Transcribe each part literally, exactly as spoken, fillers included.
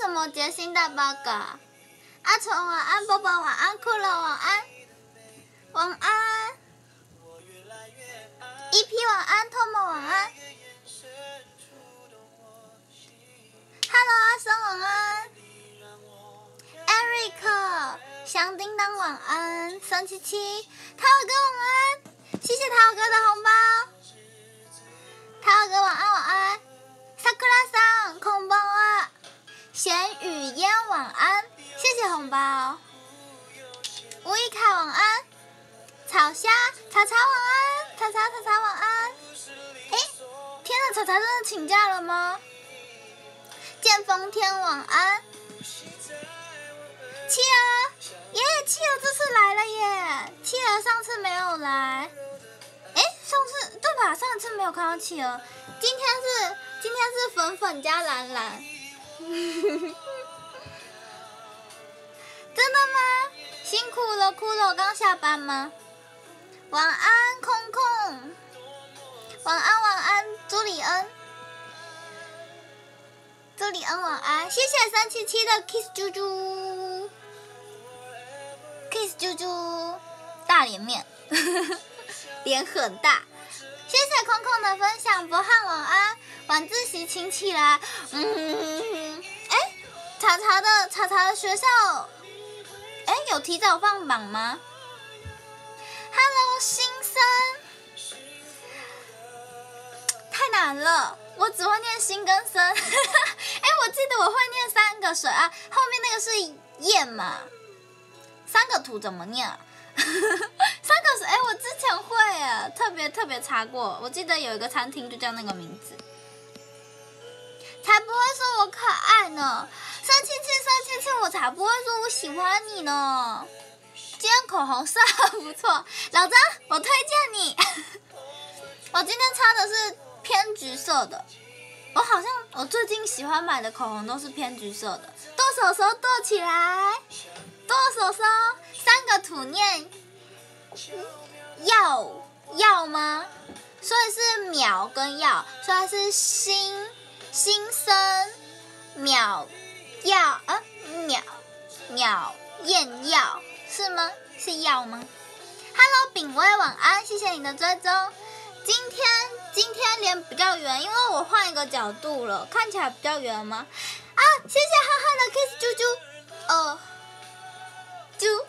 什么杰心大八嘎？阿虫晚安，宝宝晚安，骷髅晚安，晚安。E P 晚安，托莫晚安。Hello， 阿生晚安。Eric， 香叮当晚安，三七七，涛哥晚安，谢谢涛哥的红包。涛哥晚安晚安。Sakura 桑，空包啊。咸雨烟晚安，谢谢红包。吴一凯晚安。草虾，草草晚安，草草草草晚安。哎，天哪，草草真的请假了吗？剑锋天晚安。企鹅，耶，企鹅这次来了耶！企鹅上次没有来，哎，上次对吧？上一次没有看到企鹅，今天是今天是粉粉加蓝蓝，真的吗？辛苦了，骷髅刚下班吗？晚安，空空。晚安，晚安，朱里恩。朱里恩晚安，谢谢三七七的 kiss 猪猪 ，kiss 猪猪，大脸面，脸很大。谢谢空空的分享，博翰晚安，晚自习请起来。嗯，哎，查查的查查的学校，哎，有提早放榜吗 ？Hello， 新生，太难了。我只会念心跟生，哎，我记得我会念三个水啊，后面那个是燕嘛，三个土怎么念啊？三个水，哎，我之前会啊，特别特别查过，我记得有一个餐厅就叫那个名字，才不会说我可爱呢，三七七三七七，我才不会说我喜欢你呢。今天口红色不错，老张，我推荐你，我今天擦的是偏橘色的，我好像我最近喜欢买的口红都是偏橘色的。剁手手剁起来，剁手手，三个土念要要吗？所以是秒跟要，所以是新新生秒要啊秒秒艳耀是吗？是要吗 ？Hello， 炳威晚安，谢谢你的追踪。今天今天脸比较圆，因为我换一个角度了，看起来比较圆吗？啊，谢谢憨憨的 kiss 猪猪，呃，猪，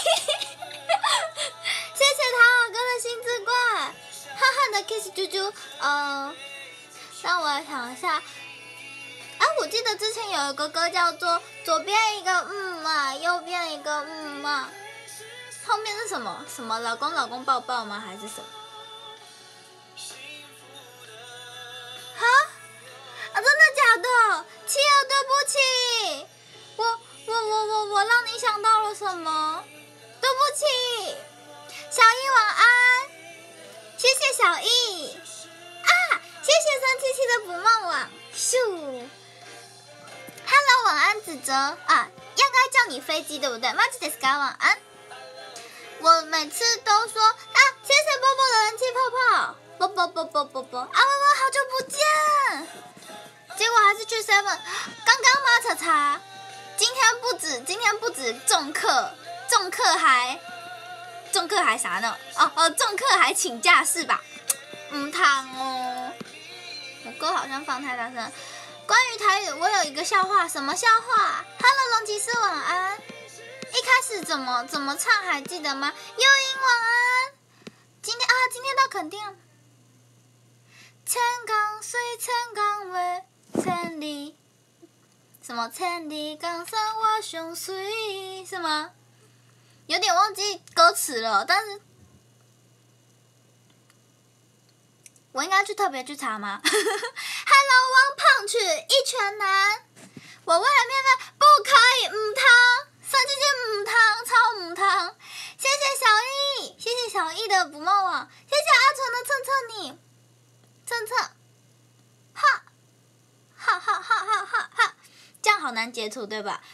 谢谢唐老哥的心之怪，憨憨的 kiss 猪猪，呃，让我想一下，啊，我记得之前有一个歌叫做左边一个嗯嘛，右边一个嗯嘛，后面是什么？什么老公老公抱抱吗？还是什么？哈？啊，真的假的？企鹅，对不起，我我我我我让你想到了什么？对不起，小易晚安，谢谢小易啊，谢谢三七七的捕梦网，咻 ，Hello 晚安子哲啊，应该叫你飞机对不对？马吉德斯卡晚安，我每次都说啊，谢谢波波的人气泡泡。啵啵啵啵啵啵！啊，我我好久不见，结果还是去 seven， 刚刚吗？查查，今天不止，今天不止重课，重课还，重课还啥呢？哦哦，重课还请假是吧？嗯，汤哦，我歌好像放太大声。关于台语，我有一个笑话，什么笑话 ？Hello， 龙骑士晚安。一开始怎么怎么唱还记得吗？幽英晚安。今天啊，今天到垦丁。千港水，千港月，千里什么千里江山我上水是吗？有点忘记歌词了，但是我应该去特别去查吗 ？Hello， 汪胖曲一拳男，我为了面粉不可以唔汤，三七七唔汤，超唔汤。谢谢小易，谢谢小易的捕梦网，谢谢阿纯的蹭蹭你。蹭蹭，哈，哈哈哈哈哈哈，这样好难截图对吧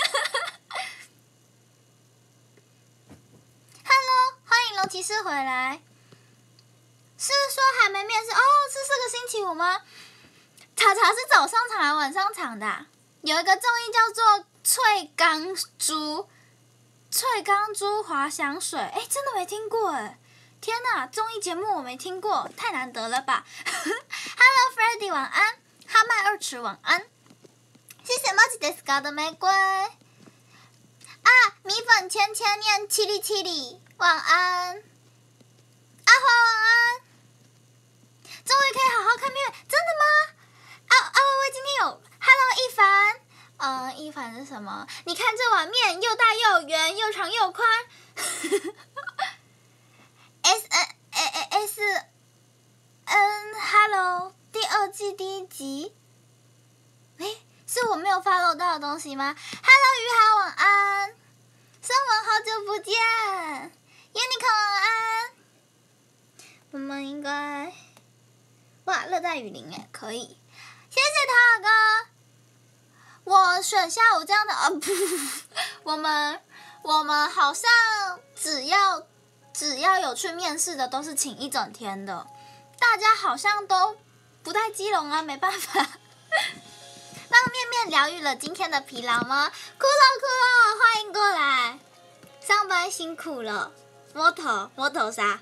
？Hello， 欢迎龙骑士回来。是说还没面试哦？是这个星期五吗？查查是早上场还是晚上场的、啊？ 有一个综艺叫做《翠钢珠》，翠钢珠滑翔水，哎，真的没听过哎！天哪，综艺节目我没听过，太难得了吧？Hello Freddy 晚安，哈麦二尺晚安，谢谢 Much Deska 的玫瑰。啊，米粉千千念七里七里，晚安。阿华晚安。终于可以好好看片，真的吗？啊啊喂喂，今天有 Hello 一凡，嗯，一凡是什么？你看这碗面又大又圆，又长又宽。S N S N Hello 第二季第一集，诶，是我没有 follow 到的东西吗 ？Hello 于豪晚安，声文好久不见 ，Unicorn 晚安，我们应该。哇，热带雨林哎，可以，谢谢涛哥。我选下午这样的，呃不，我们我们好像只要只要有去面试的都是请一整天的，大家好像都不太基隆啊，没办法。让面面疗愈了今天的疲劳吗？哭了哭了，欢迎过来，上班辛苦了，摸头摸头杀。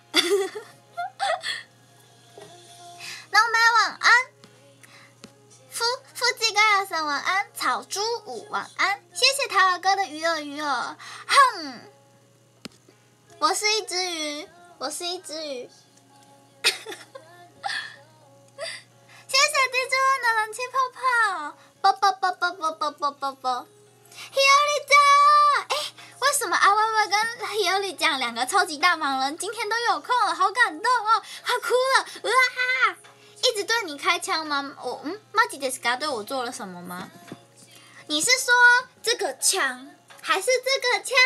浓眉晚安，夫夫妻盖亚森晚安，草猪五晚安，谢谢桃儿哥的鱼儿鱼儿，哼，我是一只鱼，我是一只鱼，谢谢地主人的冷气泡泡，啵啵啵啵啵啵啵啵啵 ，Hiyori 酱，哎，为什么阿歪歪跟 Hiyori 酱两个超级大忙人今天都有空了，好感动哦，快哭了，哇！一直对你开枪吗？我嗯 ，Much Deska 对我做了什么吗？你是说这个枪，还是这个枪？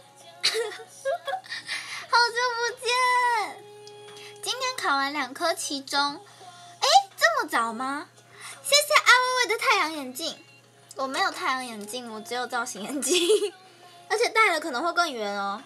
好久不见！今天考完两科期中，哎，这么早吗？谢谢阿薇薇的太阳眼镜。我没有太阳眼镜，我只有造型眼镜，而且戴了可能会更圆哦，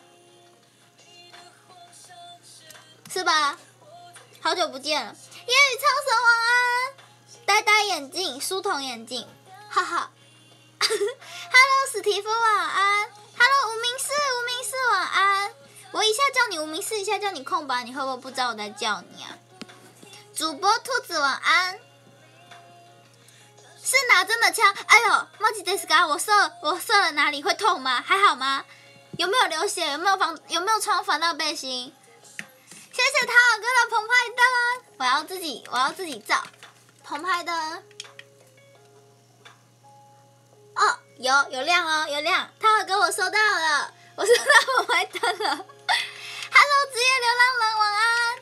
是吧？好久不见了。夜雨苍神晚安，呆呆眼镜，书童眼镜，哈哈。Hello 史蒂夫晚安 ，Hello 无名氏无名氏晚安。我一下叫你无名氏，一下叫你空白，你会不会不知道我在叫你啊？主播兔子晚安。是拿真的枪？哎呦 ，Much Deska， 我射我射了哪里？会痛吗？还好吗？有没有流血？有没有防？有没有穿防弹背心？谢谢涛尔哥的澎湃灯，我要自己，我要自己照澎湃灯。哦，有有亮哦，有亮，涛尔哥我收到了，我收到澎湃灯了。Hello， 职业流浪人晚安。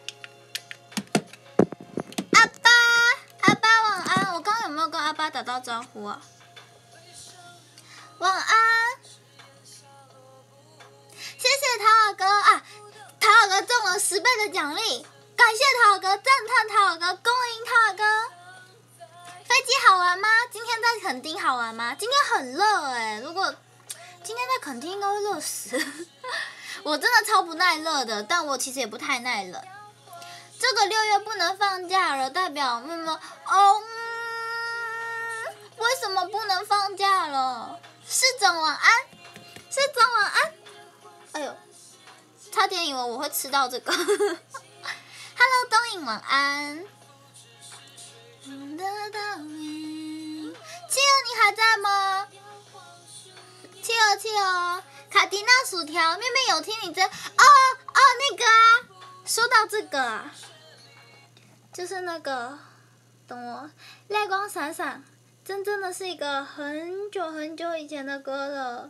阿巴，阿巴晚安。我刚刚有没有跟阿巴打到招呼啊？晚安。谢谢涛尔哥啊。陶尔哥中了十倍的奖励，感谢陶尔哥，赞叹陶尔哥，恭迎陶尔哥。飞机好玩吗？今天在垦丁好玩吗？今天很热哎、欸，如果今天在垦丁应该会热死。我真的超不耐热的，但我其实也不太耐冷。这个六月不能放假了，代表妹妹哦、嗯，为什么不能放假了？市长晚安，市长晚安。哎呦。差点以为我会吃到这个。Hello， 东影晚安。七儿你还在吗？七儿七儿，卡迪娜薯条，妹妹有听你这哦哦那个啊，说到这个啊，就是那个，等我，泪光闪闪，真真的是一个很久很久以前的歌了。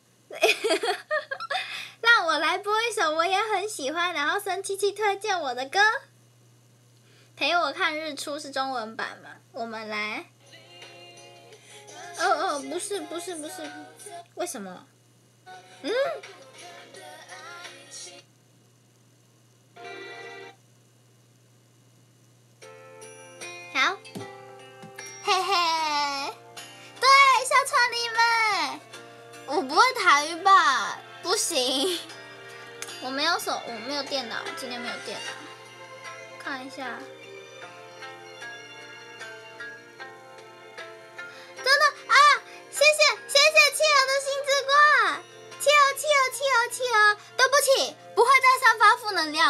让我来播一首我也很喜欢，然后生七七推荐我的歌。陪我看日出是中文版嘛？我们来。哦哦，不是不是不是，为什么？嗯。好。嘿嘿。对，小川里妹。我不会台语吧？不行，我没有手，我没有电脑，今天没有电脑。看一下，真的啊！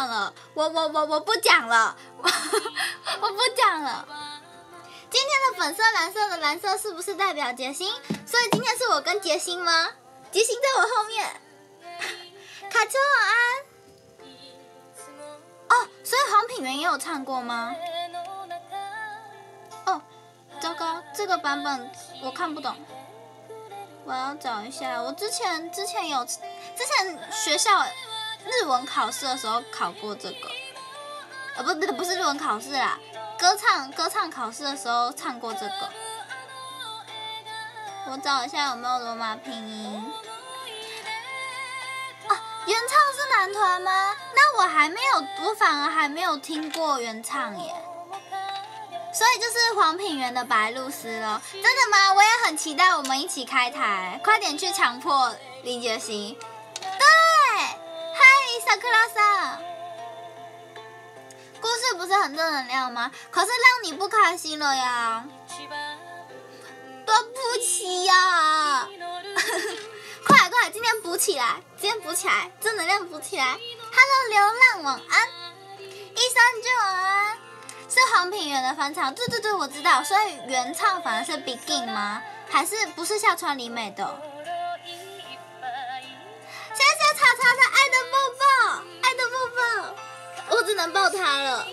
讲了，我我我我不讲了，我我不讲了。今天的粉色蓝色的蓝色是不是代表杰星？所以今天是我跟杰星吗？杰星在我后面。卡丘晚安。哦，所以黄品源也有唱过吗？哦，糟糕，这个版本我看不懂，我要找一下。我之前之前有，之前学校日文考试的时候考过这个，呃，不不不是日文考试啦，歌唱歌唱考试的时候唱过这个。我找一下有没有罗马拼音。啊，原唱是男团吗？那我还没有，我反而还没有听过原唱耶。所以就是黄品源的白鹭鸶了，真的吗？我也很期待我们一起开台，快点去强迫林杰星。对，嗨，萨克拉桑。故事不是很正能量吗？可是让你不开心了呀。对不起呀。快快，今天补起来，今天补起来，正能量补起来。Hello， 流浪晚安，一三九晚安。是黄品源的翻唱，对对对，我知道。所以原唱反而是 Begin 吗？还是不是夏川里美的？谢谢茶茶的爱的抱抱，爱的抱抱，我只能抱他了。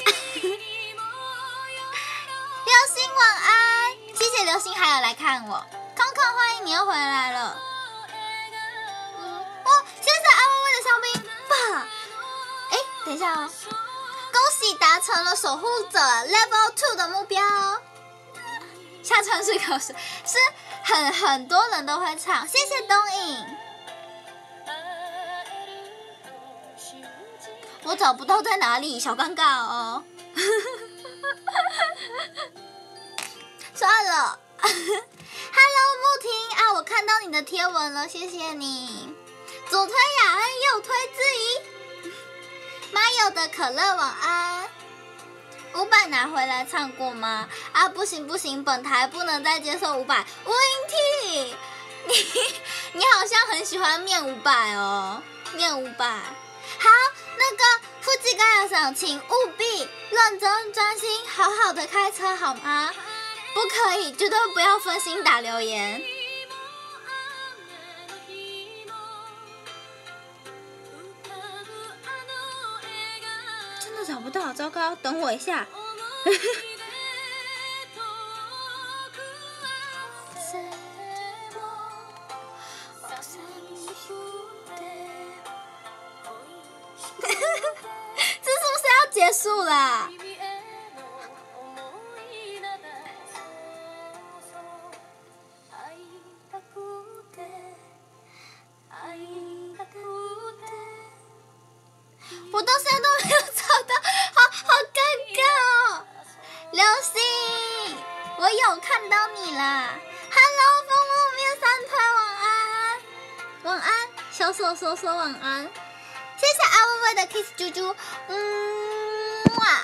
流星晚安，谢谢流星还有来看我，康康欢迎你又回来了。嗯，哦，谢谢阿威威的香槟爸。哎，等一下哦。恭喜达成了守护者 Level 二的目标。夏川是口是是很很多人都会唱，谢谢东影。我找不到在哪里，小尴尬哦。算了。Hello 木婷啊，我看到你的贴文了，谢谢你。左推雅恩，右推自怡。马友的可乐晚安。伍佰拿回来唱过吗？啊，不行不行，本台不能再接受伍佰。吴英 T， 你你好像很喜欢面伍佰哦，面伍佰。好，那个夫妻刚想请务必认真专心，好好的开车好吗？不可以，绝对不要分心打留言。找不到，糟糕，等我一下。这是不是要结束啦？我到现在都没有找到，好好尴尬哦。流星，我有看到你啦。Hello， 蜂蜜面三推晚安，晚安，小手手说晚安。谢谢阿威威的 kiss 啾啾，嗯哇。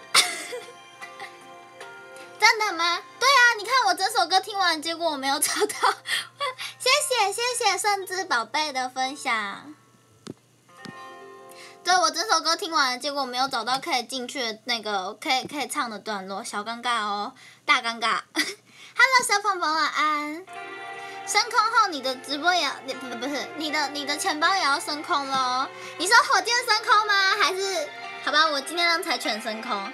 真的吗？对啊，你看我这首歌听完，结果我没有找到。谢谢谢谢圣之宝贝的分享。对，我这首歌听完了，结果没有找到可以进去的那个可以可以唱的段落，小尴尬哦，大尴尬。Hello， 小朋友晚安。升空后，你的直播也要，不不不是，你的你的钱包也要升空咯。你说火箭升空吗？还是好吧，我今天让柴犬升空。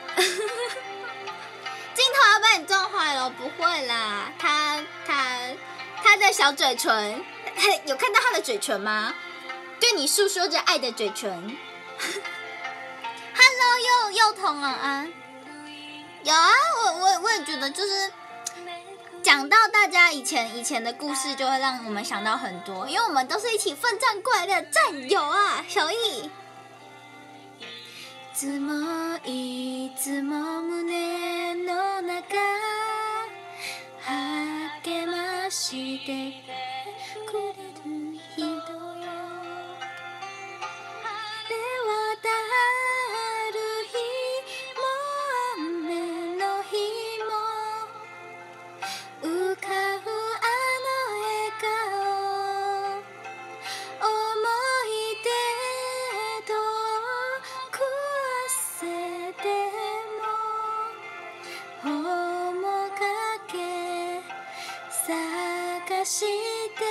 镜头要被你撞坏了，不会啦，他他他的小嘴唇，有看到他的嘴唇吗？对你诉说着爱的嘴唇。Hello， 幼幼童晚安。有啊，我我我也觉得就是讲到大家以前以前的故事，就会让我们想到很多，因为我们都是一起奋战过来的战友啊，小易。いつもいつも胸の中励ましてくれる人よ。晴れ渡る日も雨の日も浮かぶあの笑顔思い出通かして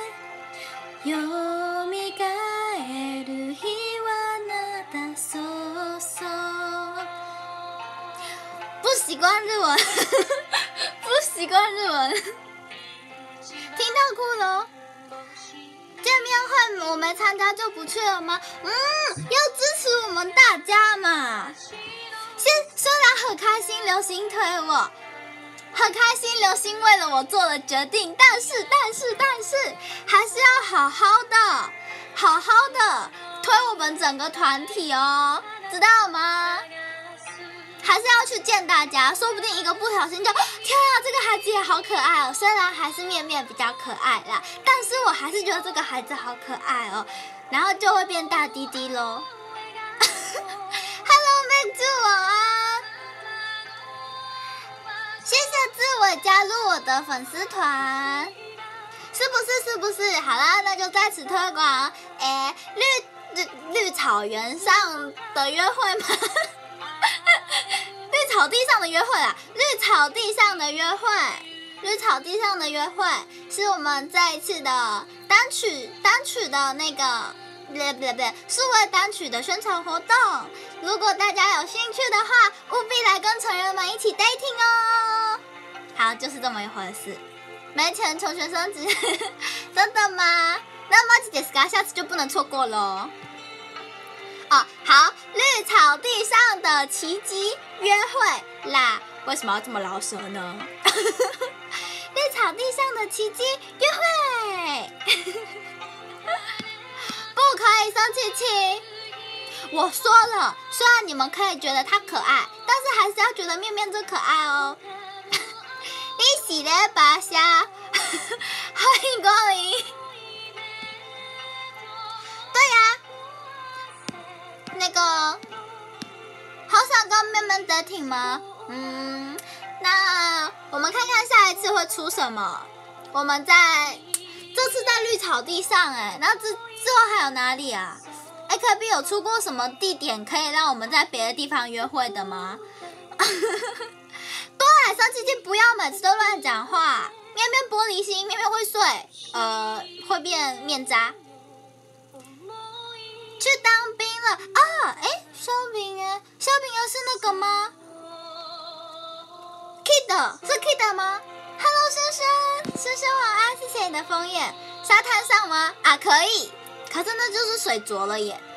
よみがえる日はなたそうそう不习惯日文不习惯日文听到哭了见面会我没参加就不去了吗？嗯，要支持我们大家嘛。现虽然很开心流星推我，很开心流星为了我做了决定，但是但是但是还是要好好的好好的推我们整个团体哦，知道吗？还是要去见大家，说不定一个不小心就，天啊，这个孩子也好可爱哦。虽然还是面面比较可爱啦，但是我还是觉得这个孩子好可爱哦，然后就会变大弟弟咯。Hello， 妹子晚安，谢谢志伟加入我的粉丝团，是不是？是不是？好啦，那就在此推广，诶，绿绿绿草原上的约会吗？绿草地上的约会啦，绿草地上的约会，绿草地上的约会是我们这一次的单曲单曲的那个，不对不对不对，数位单曲的宣传活动。如果大家有兴趣的话，务必来跟成员们一起 dating 哦。好，就是这么一回事。没钱穷学生子，真的吗？那么姐姐下次就不能错过喽。哦，好，绿草地上的奇迹约会啦！为什么要这么老舌呢？绿草地上的奇迹约会，不可以生气气。我说了，虽然你们可以觉得他可爱，但是还是要觉得面面最可爱哦。你喜咧白虾，欢迎光临。对呀、啊。那个，好想跟妹妹 dating 吗？嗯，那我们看看下一次会出什么。我们在这次在绿草地上、欸，哎，那之之后还有哪里啊 ？A K B 有出过什么地点可以让我们在别的地方约会的吗？对，生气气不要每次都乱讲话。面面玻璃心，面面会碎，呃，会变面渣。去当兵了啊！哎，肖炳元，肖炳元是那个吗 ？Kid 是 Kid 吗 ？Hello， 轩轩，轩轩晚安，谢谢你的枫叶。沙滩上吗？啊，可以，可是那就是水浊了耶。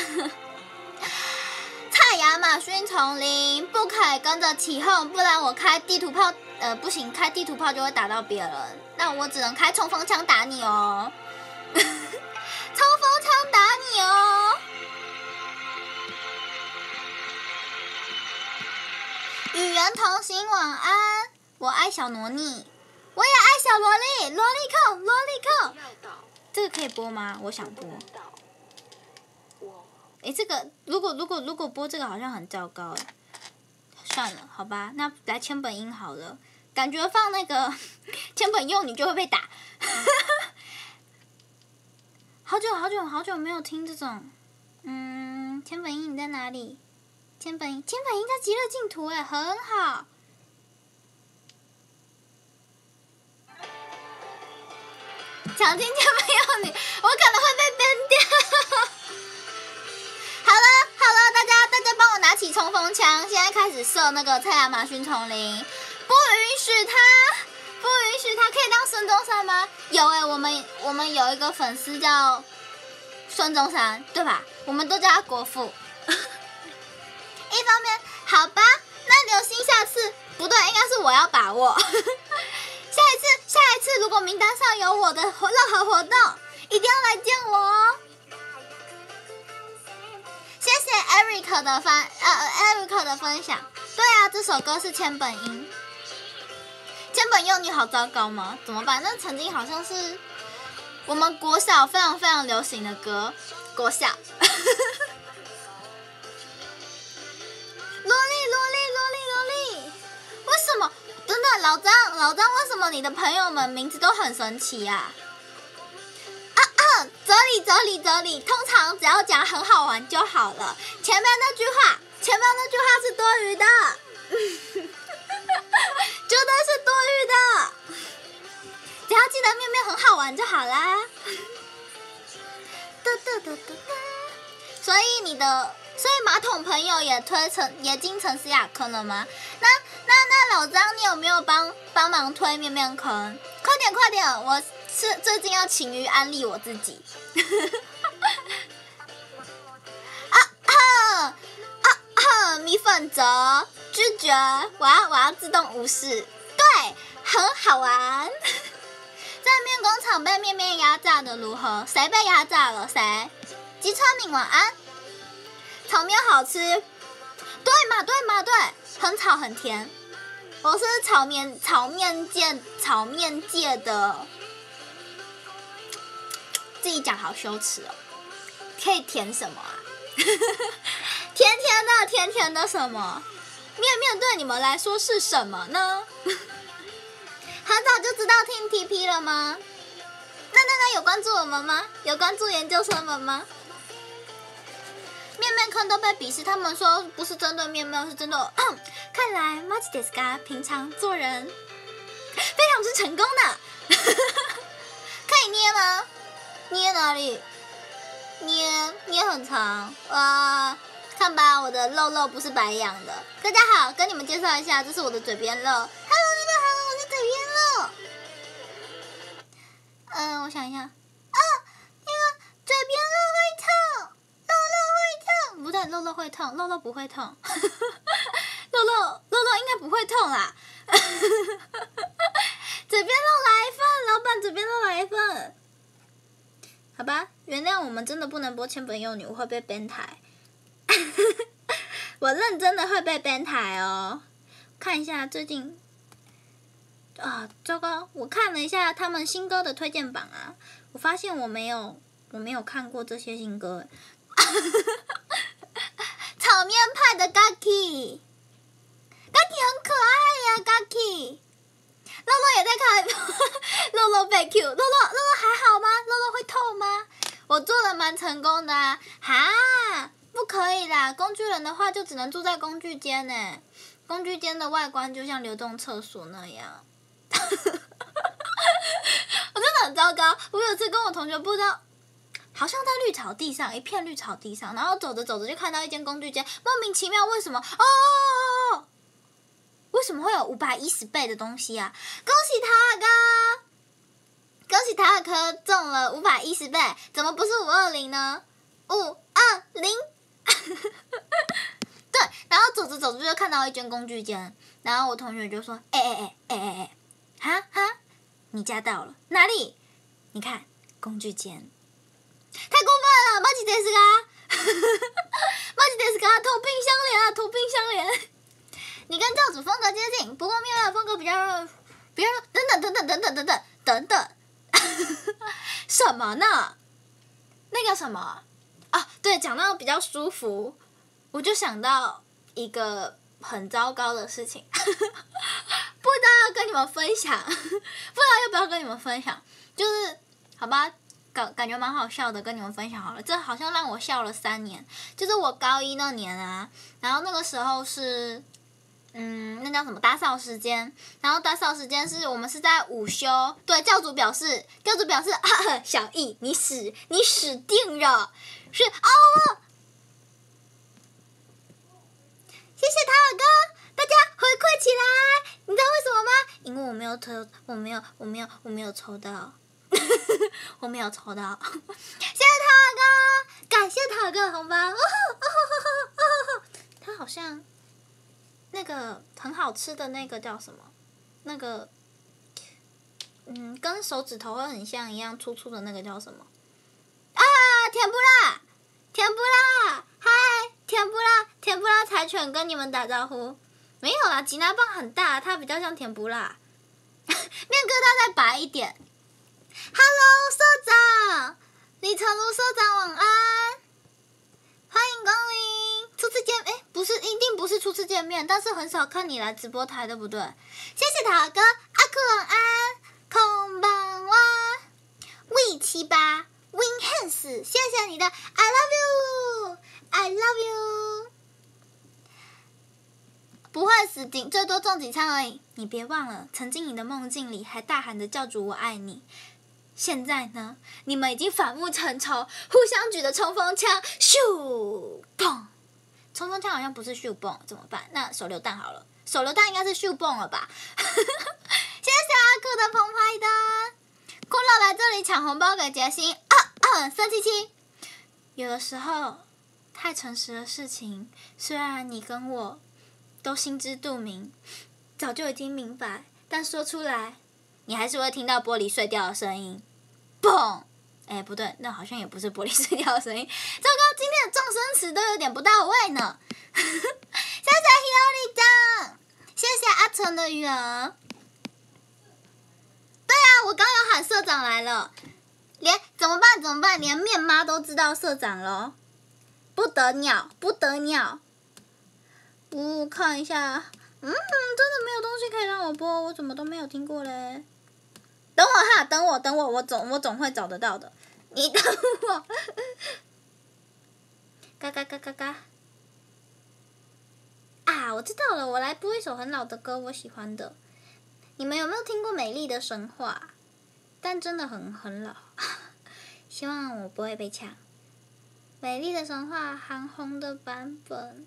蔡亚马逊丛林不可以跟着起哄，不然我开地图炮，呃，不行，开地图炮就会打到别人，那我只能开冲锋枪打你哦。冲锋枪打你哦！与人同行晚安，我爱小萝莉，我也爱小萝莉，萝莉控，萝莉控。这个可以播吗？我想播。诶，这个如果如果如果播这个好像很糟糕诶，算了，好吧，那来千本樱好了，感觉放那个千本用你就会被打。好久好久好久没有听这种，嗯，千本樱你在哪里？千本樱，千本樱在极乐净土哎，很好。想听千本用你，我可能会被 ban 掉。好了好了，大家大家帮我拿起冲锋枪，现在开始射那个蔡亚马逊丛林，不允许他。不允许他可以当孙中山吗？有哎、欸，我们我们有一个粉丝叫孙中山，对吧？我们都叫他国父。一方面，好吧，那流星下次不对，应该是我要把握。下一次，下一次如果名单上有我的任何活动，一定要来见我哦。谢谢 Eric 的分呃 Eric 的分享。对啊，这首歌是千本樱。千本用你好糟糕吗？怎么办？那曾经好像是我们国小非常非常流行的歌，国小。萝莉萝莉萝莉萝莉，为什么？真的老张老张，为什么你的朋友们名字都很神奇呀、啊？啊啊，哲理哲理哲理，通常只要讲很好玩就好了。前面那句话，前面那句话是多余的。绝对是多余的。 只要记得面面很好玩就好啦。嘟嘟嘟嘟嘟。所以你的，所以马桶朋友也推成也进城市雅坑了吗？那那那老张，你有没有帮帮忙推面面坑？快点快点，我是最近要勤于安利我自己。啊哈啊哈！米粉则拒绝，我要我要自动无视。对，很好玩。在面工厂被面面压榨的如何？谁被压榨了？谁？吉川敏晚安。炒面好吃，对嘛对嘛对，很炒很甜。我是炒面炒面界炒面界的，自己讲好羞耻哦。可以甜什么啊？甜甜的甜甜的什么？面面对你们来说是什么呢？很早就知道听 T P 了吗？那那那有关注我们吗？有关注研究生们吗？面面坑都被鄙视，他们说不是针对面面，是针对我。看来マジですか平常做人非常之成功的。可以捏吗？捏哪里？捏捏很长哇！看吧，我的肉肉不是白养的。大家好，跟你们介绍一下，这是我的嘴边肉。Hello， 你们好，我是嘴边肉。嗯，我想一下啊，那个嘴边肉会痛，肉肉会痛，不对，肉肉会痛，肉肉不会痛。肉肉肉肉应该不会痛啦。嘴边肉来一份，老板，嘴边肉来一份。好吧，原谅我们真的不能播千本幼女，我会被 ban 台。我认真的会被 ban 台哦。看一下最近啊，糟糕！我看了一下他们新歌的推荐榜啊，我发现我没有我没有看过这些新歌。炒面派的 Gaki，Gaki 很可爱呀 ，Gaki。肉肉也在看，肉肉被 Q， 肉肉肉肉还好吗？肉肉会痛吗？我做的蛮成功的啊！哈，不可以啦！工具人的话就只能住在工具间呢。工具间的外观就像流动厕所那样。我真的很糟糕。我有次跟我同学不知道，好像在绿草地上，一片绿草地上，然后走着走着就看到一间工具间，莫名其妙为什么？哦，为什么会有五百一十倍的东西啊？恭喜塔哥！恭喜塔尔科中了五百一十倍，怎么不是五二零呢？五二零。对，然后走着走着就看到一间工具间，然后我同学就说：“哎哎哎哎哎哎，哈哈，你家到了哪里？你看工具间，太过分了，マジですか？マジですか？同病相怜啊，同病相怜。你跟教主风格接近，不过面面的风格比较，比较等等等等等等等等等等。”什么呢？那个什么啊？对，讲到比较舒服，我就想到一个很糟糕的事情，不知道要跟你们分享，不知道要不要跟你们分享，就是好吧，感感觉蛮好笑的，跟你们分享好了。这好像让我笑了三年，就是我高一那年啊，然后那个时候是。嗯，那叫什么打扫时间？然后打扫时间是我们是在午休。对，教主表示，教主表示，啊、小易，你死，你死定了，是哦。谢谢塔尔哥，大家回馈起来。你知道为什么吗？因为我没有抽，我没有，我没有，我没有抽到，我没有抽到。谢谢塔尔哥，感谢塔尔哥的红包。哦哦哦哦、他好像。那个很好吃的那个叫什么？那个，嗯，跟手指头会很像一样粗粗的那个叫什么？啊，甜不辣，甜不辣，嗨，甜不辣，甜不辣柴犬跟你们打招呼。没有啦，吉拿棒很大，它比较像甜不辣。面疙瘩再白一点。Hello， 社长，李成儒社长晚安，欢迎光临。初次见，哎，不是，一定不是初次见面，但是很少看你来直播台，对不对？谢谢塔哥，阿库晚安，空棒哇 ，V 七八 Win Hands， 谢谢你的 I love you，I love you。 不会死，顶最多中几枪而已。你别忘了，曾经你的梦境里还大喊着教主我爱你。现在呢，你们已经反目成仇，互相举着冲锋枪，咻砰！冲锋枪好像不是咻蹦，怎么办？那手榴弹好了，手榴弹应该是咻蹦了吧？谢谢阿酷的澎湃灯，骷髅来这里抢红包给杰西，啊啊，三七七。有的时候，太诚实的事情，虽然你跟我都心知肚明，早就已经明白，但说出来，你还是会听到玻璃碎掉的声音，砰！哎，不对，那好像也不是玻璃碎掉的声音。糟糕，今天的撞声词都有点不到位呢。谢谢 Hiyori 酱，谢谢阿成的鱼儿。对啊，我刚有喊社长来了，连怎么办？怎么办？连面妈都知道社长了，不得了，不得了！我看一下，嗯，真的没有东西可以让我播，我怎么都没有听过嘞。等我哈，等我，等我，我总我总会找得到的。你等我。嘎嘎嘎嘎嘎。啊，我知道了，我来播一首很老的歌，我喜欢的。你们有没有听过《美丽的神话》？但真的很很老，希望我不会被抢。《美丽的神话》韩红的版本。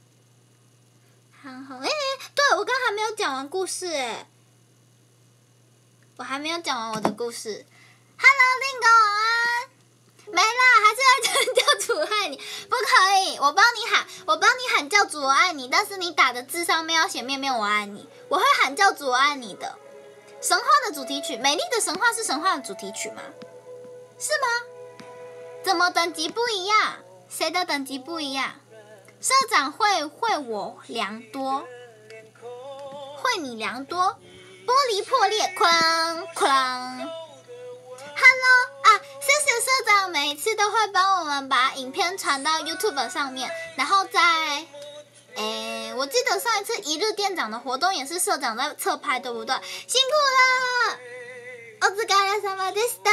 韩红，哎、欸，对我刚还没有讲完故事哎。我还没有讲完我的故事。Hello， 令哥晚安。没啦，还是要叫教主爱你，不可以。我帮你喊，我帮你喊教主我爱你，但是你打的字上面要写面面我爱你。我会喊教主我爱你的。神话的主题曲，美丽的神话是神话的主题曲吗？是吗？怎么等级不一样？谁的等级不一样？社长会会我良多，会你良多。玻璃破裂，哐哐。Hello 啊，谢谢社长，每一次都会帮我们把影片传到 YouTube 上面，然后在，诶，我记得上一次一日店长的活动也是社长在侧拍，对不对？辛苦了，お疲れ様でした。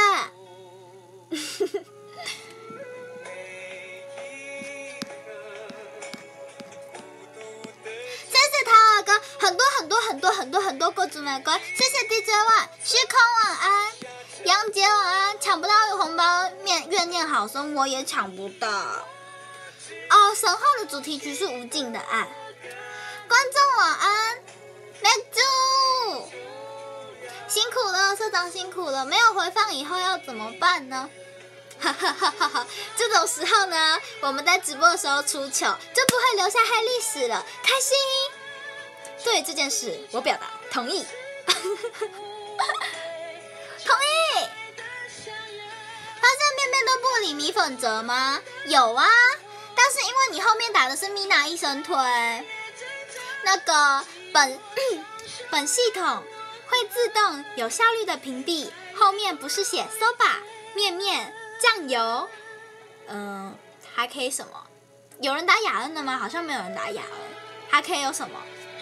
谢谢桃儿哥，很多很多很多很多很多个子玫瑰，谢谢 D J One， 虚空晚安，杨杰晚安，抢不到红包面怨念好深，我也抢不到。哦，神话的主题曲是无尽的爱。观众晚安，梅猪，辛苦了，社长辛苦了，没有回放以后要怎么办呢？哈哈哈哈哈！这种时候呢，我们在直播的时候出糗，就不会留下黑历史了，开心。对这件事，我表达同意。同意。发现面面都不理米粉折吗？有啊，但是因为你后面打的是米娜一生推，那个本本系统会自动有效率的屏蔽，后面不是写 soba 面面。酱油，嗯、呃，还可以什么？有人打雅恩的吗？好像没有人打雅恩。还可以有什么？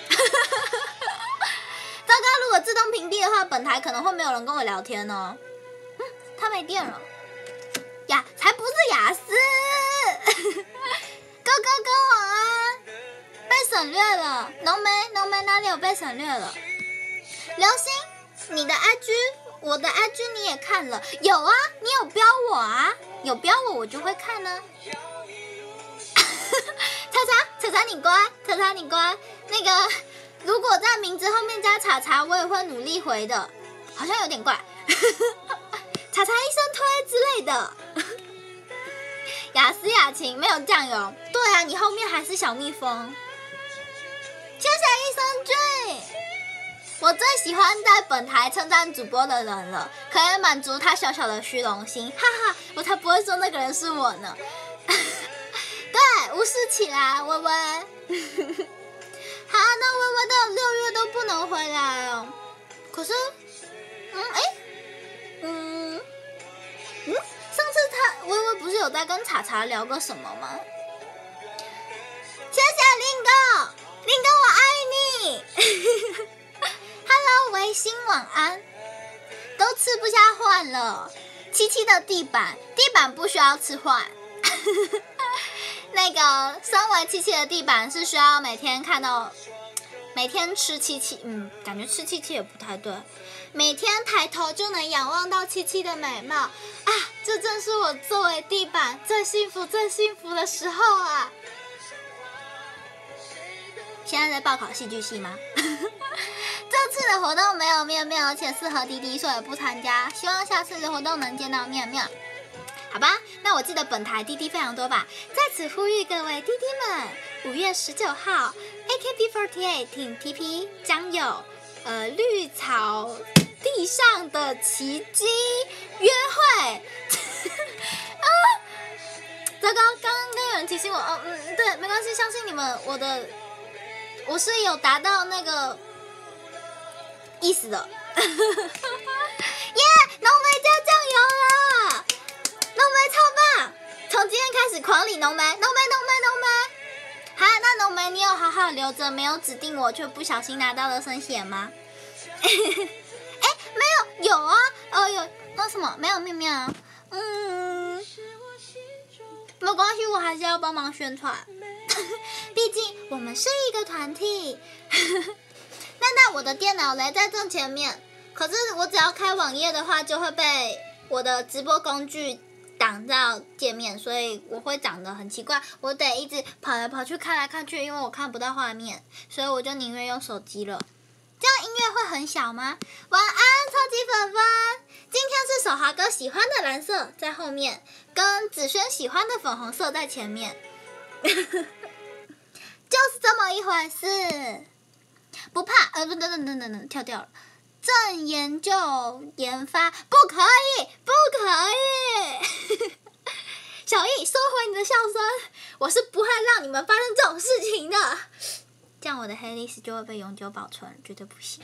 糟糕，如果自动屏蔽的话，本台可能会没有人跟我聊天哦。嗯，他没电了。雅，才不是雅思。哥哥哥晚安。被省略了，浓眉浓眉哪里有被省略了？流星，你的 I G。我的 I G 你也看了，有啊，你有标我啊，有标我我就会看呢、啊。查查查查你乖，查查你乖。那个如果在名字后面加查查，我也会努力回的，好像有点怪。查查医生推之类的。雅思雅琴没有酱油，对啊，你后面还是小蜜蜂。谢谢医生君。我最喜欢在本台称赞主播的人了，可以满足他小小的虚荣心，哈哈，我才不会说那个人是我呢。对，无视起来，微微。好，那微微到六月都不能回来哦。可是，嗯，哎，嗯，嗯，上次他微微不是有在跟茶茶聊个什么吗？谢谢林哥，林哥我爱你。Hello， 维新晚安。都吃不下饭了。七七的地板，地板不需要吃饭。那个身为七七的地板是需要每天看到每天吃七七，嗯，感觉吃七七也不太对。每天抬头就能仰望到七七的美貌啊，这正是我作为地板最幸福、最幸福的时候啊！现在在报考戏剧系吗？这次的活动没有面面，而且适合滴滴，所以不参加。希望下次的活动能见到面面。好吧，那我记得本台滴滴非常多吧，在此呼吁各位滴滴们，五月十九号 A K B 四十八 Team T P 将有呃绿草地上的奇迹约会。啊，糟糕，刚刚有人提醒我，哦，嗯，对，没关系，相信你们，我的我是有达到那个意思的。耶，浓眉加酱油了！浓眉超棒！从今天开始狂理浓眉，浓眉浓眉浓眉。好，那浓眉你有好好留着，没有指定我却不小心拿到了生血吗？哎，没有，有啊，哦有，那什么没有面面啊？嗯，没关系，我还是要帮忙宣传，毕竟我们是一个团体。那那我的电脑嘞在正前面，可是我只要开网页的话，就会被我的直播工具挡到界面，所以我会长得很奇怪，我得一直跑来跑去看来看去，因为我看不到画面，所以我就宁愿用手机了。这样音乐会很小吗？晚安，超级粉粉。今天是手华哥喜欢的蓝色在后面，跟子轩喜欢的粉红色在前面，就是这么一回事。不怕，呃，不，等等等等等，跳掉了。正研究研发，不可以，不可以。小易，收回你的笑声，我是不会让你们发生这种事情的。这样我的黑历史就会被永久保存，绝对不行。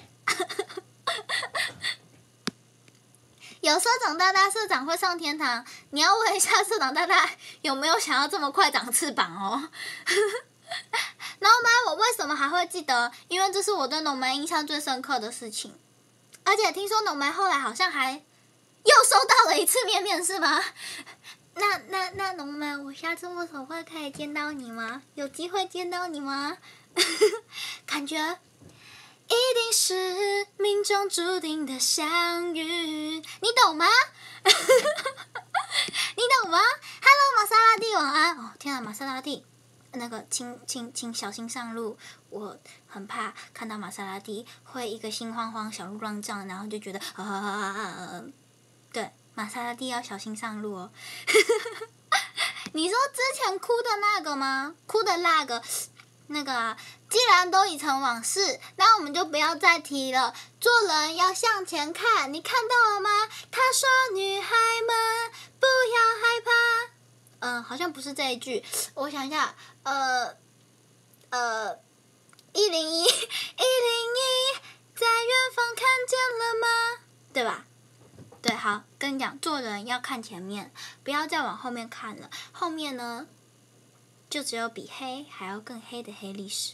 有社长大大，社长会上天堂。你要问一下社长大大有没有想要这么快长翅膀哦。浓眉我为什么还会记得？因为这是我对浓眉印象最深刻的事情。而且听说浓眉后来好像还又收到了一次面面，是吗？那那那浓眉，我下次握手会可以见到你吗？有机会见到你吗？感觉一定是命中注定的相遇，你懂吗？你懂吗 ？Hello， 玛莎拉蒂晚安。哦，天啊，玛莎拉蒂。那个请请请小心上路，我很怕看到玛莎拉蒂会一个心慌慌小鹿乱撞，然后就觉得啊啊啊啊啊！对，玛莎拉蒂要小心上路哦。你说之前哭的那个吗？哭的那个，那个啊，既然都已成往事，那我们就不要再提了。做人要向前看，你看到了吗？他说：“女孩们不要害怕。”嗯，好像不是这一句，我想一下，呃，呃，一零一，一零一，在远方看见了吗？对吧？对，好，跟你讲，做人要看前面，不要再往后面看了，后面呢，就只有比黑还要更黑的黑历史。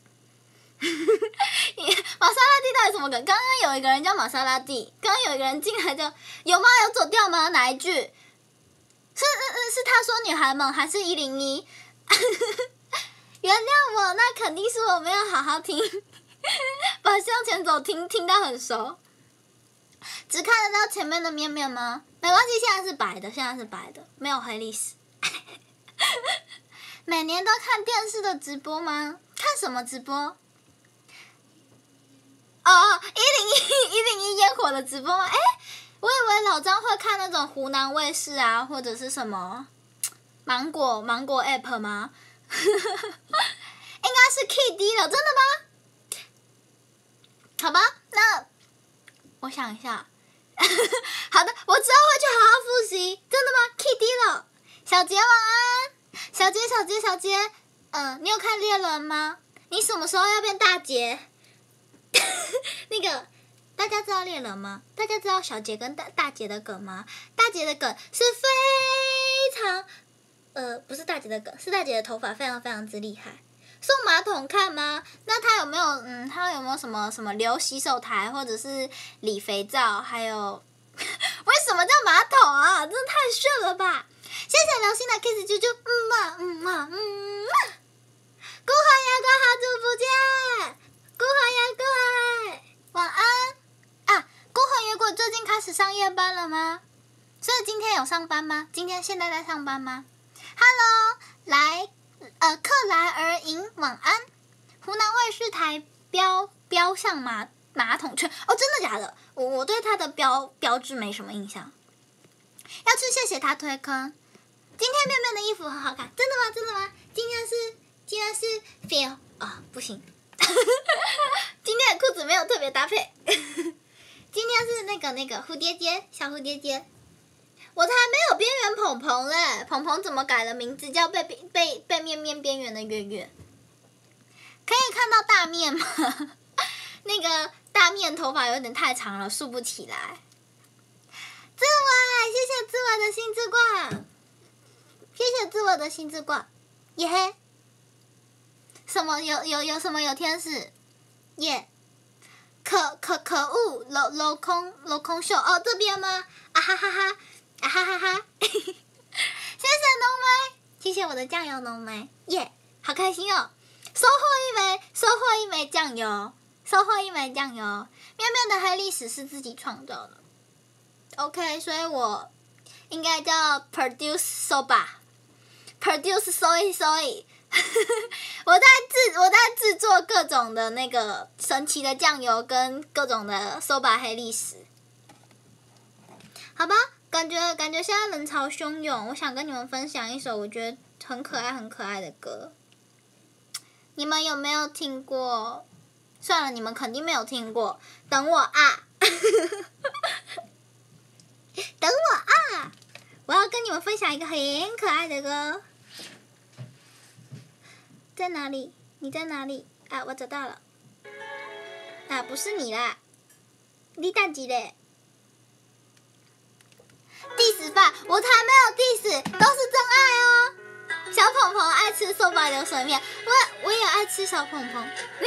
玛莎拉蒂到底什么梗？刚刚有一个人叫玛莎拉蒂，刚刚有一个人进来就有吗？有走掉吗？哪一句？是是是，他说女孩们还是一零一？原谅我，那肯定是我没有好好听，把向前走听听到很熟。只看得到前面的面面吗？没关系，现在是白的，现在是白的，没有黑历史。每年都看电视的直播吗？看什么直播？哦，一零一一零一烟火的直播吗？哎。我以为老张会看那种湖南卫视啊，或者是什么芒果芒果 app 吗？应该是 K D 了，真的吗？好吧，那我想一下。好的，我之后会去好好复习。真的吗 ？K D 了，小杰晚安，小杰小杰小杰，嗯、呃，你有看猎人吗？你什么时候要变大杰？那个。大家知道猎人吗？大家知道小杰跟大大杰的梗吗？大杰的梗是非常，呃，不是大杰的梗，是大杰的头发非常非常之厉害。送马桶看吗？那他有没有，嗯，他有没有什么什么留洗手台或者是理肥皂？还有，为什么叫马桶啊？真的太炫了吧！谢谢流星的 kiss 啾啾，嗯嘛嗯嘛嗯嘛。孤寒牙膏好久不见，孤孤魂野鬼，晚安啊！孤魂野鬼最近开始上夜班了吗？所以今天有上班吗？今天现在在上班吗 ？Hello， 来，呃，克莱尔营，晚安。湖南卫视台标标上马马桶圈，哦，真的假的？我我对它的标标志没什么印象。要去谢谢他推坑。今天面面的衣服很好看，真的吗？真的吗？今天是今天是 feel 啊、哦，不行，今天的裤子没有特别搭配。今天是那个那个蝴蝶结，小蝴蝶结。我才没有边缘鹏鹏嘞，鹏鹏怎么改了名字叫被被被面面边缘的月月？可以看到大面吗？那个大面头发有点太长了，竖不起来。志伟，谢谢志伟的新之冠，谢谢志伟的新之冠，耶、yeah ！什么有有有什么有天使？耶、yeah ！可可可恶，镂镂空镂空秀哦，这边吗？啊哈哈哈，啊哈哈哈！谢谢浓眉，谢谢我的酱油浓眉，耶、yeah ！好开心哦，收获一枚，收获一枚酱油，收获一枚酱油。面面的黑历史是自己创造的。OK， 所以我应该叫 produce soba，produce soy soy 。我在制我在制作各种的那个神奇的酱油跟各种的 soba 黑历史。好吧，感觉感觉现在人潮汹涌，我想跟你们分享一首我觉得很可爱很可爱的歌。你们有没有听过？算了，你们肯定没有听过。等我啊！等我啊！我要跟你们分享一个很可爱的歌。在哪里？你在哪里？啊，我找到了。啊，不是你啦，你等几嘞？diss 饭，我才没有 diss， 都是真爱哦。小鹏鹏爱吃寿把流水面，我我也爱吃小鹏鹏。喂。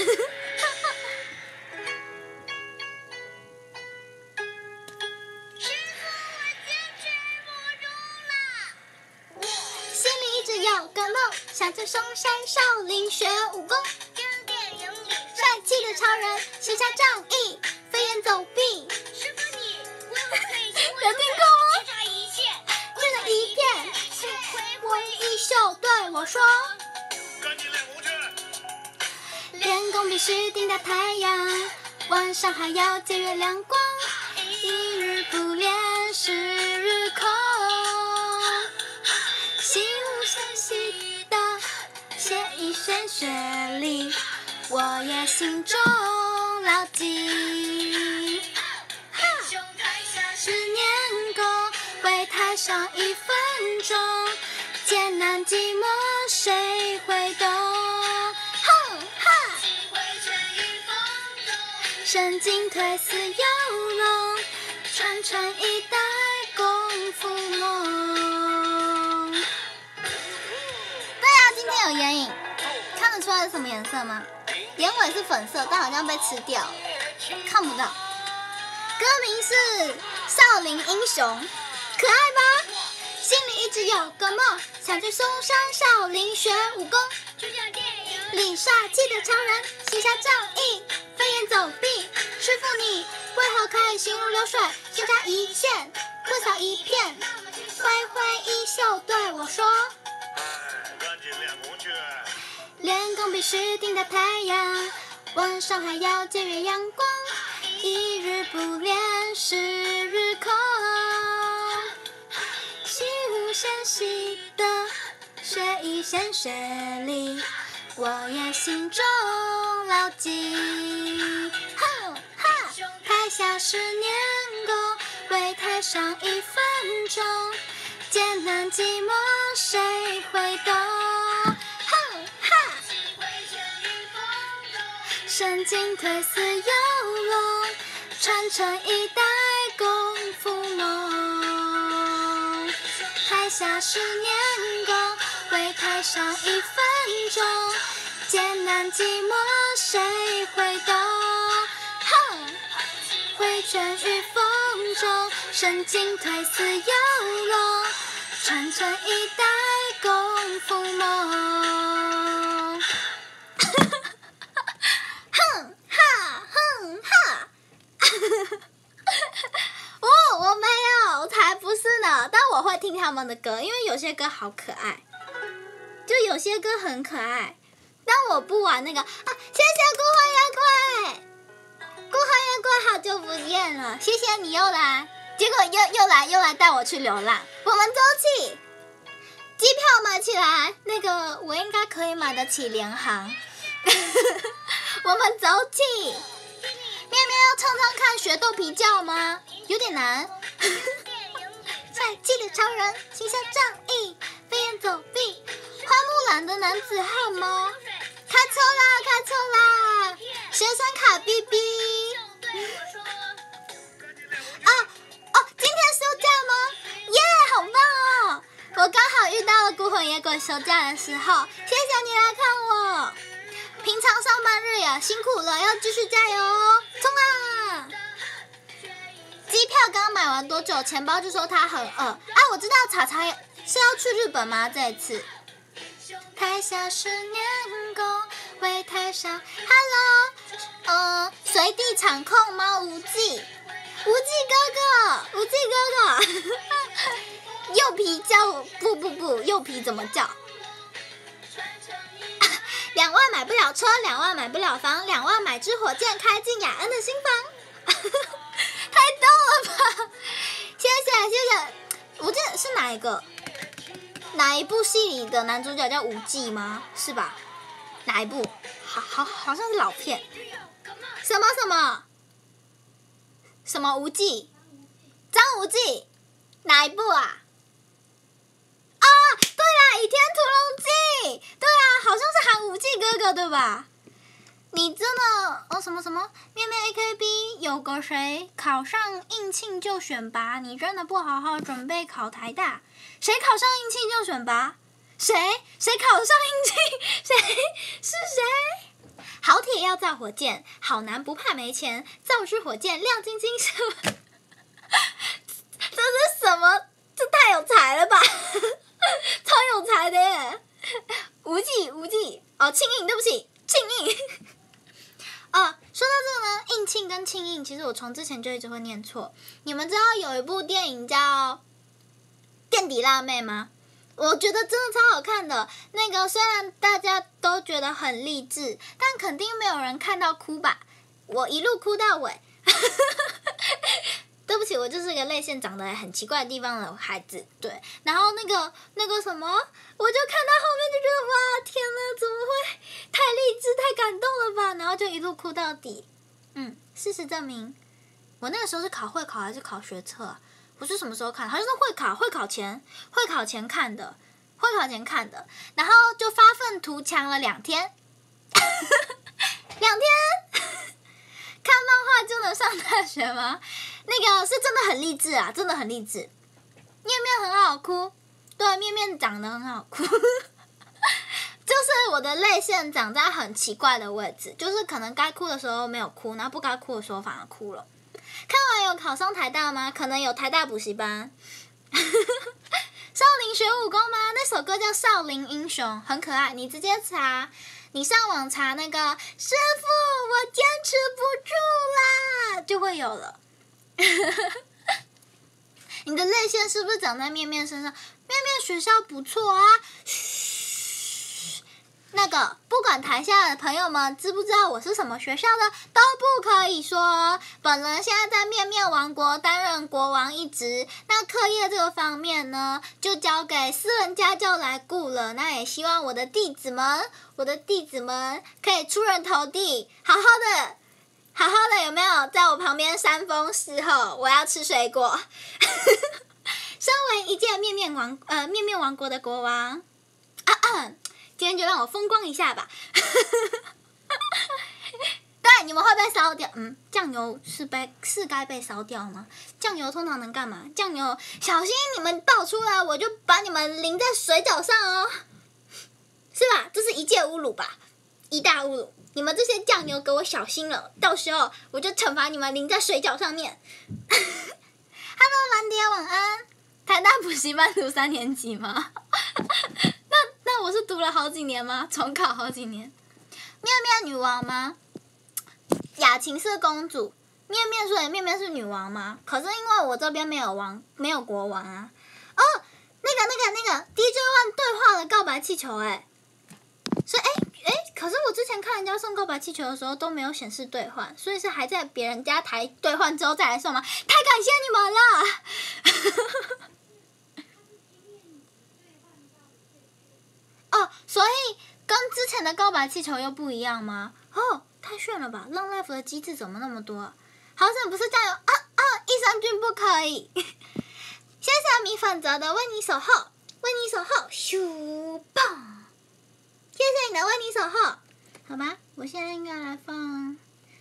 有个梦，想去嵩山少林学武功。帅气的超人，行侠仗义，飞檐走壁。师傅你，为我配行有听过吗？叱咤一切，挥了一片，挥衣袖对我说。赶紧练功去。练功必须顶大太阳，晚上还要借月亮光。一日不练，十日空。写一身血力，我也心中牢记。十年功，为台上一分钟，艰难寂寞谁会懂？哼哈！身进退似游龙，传承一代功夫梦。今天有眼影，看得出来是什么颜色吗？眼尾是粉色，但好像被吃掉了，看不到。歌名是《少林英雄》，可爱吧？心里一直有个梦，想去嵩山少林学武功。里帅气的超人，行侠仗义，飞檐走壁。师傅你为何可以心如流水，行侠一线，挥洒一片，挥挥衣袖对我说。练功必须顶大太阳，晚上还要借月阳光。一日不练，十日空。习武先习的，学一身血力，我也心中牢记。哼哈！台下十年功，为台上一分钟，艰难寂寞谁会懂？身进退似游龙，传承一代功夫梦。台下十年功，为台上一分钟，艰难寂寞谁会懂？哼！挥拳于风中，身进退似游龙，传承一代功夫梦。哼！ 我会听他们的歌，因为有些歌好可爱，就有些歌很可爱。但我不玩那个啊！谢谢孤魂野鬼，孤魂野鬼好久不见了，谢谢你又来，结果又又来又来带我去流浪。我们走起，机票买起来，那个我应该可以买得起联航。我们走起，面面要唱唱看学豆皮叫吗？有点难。帅气的超人，形象正义，飞檐走壁，花木兰的男子汉吗？开错啦，开错啦！学生卡 B B。哦哦，今天休假吗？耶，好棒哦！我刚好遇到了孤魂野鬼休假的时候，谢谢你来看我。平常上班日呀，辛苦了，要继续加油哦！冲啊！机票刚买完多久，钱包就说他很饿。啊，我知道查查是要去日本吗？这一次。台下十年功，为台上 Hello， 呃，随地场控吗？无忌，无忌哥哥，无忌哥哥，柚皮叫不不不，柚皮怎么叫？两万买不了车，两万买不了房，两万买支火箭开进雅恩的新房，太逗了吧！谢谢谢谢，我这是哪一个？哪一部戏里的男主角叫无忌吗？是吧？哪一部？好好好像是老片。什么什么？什么无忌？张无忌？哪一部啊？啊，对啦，《倚天屠龙记》。对啊，好像是喊无忌哥哥对吧？你真的哦什么什么？面面 A K B 有个谁考上应庆就选拔，你真的不好好准备考台大？谁考上应庆就选拔？谁？谁考上应庆？谁？是谁？好铁要造火箭，好男不怕没钱，造支火箭亮晶晶是。这是什么？这太有才了吧！超有才的耶！无忌无忌哦，庆应，对不起，庆应。啊，说到这个呢，应庆跟庆应，其实我从之前就一直会念错。你们知道有一部电影叫《垫底辣妹》吗？我觉得真的超好看的。那个虽然大家都觉得很励志，但肯定没有人看到哭吧？我一路哭到尾。对不起，我就是一个泪腺长得很奇怪的地方的孩子，对。然后那个那个什么，我就看到后面就觉得哇，天哪，怎么会太励志、太感动了吧？然后就一路哭到底。嗯，事实证明，我那个时候是考会考还是考学测啊？我是什么时候看？好像是会考，会考前，会考前看的，会考前看的。然后就发愤图强了两天，两天，看漫画就能上大学吗？那个是真的很励志啊，真的很励志。面面很好哭，对，面面长得很好哭，就是我的泪腺长在很奇怪的位置，就是可能该哭的时候没有哭，然后不该哭的时候反而哭了。看完有考上台大吗？可能有台大补习班。少林学武功吗？那首歌叫《少林英雄》，很可爱。你直接查，你上网查那个师傅，我坚持不住啦，就会有了。你的泪腺是不是长在面面身上？面面学校不错啊。嘘，那个不管台下的朋友们知不知道我是什么学校的，都不可以说。本人现在在面面王国担任国王一职，那课业这个方面呢，就交给私人家教来顾了。那也希望我的弟子们，我的弟子们可以出人头地，好好的。好好的，有没有在我旁边扇风侍候？我要吃水果。身为一届面面王呃面面王国的国王，啊啊，今天就让我风光一下吧。对，你们会被烧掉。嗯，酱油是被是该被烧掉吗？酱油通常能干嘛？酱油小心你们爆出来，我就把你们淋在水饺上哦，是吧？这是一介侮辱吧，一大侮辱。你们这些酱油给我小心了，到时候我就惩罚你们淋在水饺上面。Hello， 蓝蝶晚安。台大补习班读三年级吗？那那我是读了好几年吗？重考好几年。面面女王吗？雅琴是公主，面面所以面面是女王吗？可是因为我这边没有王，没有国王啊。哦， 那个那个 D J One 对话的告白气球哎、欸，所以哎哎，可是我之前看人家送告白气球的时候都没有显示兑换，所以是还在别人家台兑换之后再来送吗？太感谢你们了！哦，所以跟之前的告白气球又不一样吗？哦，太炫了吧！浪 life 的机制怎么那么多？好险不是酱油啊啊！益生菌不可以。谢谢米粉泽的为你守候，为你守候，咻棒！谢谢你的为你守候。好吧，我现在应该来放，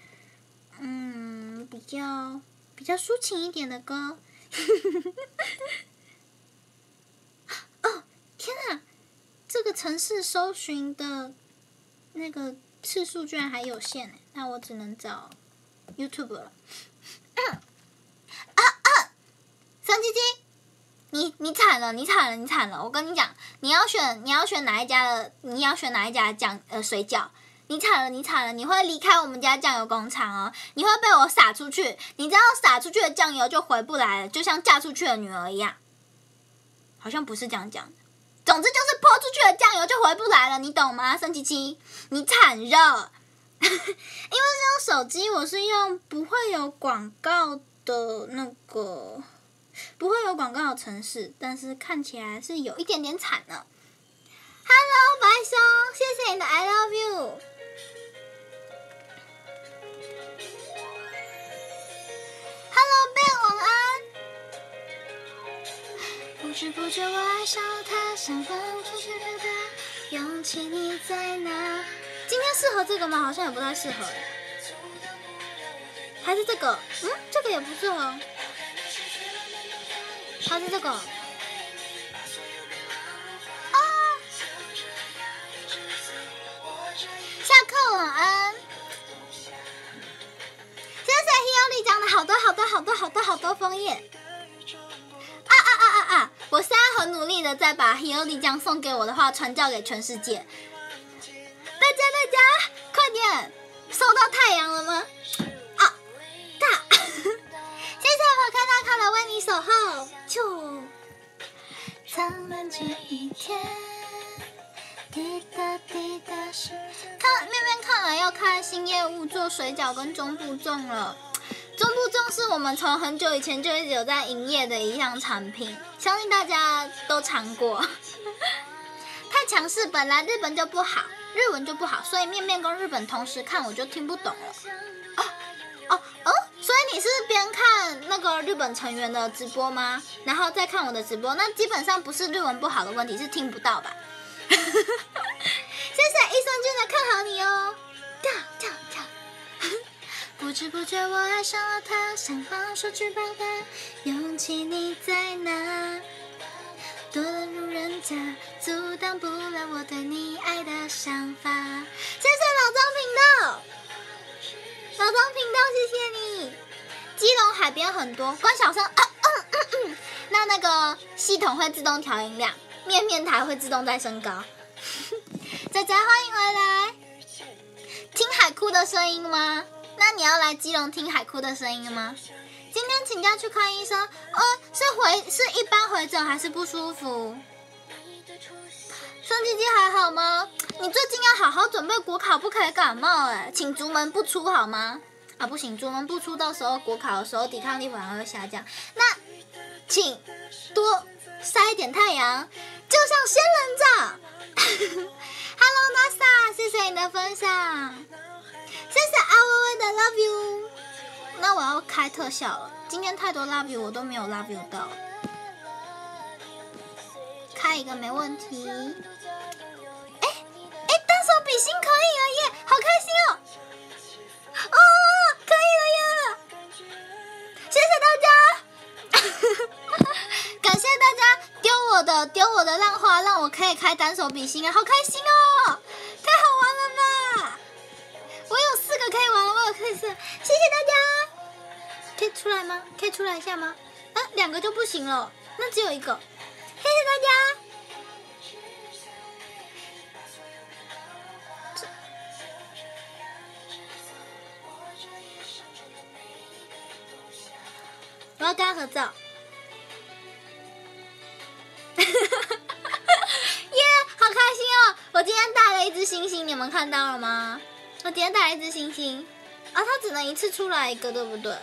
嗯，比较比较抒情一点的歌。哦，天哪！这个城市搜寻的那个次数居然还有限哎，那我只能找 YouTube 了。嗯、啊啊！三鸡鸡，你你惨了，你惨了，你惨了！我跟你讲，你要选你要选哪一家的，你要选哪一家的酱呃水饺。你惨了，你惨了！你会离开我们家酱油工厂哦，你会被我撒出去。你知道撒出去的酱油就回不来了，就像嫁出去的女儿一样。好像不是这样讲的。总之就是泼出去的酱油就回不来了，你懂吗？生七七，你惨热。因为是用手机，我是用不会有广告的那个，不会有广告的程式，但是看起来是有一点点惨呢。Hello， 白熊，谢谢你的 I love you。Hello Ben， 晚安。不知不觉我爱上了他，想放出去表达，勇气你在哪？今天适合这个吗？好像也不太适合。还是这个？嗯，这个也不适合。还是这个？啊！下课晚安。谢谢 Hiyori 讲的好多好多好多好多好多枫叶。啊啊啊啊啊！我现在很努力的在把 Hiyori 酱送给我的话传教给全世界。大家大家快点！收到太阳了吗？啊！大！谢谢我看大咖的为你守候。就灿烂这一天，滴答滴答是。看面面看来要开新业务，做水饺跟中部粽了。中部粽是我们从很久以前就一直有在营业的一项产品，相信大家都尝过。太强势，本来日本就不好，日文就不好，所以面面跟日本同时看我就听不懂了。哦哦哦，所以你是边看那个日本成员的直播吗？然后再看我的直播，那基本上不是日文不好的问题，是听不到吧？谢谢益生菌的看好你哦，跳跳跳。不知不觉我爱上了他，想放手去表达，勇气你在哪？多了路人甲，阻挡不了我对你爱的想法。谢谢老张频道，老张频道谢谢你。基隆海边很多，关小声。啊嗯嗯嗯、那那个系统会自动调音量，面面台会自动再升高。仔仔欢迎回来，听海哭的声音吗？那你要来基隆听海哭的声音吗？今天请假去看医生，呃，是回是一般回诊还是不舒服？生鸡鸡还好吗？你最近要好好准备国考，不可以感冒哎，请逐门不出好吗？啊，不行，逐门不出，到时候国考的时候抵抗力反而会下降。那请多晒一点太阳，就像仙人掌。Hello NASA， 谢谢你的分享，谢谢阿微微的 Love You。那我要开特效了，今天太多 Love You 我都没有 Love You 到，开一个没问题。哎哎，单手比心可以了耶，好开心哦！哦，可以了耶！谢谢大家，感谢大家丢我的丢我的浪花，让我可以开单手比心啊，好开心哦！太好玩了吧！我有四个可以玩，我有可以四，谢谢大家。可以出来吗？可以出来一下吗？啊，两个就不行了，那只有一个。谢谢大家。我要跟他合照。 们看到了吗？我今天带了一只星星，啊，它只能一次出来一个，对不对？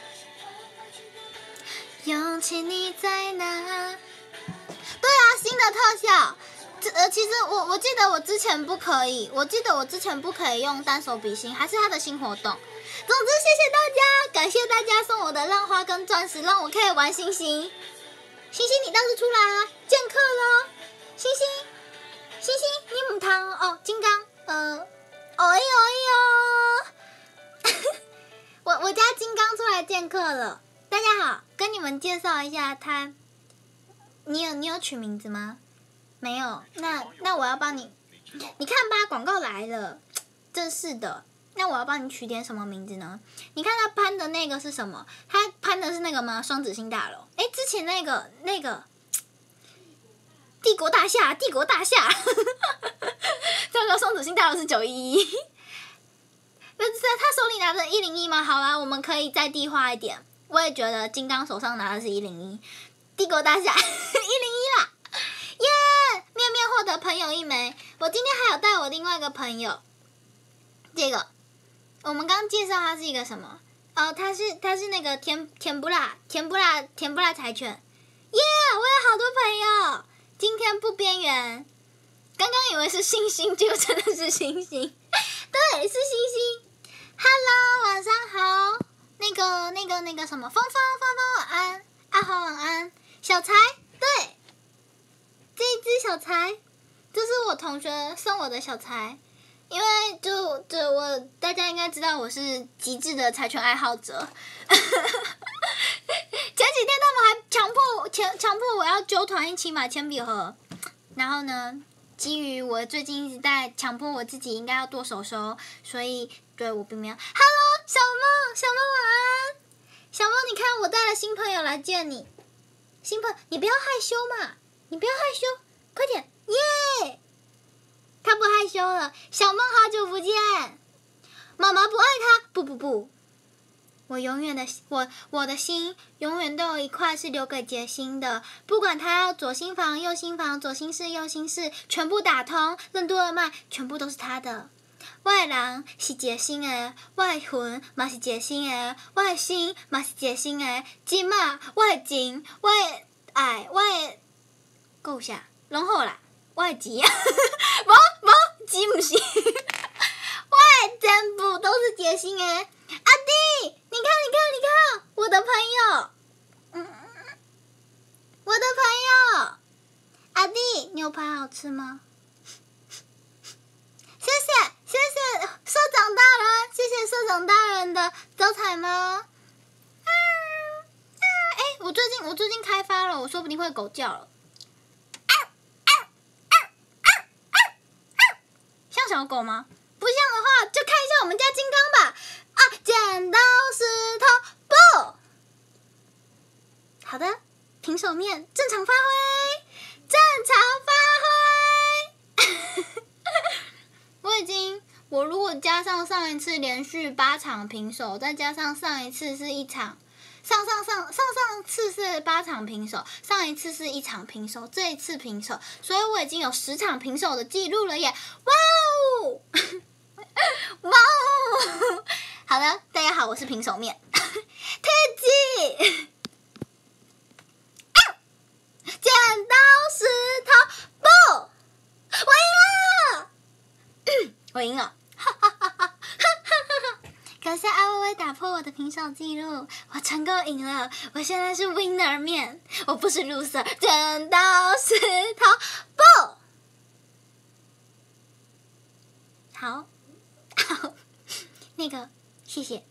勇气你在哪？对啊，新的特效。这呃，其实我我记得我之前不可以，我记得我之前不可以用单手比心，还是它的新活动。总之，谢谢大家，感谢大家送我的浪花跟钻石，让我可以玩星星。星星，你倒是出来啊！剑客咯，星星，星星，你母汤哦，金刚，呃，哦哎呦哎呦，我我家金刚出来剑客了。大家好，跟你们介绍一下他。你有你有取名字吗？没有，那那我要帮你，你看吧，广告来了，真是的。那我要帮你取点什么名字呢？你看他攀的那个是什么？他攀的是那个吗？双子星大楼。哎，之前那个那个帝国大厦，帝国大厦，这个双子星大楼是九一一。那是他手里拿着一零一吗？好啦，我们可以再地化一点。我也觉得金刚手上拿的是一零一，帝国大厦一零一啦。耶！ Yeah! 面面获得朋友一枚。我今天还有带我另外一个朋友，这个我们刚介绍他是一个什么？哦，他是他是那个甜甜不辣甜不辣甜不辣柴犬。耶！ Yeah! 我有好多朋友。今天不边缘。刚刚以为是星星，结果真的是星星。对，是星星。Hello， 晚上好。那个那个那个什么，芳芳芳芳晚安，阿豪晚安，小才对。这一只小才，这是我同学送我的小才，因为就就我大家应该知道我是极致的柴犬爱好者。前几天他们还强迫强强迫我要揪团一起买铅笔盒，然后呢，基于我最近一直在强迫我自己应该要剁手手，所以对我并没有。Hello， 小梦，小梦晚安，小梦，你看我带了新朋友来见你，新朋友你不要害羞嘛。你不要害羞，快点！耶！他不害羞了，小梦好久不见。妈妈不爱他，不不不，我永远的我我的心永远都有一块是留给杰心的，不管他要左心房、右心房、左心室、右心室，全部打通，任督二脉全部都是他的。我的人是杰心的，我的魂嘛是杰心的，我的心嘛是杰心的，今嘛我的情，我的爱，我的。够下，拢好啦，我的钱，无无钱不是，我的全部都是杰心的。阿弟，你看，你看，你看，我的朋友，嗯，我的朋友，阿弟，牛排好吃吗？谢谢，谢谢社长大人，谢谢社长大人的招财猫。啊啊！哎，我最近我最近开发了，我说不定会狗叫了。像小狗吗？不像的话，就看一下我们家金刚吧。啊，剪刀石头布。好的，平手面正常发挥，正常发挥。我已经，我如果加上上一次连续八场平手，再加上上一次是一场。上上上上上次是八场平手，上一次是一场平手，这一次平手，所以我已经有十场平手的记录了耶！哇哦，哇哦！好的，大家好，我是平手面，特技，啊，剪刀石头布，我赢了，我赢了，哈哈哈哈！感谢阿微微打破我的平手记录，我成功赢了，我现在是 winner 面，我不是 loser。剪刀石头布，好，好，那个谢谢，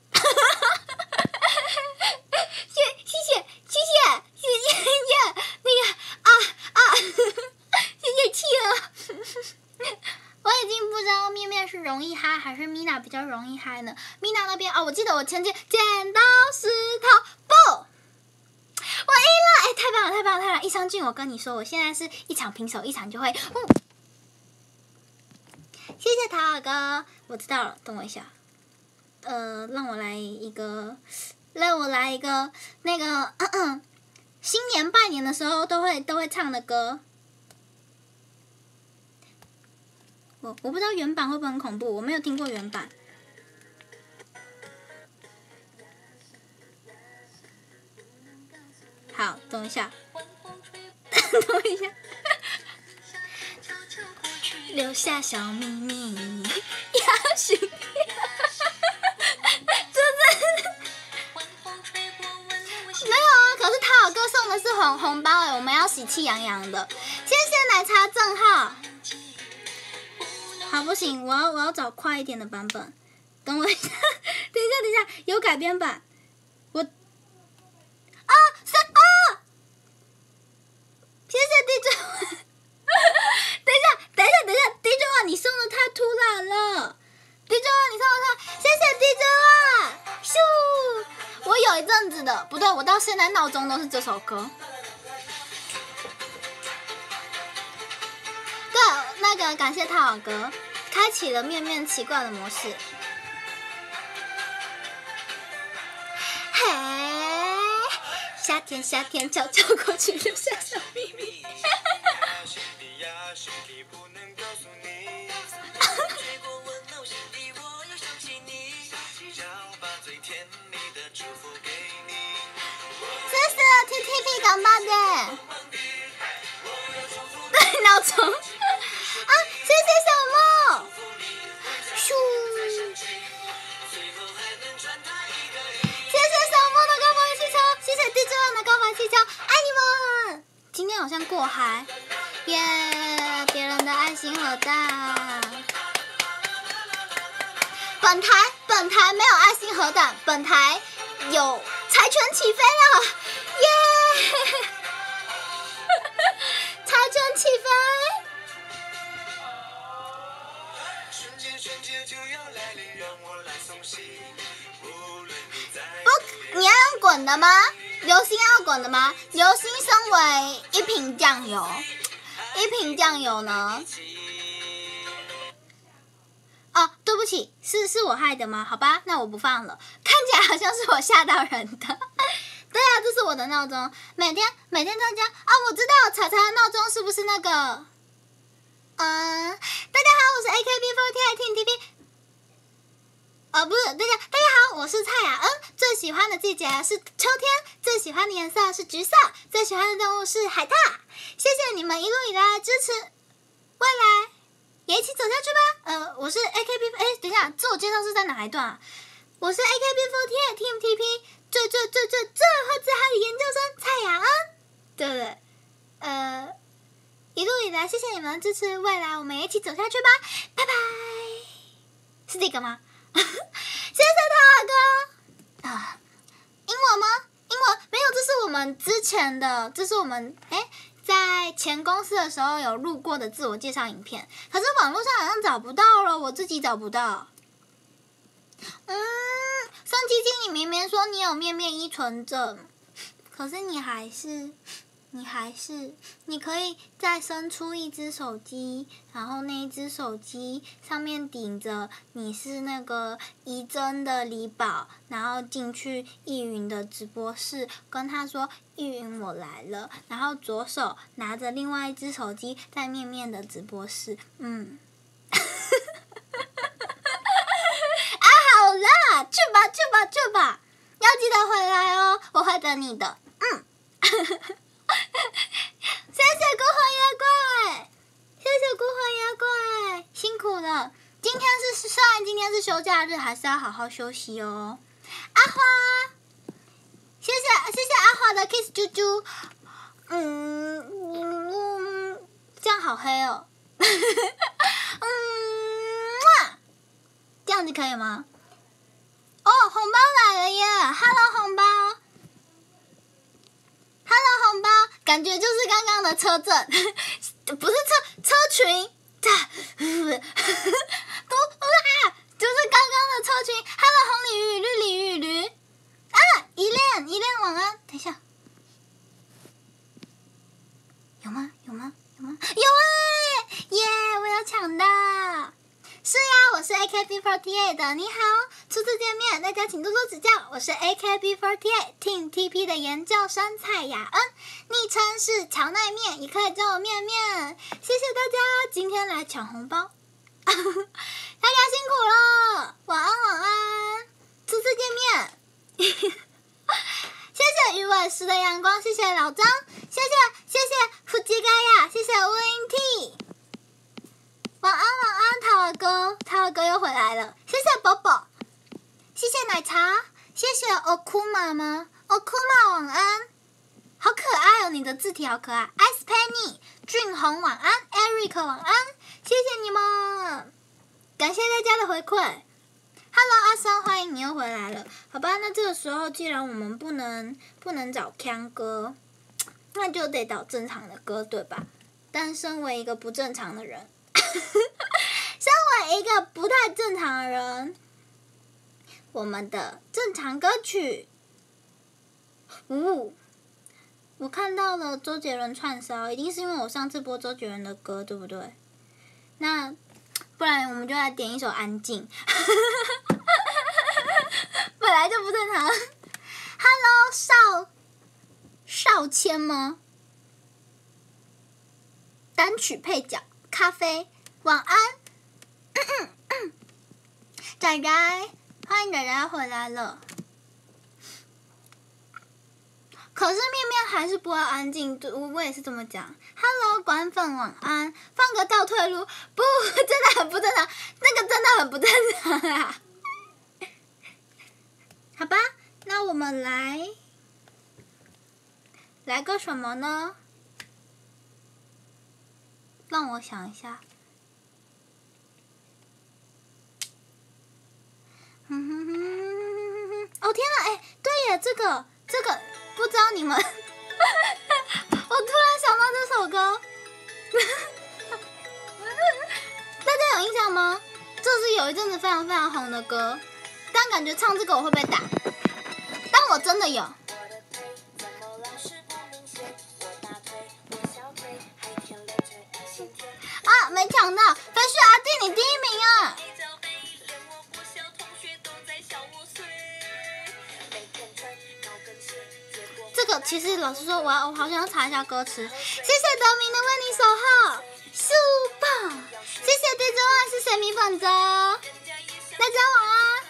谢谢谢谢谢谢谢谢那个啊啊，谢谢企鹅。我已经不知道面面是容易嗨还是米娜比较容易嗨呢？米娜那边哦，我记得我前期剪刀石头布，我赢了！哎，太棒了，太棒了，太棒了！易商俊，我跟你说，我现在是一场平手，一场就会。嗯、谢谢塔尔哥，我知道了，等我一下。呃，让我来一个，让我来一个那个咳咳新年拜年的时候都会都会唱的歌。 我我不知道原版会不会很恐怖，我没有听过原版。好，等一下，等一下，留下小秘密，要许愿，就是没有啊。可是他有哥送的是红红包哎，我们要喜气洋洋的。谢谢奶茶正浩。好，不行，我要我要找快一点的版本。等我一下，等一下，等一下，有改编版。我啊三啊！谢谢 D J。等一下，等一下，等一下 ，D J 啊，你送的太突然了。D J 啊，你送的太……谢谢 D J 啊！咻！我有一阵子的，不对，我到现在闹钟都是这首歌。对，那个感谢泰尔哥，开启了面面奇怪的模式。嘿，夏天夏天悄悄过去，留下小秘密。谢谢 T T P 干巴的。对，闹钟啊！谢谢小梦。咻！谢谢小梦的高凡气球，谢谢 D J 的高凡气球，爱你们！今天好像过嗨，耶、yeah, ！别人的爱心核弹。本台本台没有爱心核弹，本台有柴犬起飞了，耶、yeah! 柴犬起飞。不，你要用滚的吗？流星要滚的吗？流星身为一瓶酱油，一瓶酱油呢？哦，对不起，是是我害的吗？好吧，那我不放了。看起来好像是我吓到人的。对啊，这是我的闹钟，每天每天在家啊。我知道彩彩的闹钟是不是那个？嗯，大家好，我是 A K B 四十八 T T P。呃，不是，大家大家好，我是蔡雅恩。最喜欢的季节是秋天，最喜欢的颜色是橘色，最喜欢的动物是海獭。谢谢你们一路以来的支持，未来也一起走下去吧。呃，我是 A K B， 哎，等一下，自我介绍是在哪一段啊？我是 A K B 四十八 T T P 最最最最最会自嗨的研究生蔡雅恩，对不对？呃，一路以来谢谢你们的支持，未来我们也一起走下去吧，拜拜。是这个吗？谢谢他哥啊！英文吗？英文没有，这是我们之前的，这是我们哎在前公司的时候有录过的自我介绍影片，可是网络上好像找不到了，我自己找不到。嗯，孙基金，你明明说你有面面依存症，可是你还是。你还是，你可以再伸出一只手机，然后那一只手机上面顶着你是那个怡珍的李宝，然后进去易云的直播室，跟他说易云我来了，然后左手拿着另外一只手机在面面的直播室，嗯，啊好了，去吧去吧去吧，要记得回来哦，我会等你的，嗯。谢谢孤魂野鬼，谢谢孤魂野鬼，辛苦了。今天是虽然今天是休假日，还是要好好休息哦。阿花，谢谢谢谢阿花的 kiss 啾啾。嗯嗯，这样好黑哦。嗯，这样子可以吗？哦，红包来了耶 ！Hello， 红包。Hello， 红包，感觉就是刚刚的车震，不是车车群，都啊，就是刚刚的车群。Hello， 红鲤鱼、绿鲤鱼、驴啊，依恋依恋晚安。等一下，有吗？有吗？有吗？有哎、欸，耶、yeah, ！我有抢到。是呀，我是 A K B 四十八 的，你好，初次见面，大家请多多指教。我是 A K B 四十八 Team T P 的研究生蔡雅恩，昵称是荞麦面，也可以叫我面面。谢谢大家，今天来抢红包， 大家辛苦了，晚安晚安，初次见面。谢谢鱼尾狮的阳光，谢谢老张，谢谢谢谢福吉盖亚，谢谢乌英 T。晚安晚安，塔尔哥，塔尔哥又回来了，谢谢宝宝，谢谢奶茶，谢谢欧库玛吗？欧库玛晚安，好可爱哦，你的字体好可爱。Ice Penny， 俊宏晚安 ，Eric 晚安，谢谢你们，感谢大家的回馈。Hello， 阿桑，欢迎你又回来了。好吧，那这个时候既然我们不能不能找腔歌，那就得找正常的歌，对吧？但身为一个不正常的人，身为一个不太正常的人，我们的正常歌曲，呜、哦，我看到了周杰伦串烧，一定是因为我上次播周杰伦的歌，对不对？那不然我们就来点一首《安静》。本来就不正常。Hello， 少少谦吗？单曲配角，咖啡，晚安。仔仔，欢迎仔仔回来了。可是面面还是不会安静，我我也是这么讲。Hello， 管粉晚安，放个倒退路，不，真的很不正常，那个真的很不正常啊。好吧，那我们来来个什么呢？让我想一下。嗯哼哼哼哼哦天哪，哎，对耶，这个这个不知道你们，我突然想到这首歌，大家有印象吗？这是有一阵子非常非常红的歌。但感觉唱这个我会被打，但我真的有。啊，没抢到！飞絮阿弟，你第一名啊！这个其实老实说，我要我好想要查一下歌词。谢谢德明的为你守候 ，super！ 谢谢地之外，谢谢米粉泽，大家晚安。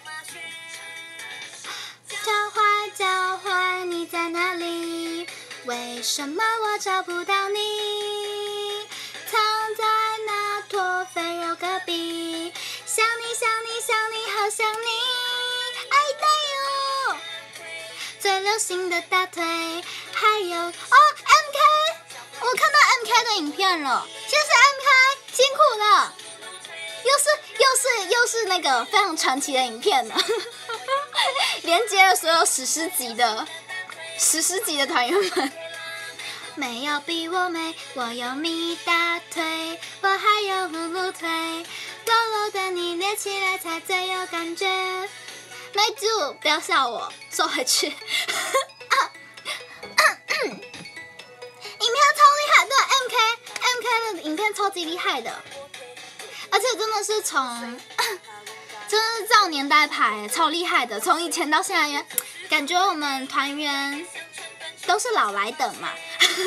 交换交换，你在哪里？为什么我找不到你？藏在那坨肥肉隔壁，想你想你想你好想你，爱戴哟！最流行的大腿，还有哦 M K， 我看到 M K 的影片了，谢谢 M K， 辛苦了，又是又是又是那个非常传奇的影片了。连接了所有史诗级的史诗级的团员们。没有比我美，我有蜜大腿，我还有露露腿，柔柔的你捏起来才最有感觉。没住，不要笑我，收回去。啊啊嗯、影片超厉害，对 M K M K 的影片超级厉害的，而且真的是从。真的是照年代排，超厉害的。从以前到现在，感觉我们团员都是老来等嘛。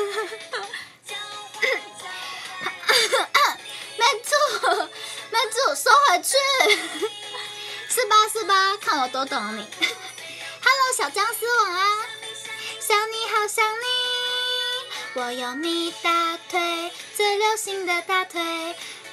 没住，没住，收回去。是吧是吧？看我都懂你。Hello， 小僵尸晚安。想你好想你，我有你大腿，最流行的大腿。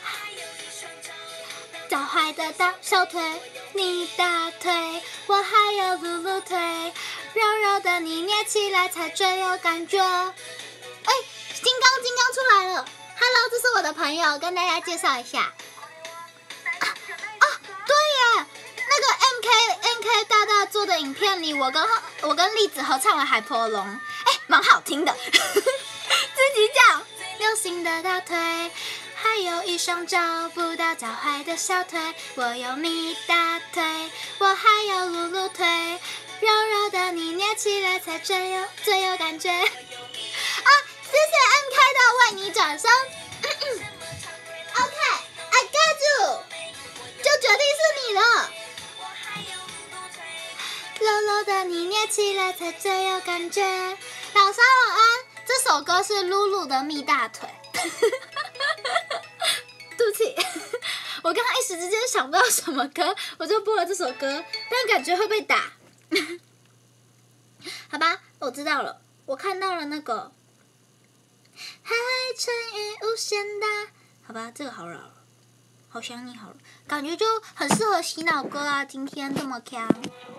脚踝的大小腿，你大腿，我还有露露腿，柔柔的你捏起来才最有感觉。哎，金刚金刚出来了 ，Hello， 这是我的朋友，跟大家介绍一下。啊，啊对耶，那个 M K M K 大大做的影片里，我跟我跟栗子合唱了《海波龙》，哎，蛮好听的。自己讲，流行的大腿。还有一双找不到脚踝的小腿，我有蜜大腿，我还有露露腿，柔柔的你捏起来才最有最有感觉。啊，谢谢 M K 的为你转身。OK，I got you， 就决定是你了。柔柔的你捏起来才最有感觉。老沙晚安，这首歌是露露的蜜大腿。对不起， 我刚刚一时之间想不到什么歌，我就播了这首歌，但感觉会被打。好吧，我知道了，我看到了那个海乘以无限大。好吧，这个好老了，好想你好了，感觉就很适合洗脑歌啊！今天这么强。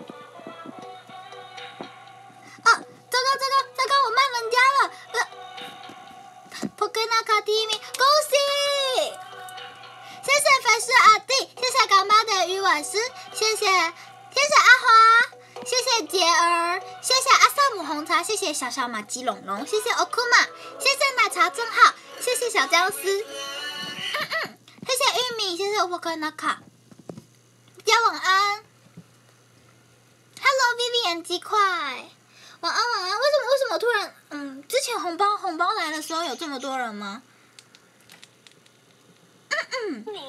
啊，糟糕糟糕糟糕，我慢人家了。呃 Pokena Katimi， 恭喜！谢谢粉丝阿弟，谢谢干妈的鱼尾丝，谢谢谢谢阿华，谢谢杰儿，谢谢阿萨姆红茶，谢谢小小马吉龙龙，谢谢 Okuma， 谢谢奶茶正好，谢谢小姜丝，嗯嗯，谢谢玉米，谢谢 Pokena Ka， 大家晚安。Hello Vivian 鸡块。晚安晚安，为什么为什么突然嗯？之前红包红包来的时候有这么多人吗？嗯嗯。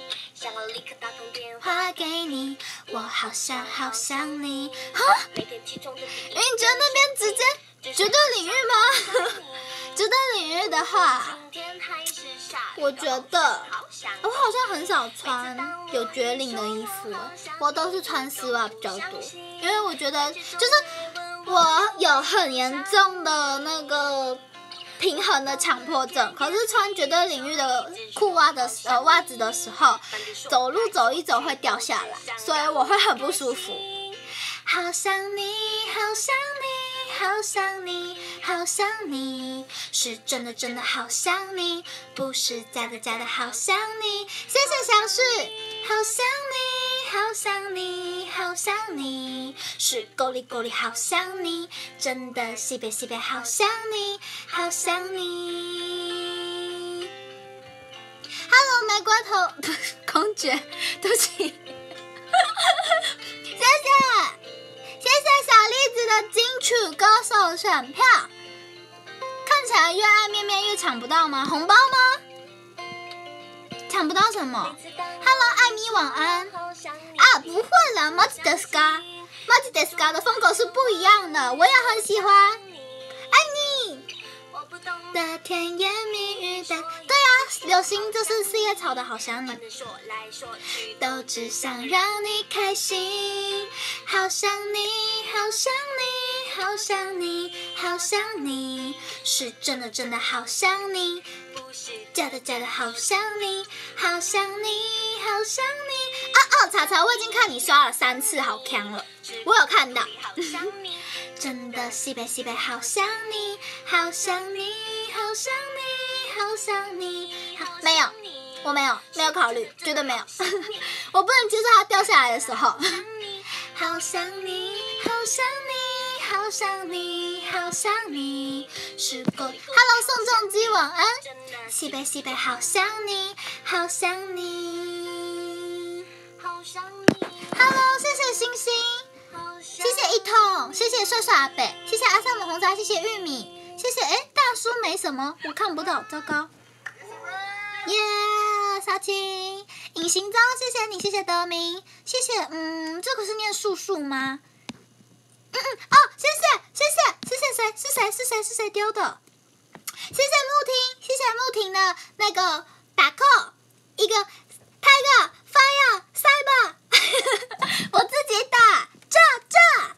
话给你，我好想好想你。哈？云哲那边直接绝对领域吗？绝对领域的话，我觉得我好像很少穿有绝领的衣服，我都是穿丝袜比较多，因为我觉得就是。我有很严重的那个平衡的强迫症，可是穿绝对领域的裤袜的呃袜子的时候，走路走一走会掉下来，所以我会很不舒服。好想你，好想你，好想你，好想你，是真的真的好想你，不是假的假的好想你。谢谢小事，好想你。好想你，好想你，是够力够力好想你，真的西北西北好想你，好想你。Hello 玫瑰头公爵，对不起，谢谢谢谢小栗子的金曲歌手选票，看起来越爱面面越抢不到吗？红包吗？抢不到什么 ？Hello 艾米晚安。啊，不会啦 m a t d e s k a m a t d e s k a 的风格是不一样的，我也很喜欢。爱你的甜言蜜语的，对啊，流星就是四叶草的好想你，都只想让你开心，好想你，好想你，好想你，好想你，是真的真的好想你，假的假的好想你，好想你，好想你。哦哦，查查，我已经看你刷了三次，好强了，我有看到。真的西北西北好想你，好想你，好想你，好想你，好没有，我没有，没有考虑，绝对没有，我不能接受它掉下来的时候。好想你，好想你，好想你，好想你，是够。Hello 宋仲基晚安，西北西北好想你，好想你。Hello， 谢谢星星，谢谢一通，谢谢帅帅阿北，谢谢阿萨姆红茶，谢谢玉米，谢谢哎大叔没什么，我看不到，糟糕。耶，小青，隐形妆，谢谢你，谢谢德明，谢谢，嗯，这个是念素素吗？嗯嗯，哦，谢谢谢谢谢谢谁？是谁？是谁？是谁丢的？谢谢木婷，谢谢木婷的那个打扣，一个。Tiger Fire Cyber， 我自己打炸炸。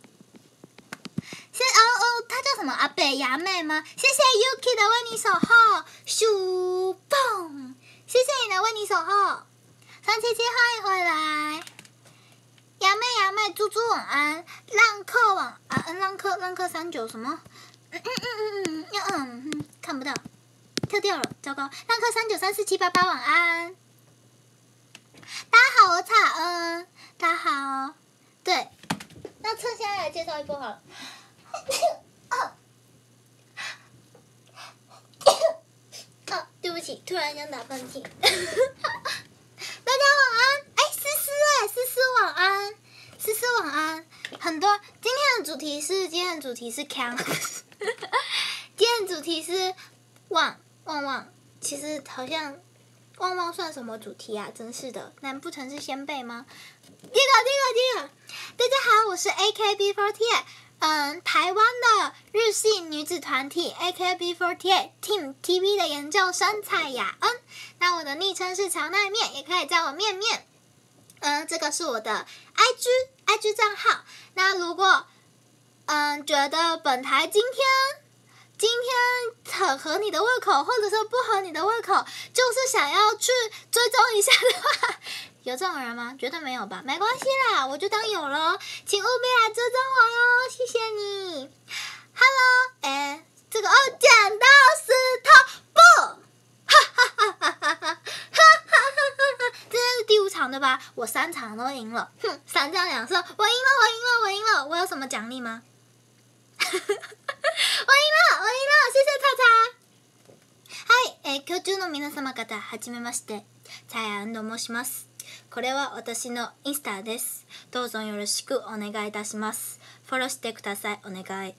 谢哦哦，他叫什么？阿北雅妹吗？谢谢 Yuki 的为你守候，咻嘣！谢谢你的为你守候。三七七欢迎回来，雅妹雅妹，猪猪晚安，浪客晚安，浪客浪客三九什么？嗯嗯嗯嗯嗯嗯嗯，看不到，跳掉了，糟糕！浪客三九三四七八八晚安。大家好，我彩恩。大家好，对，那趁现在来介绍一波好了。啊，啊，对不起，突然想打喷嚏。大家晚安，哎，思思哎，思思晚安，思思晚安。很多，今天的主题是，今天的主题是强，今天的主题是旺旺旺，其实好像。旺旺算什么主题啊？真是的，难不成是先辈吗？第一个，第一个，第一个，大家好，我是 A K B 四十八， 嗯，台湾的日系女子团体 A K B 四十八 Team T V 的研究生蔡雅恩。那我的昵称是荞奈面，也可以叫我面面。嗯，这个是我的 I G I G 账号。那如果嗯觉得本台今天今天很合你的胃口，或者说不合你的胃口，就是想要去追踪一下的话，有这种人吗？绝对没有吧，没关系啦，我就当有了，请务必来追踪我哟，谢谢你。Hello， 哎，这个哦，剪刀石头布，哈哈哈哈哈哈，哈哈哈哈，这是第五场对吧？我三场都赢了，哼，三战两胜，我赢了，我赢了，我赢了，我有什么奖励吗？我赢了，我赢了，谢谢叉叉。はい、えー、今日中の皆様方、はじめまして、サヤアンと申します。これは私のインスタです。どうぞよろしくお願いいたします。フォローしてください、お願い。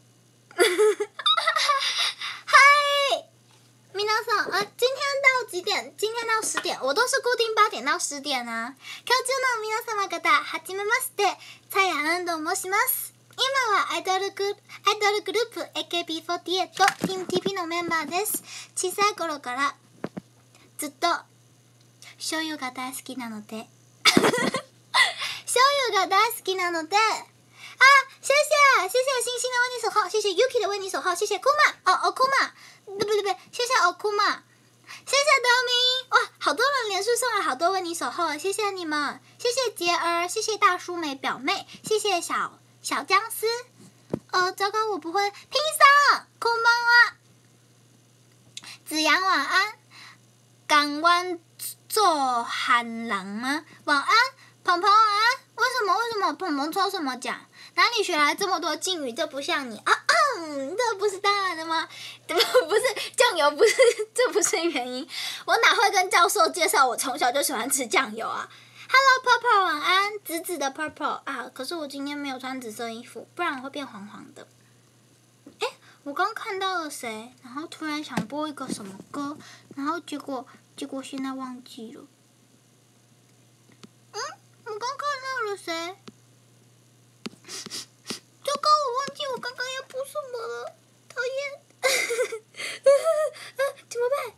嗨，皆さん，啊，今天到几点？今天到十点，我都是固定八点到十点啊。今日中の皆様方、はじめまして、サヤアンと申します。今はアイドルグアイドルグループ エーケービーフォーティーエイト ティーム ティーピー のメンバーです。小さい頃からずっと醤油が大好きなので醤油が大好きなので啊，谢谢谢谢星星的为你守候，谢谢 Yuki 的为你守候，谢谢 Kuma 哦哦 Kuma， 对不对不对，谢谢哦 Kuma， 谢谢德明，哇，好多人连续送了好多为你守候，谢谢你们，谢谢杰儿，谢谢大叔美表妹，谢谢小小僵尸，呃，糟糕，我不会。平桑，こんばんは。子阳晚安。港湾做喊狼吗？晚安，鹏鹏晚安。为什么？为什么鹏鹏抽什么奖？哪里学来这么多敬语？这不像你啊！嗯，这不是当然的吗？不不是酱油，不是，这不是原因。我哪会跟教授介绍我从小就喜欢吃酱油啊？Hello Purple 晚安，紫紫的 Purple 啊！可是我今天没有穿紫色衣服，不然会变黄黄的。哎，我刚看到了谁，然后突然想播一个什么歌，然后结果结果现在忘记了。嗯，我刚看到了谁？糟糕，我忘记我刚刚要播什么了，讨厌！怎么办？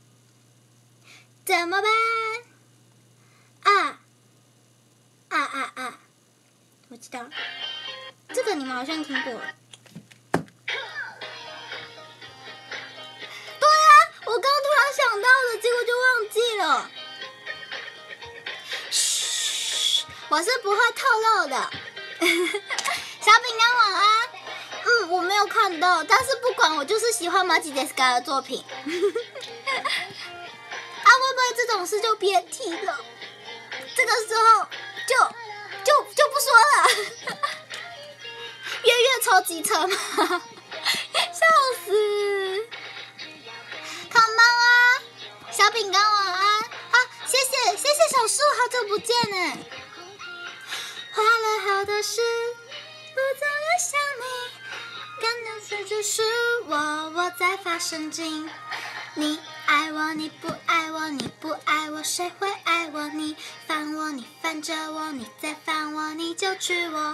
怎么办？啊！啊啊啊！我知道了，这个你们好像听过了。对啊，我刚突然想到了，结果就忘记了。嘘，我是不会透露的。小饼干晚安。嗯，我没有看到，但是不管，我就是喜欢马吉德斯卡的作品。啊，会不会这种事就别提了？这个时候。就就就不说了，月月抽机车吗？笑死！康邦啊，小饼干晚安啊！谢谢谢谢小树，好久不见呢。花了好多事，不总要想你，感觉这就是我，我在发神经。你爱我，你不爱我，你不爱我，谁会爱我？你烦我，你烦着我，你再烦我，你就娶我。晚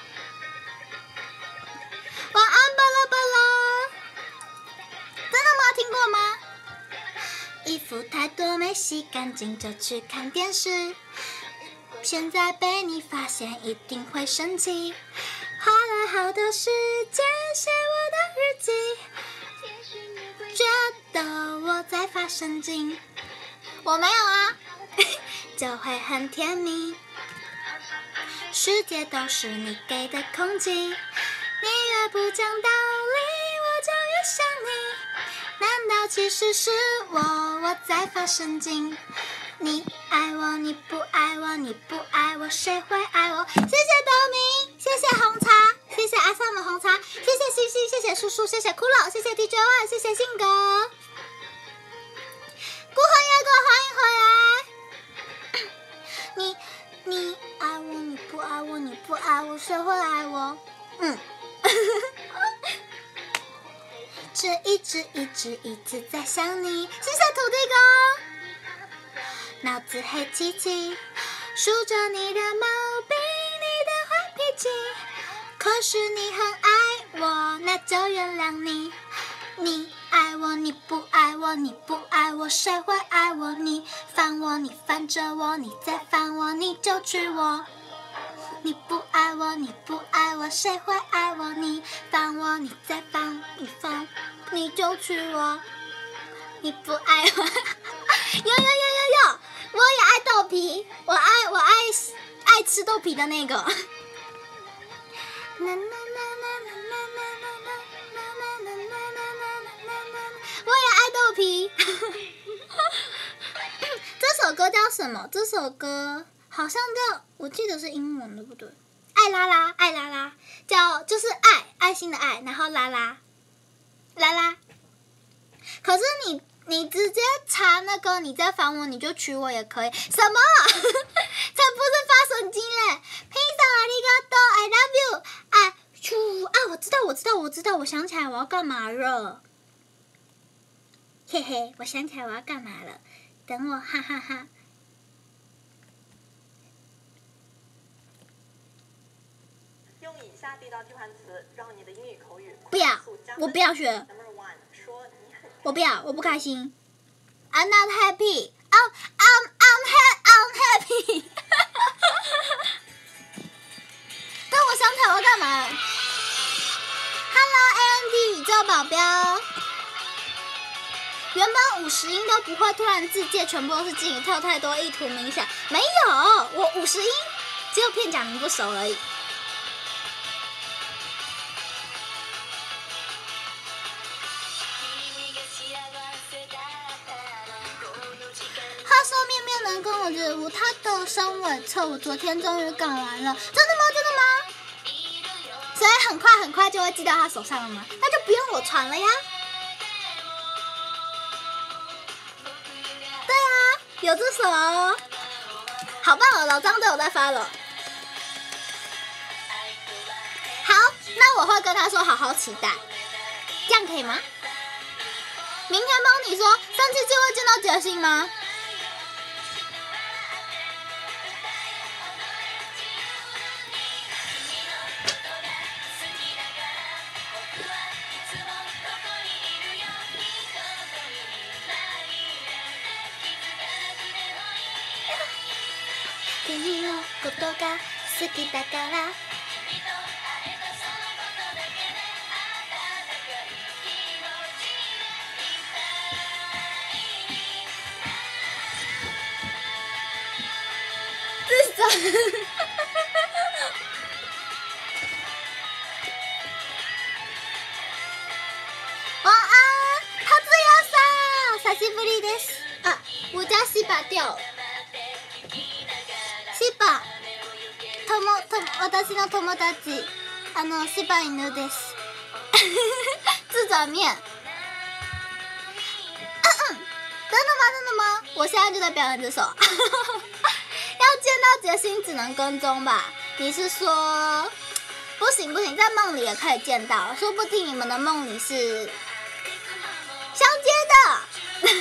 安，巴拉巴拉。真的吗？听过吗？衣服太多没洗干净，就去看电视。现在被你发现，一定会生气。花了好多时间写我的日记。觉得我在发神经，我没有啊，就会很甜蜜。世界都是你给的空气，你越不讲道理，我就越想你。难道其实是我，我在发神经？你爱我，你不爱我，你不爱我，谁会爱我？谢谢德明，谢谢红茶，谢谢阿萨姆红茶，谢谢星星，谢谢叔叔，谢谢骷髅，谢谢 D J Y， 谢谢性格。孤魂野鬼，欢迎回来。你你爱我，你不爱我，你不爱我，谁会爱我？嗯。只一直一直一直在想你，谢谢土地公。脑子黑漆漆，数着你的毛病，你的坏脾气， 可是你很爱我，那就原谅你。你爱我，你不爱我，你不爱我，谁会爱我？你烦我，你烦着我，你再烦我，你就娶我。你不爱我，你不爱我，谁会爱我？你烦我，你再烦，你烦，你就娶我。你不爱我，有有有有有，我也爱豆皮，我爱我爱爱吃豆皮的那个。我也爱豆皮。这首歌叫什么？这首歌好像叫，我记得是英文对不对？爱拉拉，爱拉拉，叫就是爱，爱心的爱，然后拉拉，拉拉。可是你你直接查那个，你再烦我，你就娶我也可以。什么？才不是发神经嘞！平手ありがとう ，I love you， 哎，咻啊！我知道，我知道，我知道，我想起来我要干嘛了。嘿嘿，我想起来我要干嘛了，等我，哈哈哈。 用以下地道替换词，让你的英语口语不要，我不要学。我不要，我不开心。I'm not happy. I'm I'm I'm ha I'm happy. 但我想起来我要干嘛 ？Hello Andy 宇宙保镖。原本五十音都不会，突然自介全部都是敬语，跳太多，意图明显。没有，我五十音只有片假名不熟而已。话说面面人跟我日舞，他的声尾侧舞昨天终于赶完了，真的吗？真的吗？所以很快很快就会寄到他手上了吗？那就不用我传了呀。对啊，有这首哦，好棒哦！老张都有在发了。好，那我会跟他说好好期待，这样可以吗？明天帮你说，三七七会见到决心吗？君のことが好きだから。晚安，達也さん、久しぶりです。啊，我家西巴掉了。西巴、ともと私の友達、あの柴犬です。自转面。真的吗？真的吗？我现在就在表演这首。要见到决心只能跟踪吧？你是说不行不行，在梦里也可以见到，说不定你们的梦里是相接的。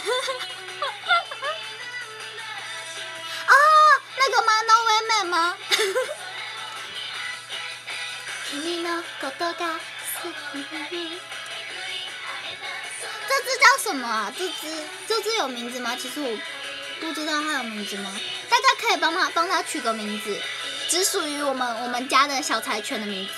哦，那个吗 ？No way man 吗？君のことが好き。这只叫什么啊？这只这只有名字吗？其实我不知道它有名字吗？大家可以帮他帮他取个名字，只属于我们我们家的小柴犬的名字。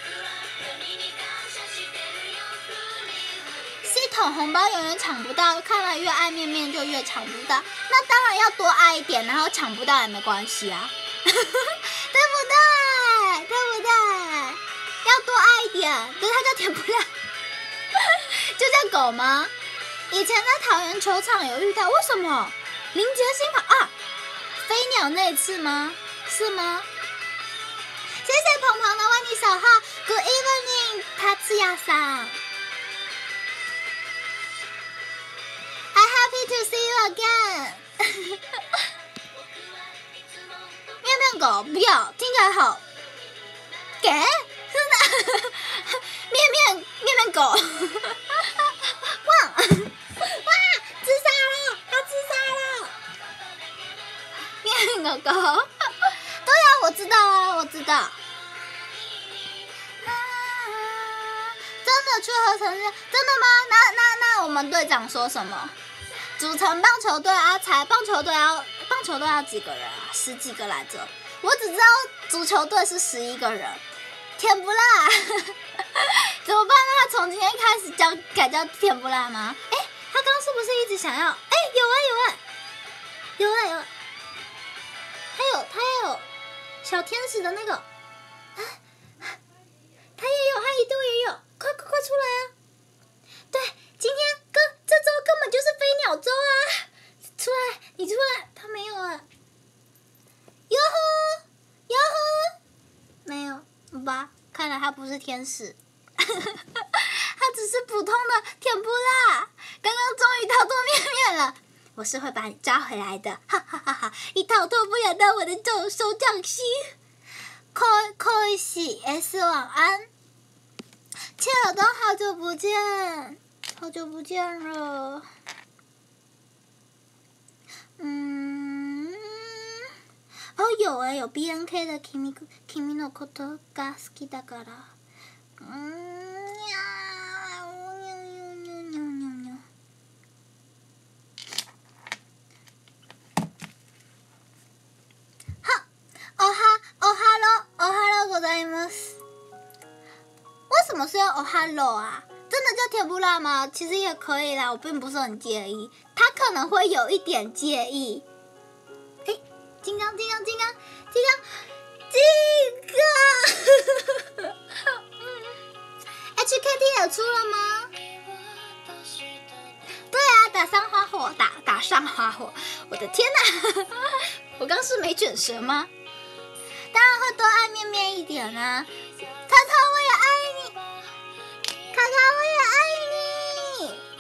系统红包永远抢不到，看来越爱面面就越抢不到。那当然要多爱一点，然后抢不到也没关系啊，对不对？对不对？要多爱一点，可是它叫甜不辣。就叫狗吗？以前在桃园球场有遇到，为什么？林杰星跑啊，飞鸟那次吗？是吗？谢谢鹏鹏的为你守候 ，Good evening， 達也さん。I'm happy to see you again 。面面狗不要，听起来好。给，真的。面面面面狗。哇哇！自杀了，他自杀了。面面狗狗。对啊，我知道啊，我知道。 的去合成是真的吗？那那那我们队长说什么？组成棒球队啊，才棒球队要棒球队要几个人啊？十几个来着。我只知道足球队是十一个人。甜不辣，怎么办呢？他从今天开始叫改叫甜不辣吗？哎，他刚刚是不是一直想要？哎，有啊有啊，有啊有啊，还有他也有小天使的那个，啊，他也有，他一度也有，快快快出来啊！对，今天跟这周根本就是飞鸟周啊！出来，你出来，他没有啊。哟吼，哟吼，没有。好吧，看来他不是天使，他只是普通的甜不辣。刚刚终于逃脱面面了，我是会把你抓回来的，哈哈哈哈！你逃脱不了的我的手手掌心。可可以洗 S 晚安，切尔登好久不见，好久不见了。嗯。哦，有哎，有 B N K 的 Kimi Kimi no Koto ga suki da kara。嗯呀，喵喵喵喵喵喵。哈，哦哈，哦哈喽，哦哈喽，ございます。为什么是用哦哈喽啊？真的叫甜不辣吗？其实也可以啦，我并不是很介意。他可能会有一点介意。诶，金刚，金刚，金刚。金刚，金刚，H K T 有出了吗？对啊，打上花火，打打上花火！我的天哪，我刚是没卷舌吗？当然会多爱面面一点啊！塔塔我也爱你，塔塔我也爱你，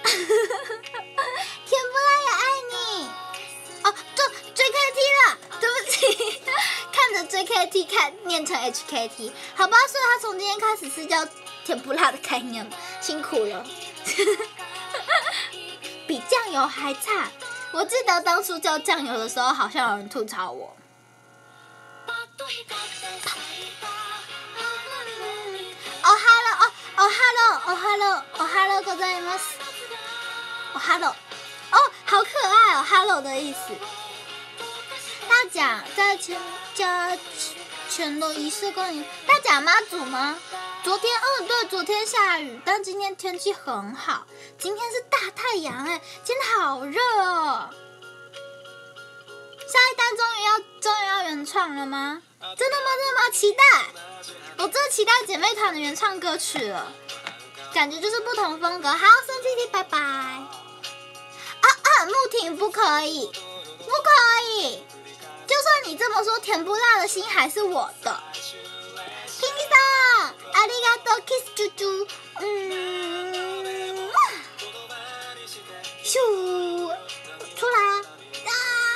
甜不辣也爱你。哦，就追 K T 了，对不起，看着追 K T 看念成 H K T， 好吧，所以他从今天开始是叫甜不辣的概念，辛苦了，比酱油还差。我记得当初叫酱油的时候，好像有人吐槽我。哦哈喽，哦哦哈喽，哦哈喽，哦哈喽，ございます。哦哈喽。哦，好可爱哦 ，Hello 的意思。大甲在前家前的仪式公园，大甲妈祖吗？昨天，嗯，对，昨天下雨，但今天天气很好。今天是大太阳哎，今天好热哦。下一单终于要终于要原创了吗？真的吗？真的吗？期待！我最期待姐妹团的原创歌曲了，感觉就是不同风格。好，孙弟弟，拜拜。啊啊！木婷不可以，不可以！就算你这么说，甜不辣的心还是我的。听さん、ありがとう、キスチュチュ。嗯，咻，出来啊！啊！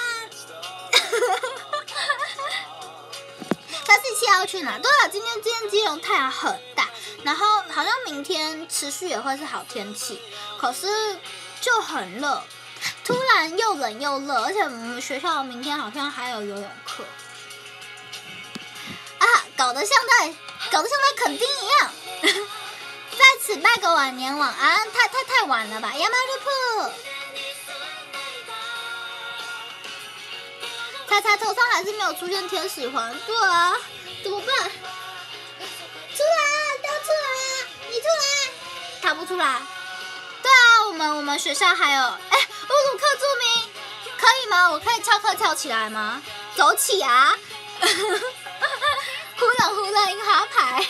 三四七要去哪？对了，今天今天基隆太阳很大，然后好像明天持续也会是好天气，可是就很热，突然又冷又热，而且我们学校明天好像还有游泳课啊，搞得像在搞得像在垦丁一样。在此拜个晚年，晚安，太太太晚了吧？亚麻绿铺，猜猜头上还是没有出现天使环，对啊，怎么办？出来啊，都出来啊，你出来，他不出来。对啊，我们我们学校还有，哎，乌鲁克著名，可以吗？我可以翘课翘起来吗？走起啊！忽冷忽热樱花牌，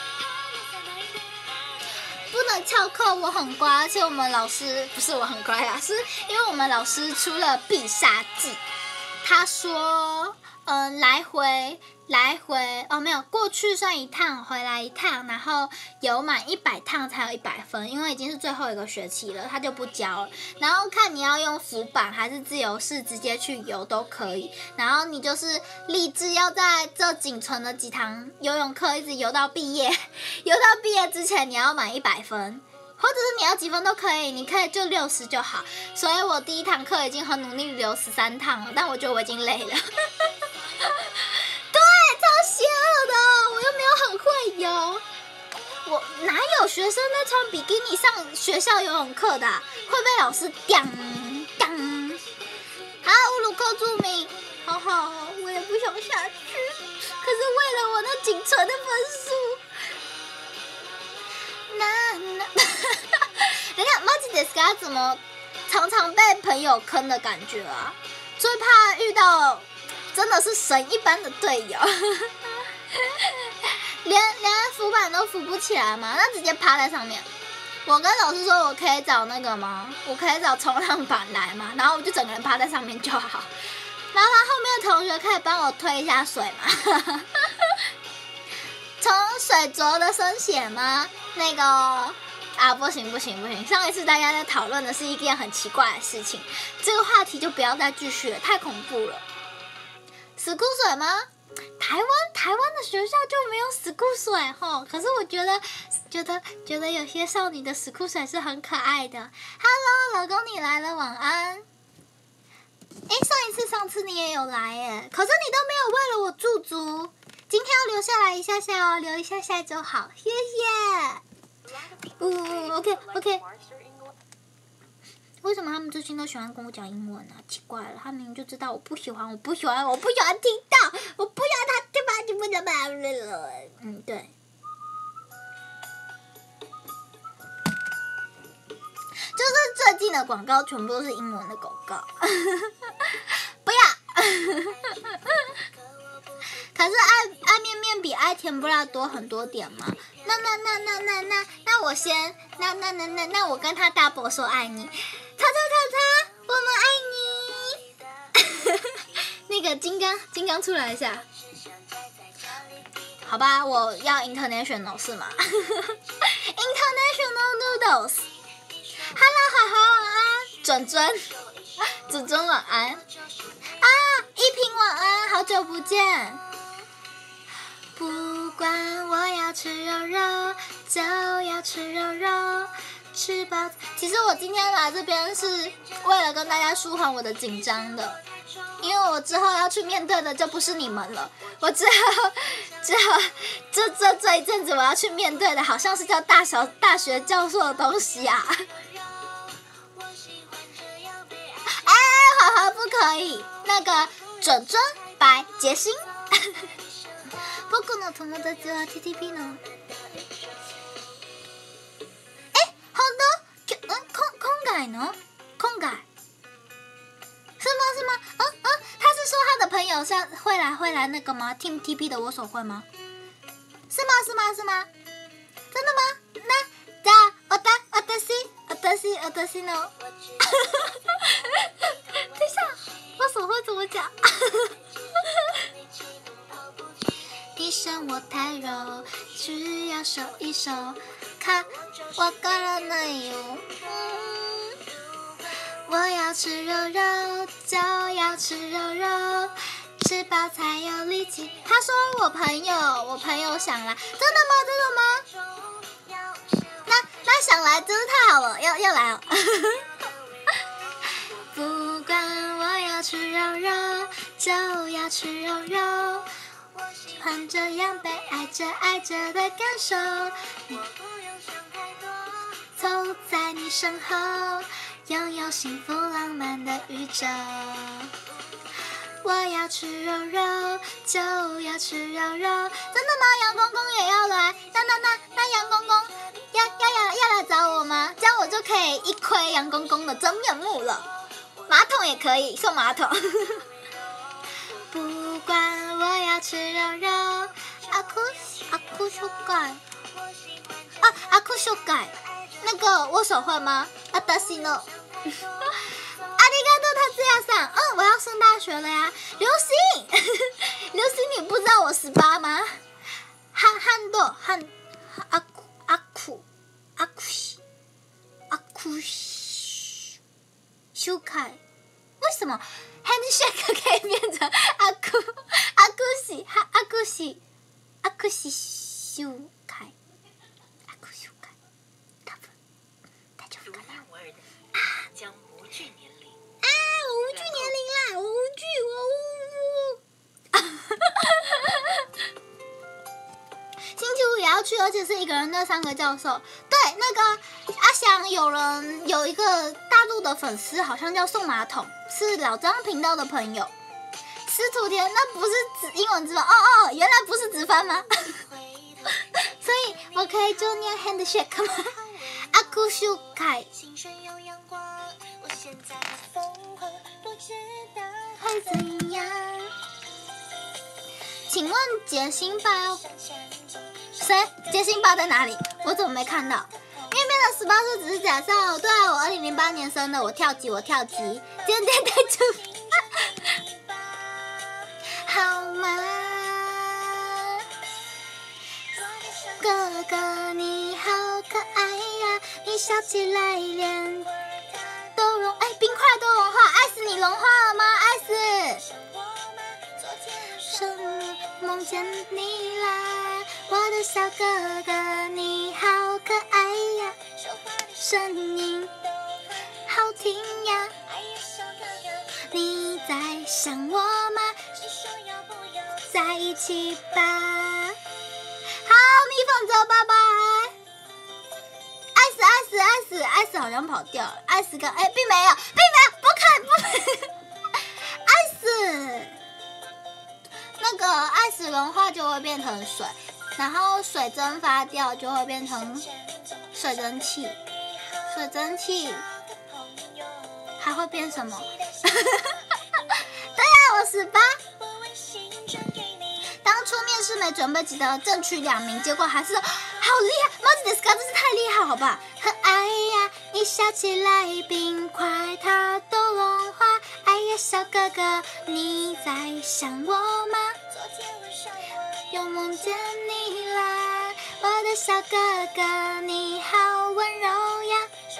不能翘课，我很乖，而且我们老师不是我很乖啦，是因为我们老师出了必杀技，他说，嗯、呃，来回。来回哦，没有，过去算一趟，回来一趟，然后游满一百趟才有一百分，因为已经是最后一个学期了，他就不教了。然后看你要用浮板还是自由式直接去游都可以。然后你就是立志要在这仅存的几堂游泳课一直游到毕业，游到毕业之前你要满一百分。或者是你要几分都可以，你可以就六十就好。所以我第一堂课已经很努力游十三趟了，但我觉得我已经累了。对，超邪恶的，我又没有很会游。 我哪有学生在穿比基尼上学校游泳课的、啊？会被老师屌屌。啊，乌鲁克著名，好好，我也不想下去。可是为了我那仅存的分数，那那，你看马吉德斯卡怎么常常被朋友坑的感觉啊？最怕遇到真的是神一般的队友。连连浮板都浮不起来嘛，那直接趴在上面。我跟老师说，我可以找那个吗？我可以找冲浪板来吗？然后我就整个人趴在上面就好。麻烦后面的同学可以帮我推一下水吗？从水浊的生血吗？那个啊，不行不行不行！上一次大家在讨论的是一件很奇怪的事情，这个话题就不要再继续了，太恐怖了。死枯水吗？台湾台湾的学校就没有死枯水吼，可是我觉得觉得觉得有些少女的死枯水是很可爱的。Hello， 老公你来了，晚安。哎，上一次上次你也有来耶，可是你都没有为了我驻足，今天要留下来一下下哦，留一下下就好，谢谢。嗯 ，OK OK。为什么他们最近都喜欢跟我讲英文啊？奇怪了，他明明就知道我不喜欢，我不喜欢，我不喜欢听到，我不要他对吧？你不怎么了？嗯，对。就是最近的广告全部都是英文的广告，不要。可是爱爱面面比爱甜不辣多很多点嘛。那那那那那那那我先，那那那那那我跟他大伯说爱你。他他他他，我们爱你。那个金刚金刚出来一下，好吧，我要 international 是吗？International noodles。Hello， 好好晚安，准准，准准晚安。啊，依萍晚安，好久不见。不管我要吃肉肉，就要吃肉肉。吃饱。其实我今天来这边是为了跟大家舒缓我的紧张的，因为我之后要去面对的就不是你们了。我之后之后这这这一阵子我要去面对的，好像是叫大小大学教授的东西啊。哎，好好不可以，那个准准白杰心。僕の友達は T T P の。好的，嗯，空空改呢？空改是吗？是吗？嗯嗯，他是说他的朋友是会来会来那个吗 ？Team T P 的握手会吗？是吗？是吗？是吗？真的吗？那じゃあ我的我的西我的西我的西呢？等一下，握手会怎么讲？一生我太柔，需要手一手。看，わからないよ。嗯，我要吃肉肉，就要吃肉肉，吃饱才有力气。他说我朋友，我朋友想来，真的吗？真的吗？那那想来真是太好了，要要来哦。不管我要吃肉肉，就要吃肉肉。喜欢这样被爱着爱着的感受，走在你身后，拥有幸福浪漫的宇宙。我要吃肉肉，就要吃肉肉。真的吗？杨公公也要来？那那那那杨公公要要要要来找我吗？这样我就可以一窥杨公公的真面目了。马桶也可以送马桶。不管我要吃肉肉，阿库阿库修改，啊阿库修改，那个握手会吗？啊达西诺，阿里嘎多他这样上，嗯，我要上大学了呀。流星，流星，你不知道我十八吗？汉汉多汉阿库阿库阿库西阿库西修改，为什么？handshake 可以变成阿库阿库西哈阿库西阿库西修改阿库修改，多分大丈夫かな？啊， 将无惧年龄啊，我无惧年龄啦，我无惧，我无。星期五也要去，而而且是一个人对三个教授。对，那个阿翔有人有一个大陆的粉丝，好像叫送马桶，是老张频道的朋友。司徒田，那不是指英文字吗？哦哦，原来不是直翻吗？所以我可以就念 handshake 吗？阿库修凯。会怎样？请问杰辛爸？谁？杰辛爸在哪里？我怎么没看到？面面的十八岁只是假设。对啊，我二零零八年生的，我跳级，我跳级。今天带出，好吗？哥哥你好可爱呀，你笑起来脸都融，哎，冰块都融化，爱死你融化了吗？爱死！什么梦见你来，我的小哥哥你好可爱呀，声音好听呀，你在想我吗？在一起吧。好，米粉走，拜拜。爱死爱死爱死爱死，好像跑掉了。爱死跟哎，并没有，并没有，不看不。爱死，那个爱死融化就会变成水，然后水蒸发掉就会变成水蒸气，水蒸气还会变什么？对呀、啊，我十八。当初面试没准备记得正取两名，结果还是好厉害，猫子迪斯卡真是太厉害，好吧？可爱呀，你笑起来冰块它都融化。哎呀，小哥哥，你在想我吗？又梦见你来，我的小哥哥，你好温柔呀。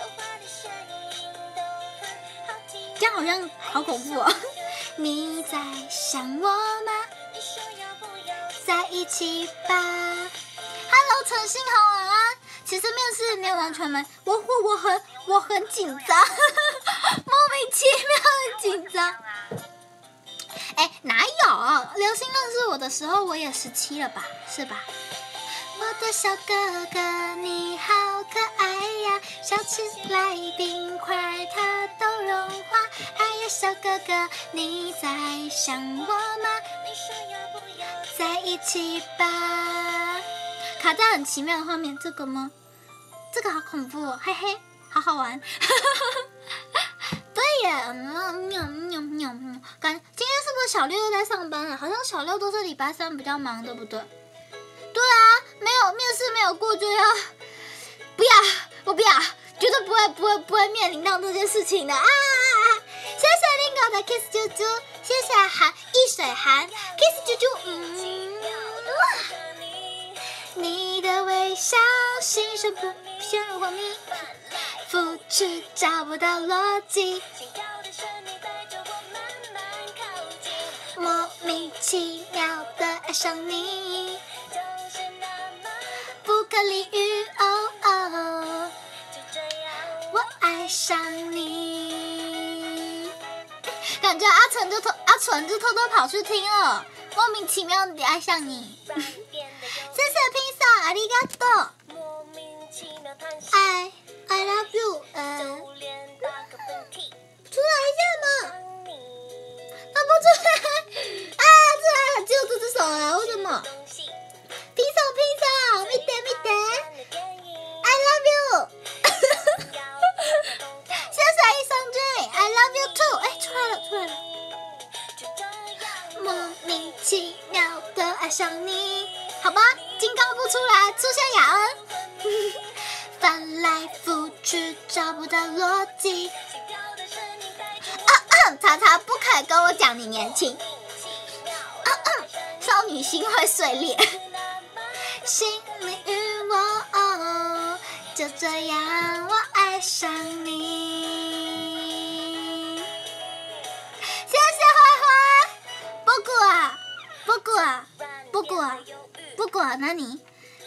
这样好像好恐怖哦。你在想我吗？在一起吧。Hello， 陈信豪晚安。其实面试里面完全没，我我我很我很紧张，莫名其妙的紧张。哎，哪有？刘星认识我的时候我也十七了吧？是吧？我的小哥哥，你好可爱呀，笑起来冰块它都融化。哎呀，小哥哥，你在想我吗？在一起吧。卡在很奇妙的画面，这个吗？这个好恐怖哦，嘿嘿，好好玩。对耶，嗯嗯嗯嗯，感觉今天是不是小六又在上班了？好像小六都是礼拜三比较忙，对不对？对啊，没有面试没有过就要，不要，我不要，绝对不会不会不会面临到这件事情的啊！谢谢 Lingo 的 kiss 啾啾，谢谢韩易水寒 kiss 啾啾，嗯，你的微笑心神不陷入昏迷，复制找不到逻辑，莫名其妙的爱上你。不可理喻，哦哦，我爱上你。感觉阿纯就偷阿纯就偷偷跑去听了，莫名其妙的爱上你。谢谢披萨，ありがとう。I I love you， 呃，出来一下嘛。他不出来啊，出来了，只有这只手啊，为什么？披萨披萨，見て見て ，I love you 。谢谢一生君 ，I love you too。哎，出来了出来了。莫名其妙的爱上你，好吧，金刚不出来，出现雅恩。翻来覆去找不到逻辑。啊啊，查查不可以跟我讲你年轻。啊啊，少女心会碎裂。心里与我、哦，就这样我爱上你。谢谢坏坏，不过啊，不过啊，不过啊，不过啊，那你，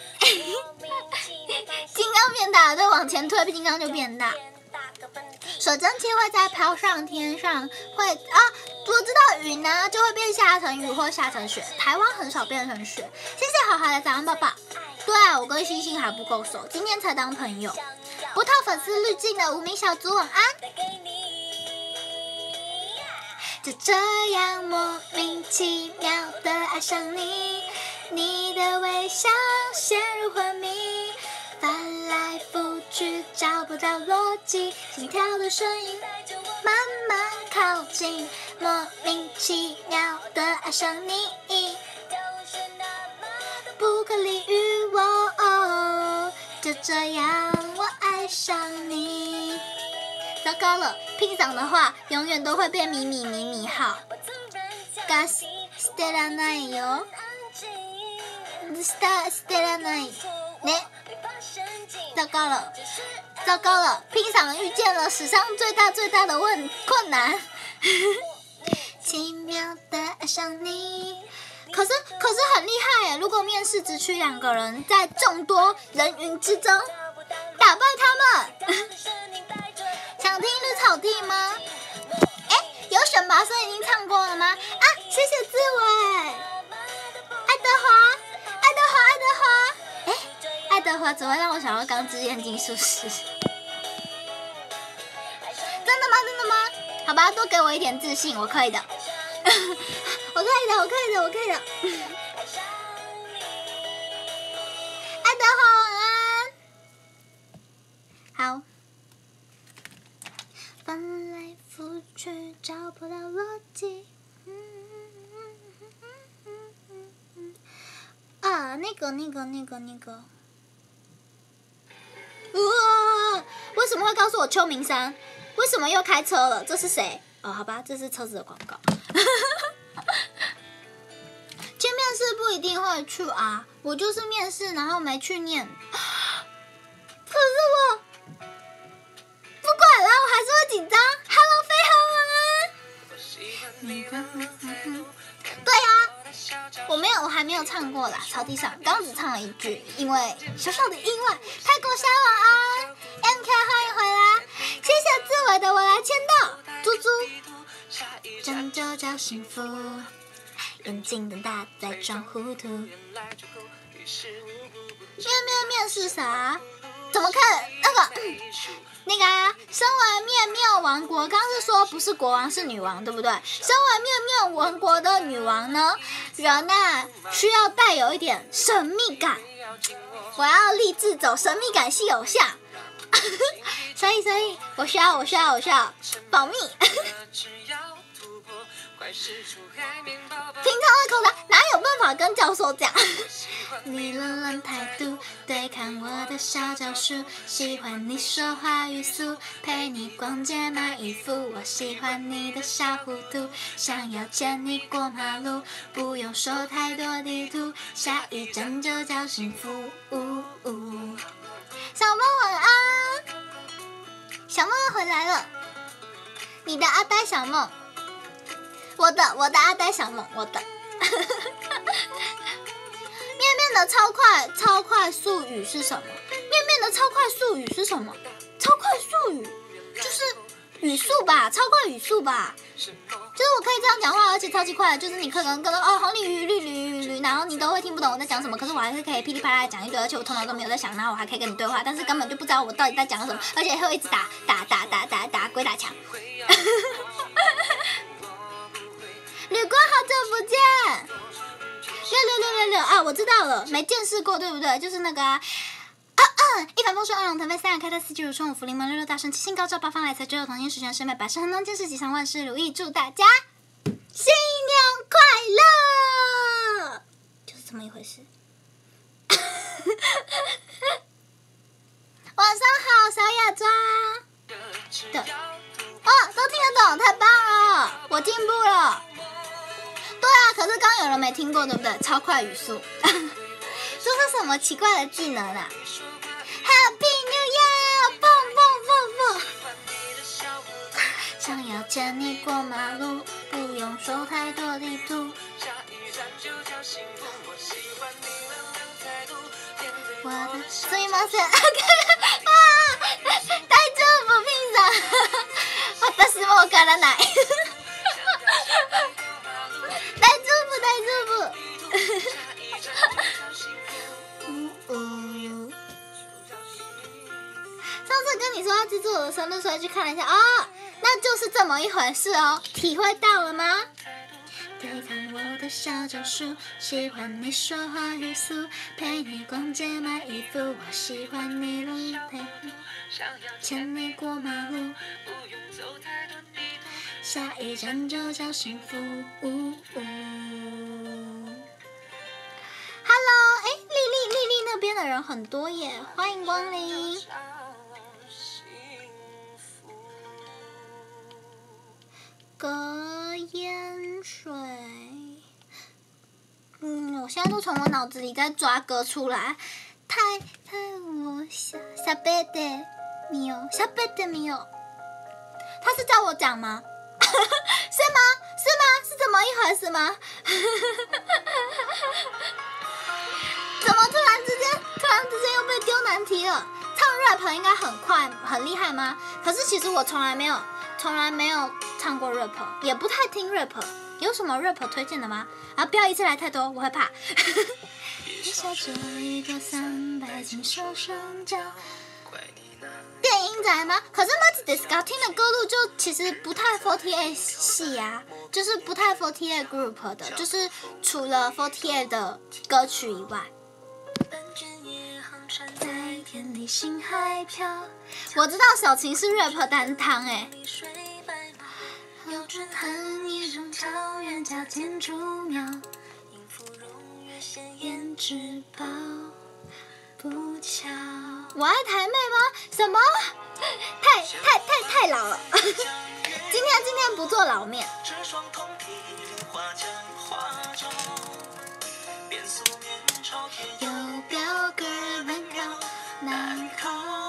金刚变大，对，往前推，金刚就变大。水蒸气会在飘上天上，会啊，我知道云呢就会变下成雨或下成雪，台湾很少变成雪。谢谢好好的早安宝宝。 对啊，我跟星星还不够熟，今天才当朋友。不套粉丝滤镜的无名小卒晚安。就这样莫名其妙的爱上你，你的微笑陷入昏迷，翻来覆去找不到逻辑，心跳的声音慢慢靠近，莫名其妙的爱上你，不可理喻我、哦，就这样我爱上你。糟糕了，拼嗓的话永远都会变米米米米号。が捨てらないよ。捨て捨てらない。ね。糟糕了，糟糕了，拼嗓遇见了史上最大最大的问困难。奇妙的爱上你。可是可是很厉害耶！如果面试只取两个人，在众多人云之中打败他们，想听绿草地吗？哎，有选拔生已经唱过了吗？啊，谢谢志伟，爱德华，爱德华，爱德华，哎，爱德华只会让我想到钢之炼金术师。真的吗？真的吗？好吧，多给我一点自信，我可以的。我可以的，我可以的，我可以的。爱德华晚安。好。翻来覆去找不到逻辑。啊，那个，那个，那个，那个。哇！为什么会告诉我秋名山？为什么又开车了？这是谁？哦，好吧，这是车子的广告。去面试不一定会去啊，我就是面试然后没去念。可是我不管了，我还是会紧张。Hello， 飞鸿晚安。对啊，我没有，我还没有唱过啦，草地上刚只唱了一句，因为小小的意外。泰国虾晚安 ，M K 欢迎回来，谢谢志伟的我来签到，猪猪。这就叫幸福，眼睛瞪大在装糊涂。面面面是啥？怎么看那个、嗯、那个啊？身为面面王国，刚是说不是国王是女王，对不对？身为面面王国的女王呢，人啊需要带有一点神秘感。我要立志走神秘感系偶像。所以，所以我需要，我需要，我需要保密。平常的口才哪有办法跟教授讲？你冷冷态度对抗我的小招数，喜欢你说话语速，陪你逛街买衣服。我喜欢你的小糊涂，想要牵你过马路，不用说太多地图，下一站就叫幸福。呜呜小梦晚安，小梦回来了，你的阿呆小梦。我的我的阿呆小梦，我的。面面的超快超快速语是什么？面面的超快速语是什么？超快速语就是语速吧，超快语速吧。就是我可以这样讲话，而且超级快，就是你可能跟哦红鲤鱼绿鲤鱼绿，然后你都会听不懂我在讲什么，可是我还是可以噼里啪啦讲一堆，而且我头脑都没有在想，然后我还可以跟你对话，但是根本就不知道我到底在讲什么，而且会一直打打打打打打鬼打墙。吕光好久不见，六六六六六啊！我知道了，没见识过对不对？就是那个啊，啊啊一帆风顺，二龙腾飞，三人开泰，四季如春，五福临门，六六大顺，七星高照，八方来财，九九同心，十全十美，百事亨通，千事吉祥，万事如意，祝大家新年快乐！就是这么一回事。晚上好，小野抓。对，哦，都听得懂，太棒了，我进步了。对啊，可是刚有人没听过，对不对？超快语速，这是什么奇怪的技能啊 ？Happy New Year！ 蹦蹦蹦蹦！想要牵你过马路，不用说太多地图。我的すみません。あ大丈夫ピンさん。私もわからない。大丈夫大丈夫。 次跟你说要记住我的生日，所以去看了一下，哦，那就是这么一回事哦，体会到了吗？对看我的小招数，喜欢你说话语速，陪你逛街买衣服，我喜欢你的陪你牵你过马路，下一站就叫幸福。呜呜 Hello， 哎，丽丽丽丽那边的人很多耶，欢迎光临。隔烟水，嗯，我现在都从我脑子里在抓歌出来。太太我下下辈的米哦，下辈的米哦，他是叫我讲吗？是吗？是吗？是这么一回事吗？怎么突然之间，突然之间又被丢难题了？唱 rap 应该很快很厉害吗？可是其实我从来没有，从来没有唱过 rap， 也不太听 rap。有什么 rap 推荐的吗？啊，不要一次来太多，我会怕。一下这一个三百斤手上脚。电音仔吗？可是 Matsudesca 听的歌路就其实不太 四十八 系啊，就是不太四十八 group 的，就是除了四十八的歌曲以外。在天里星海飘，我知道小晴是 rap 担当哎。恨一种草原叫天竺苗，胭脂包不巧。我爱台妹吗？什么？太太太太老了。今天今天不做老面。有表哥难考难考，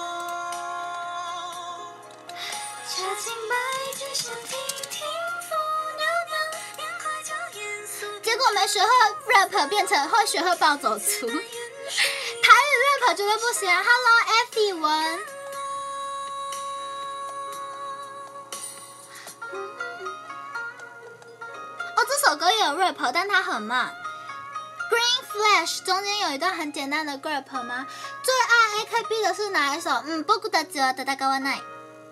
茶青白只想听听风袅袅，年快就严肃。结果没学会 rap 变成会学会暴走族。台语 rap 绝对不行啊 ！Hello Effie 文。哦，这首歌也有 rap， 但它很慢。Green Flash 中间有一段很简单的 rap 吗？最爱 A K B 的是哪一首？嗯，僕たちは戦わない。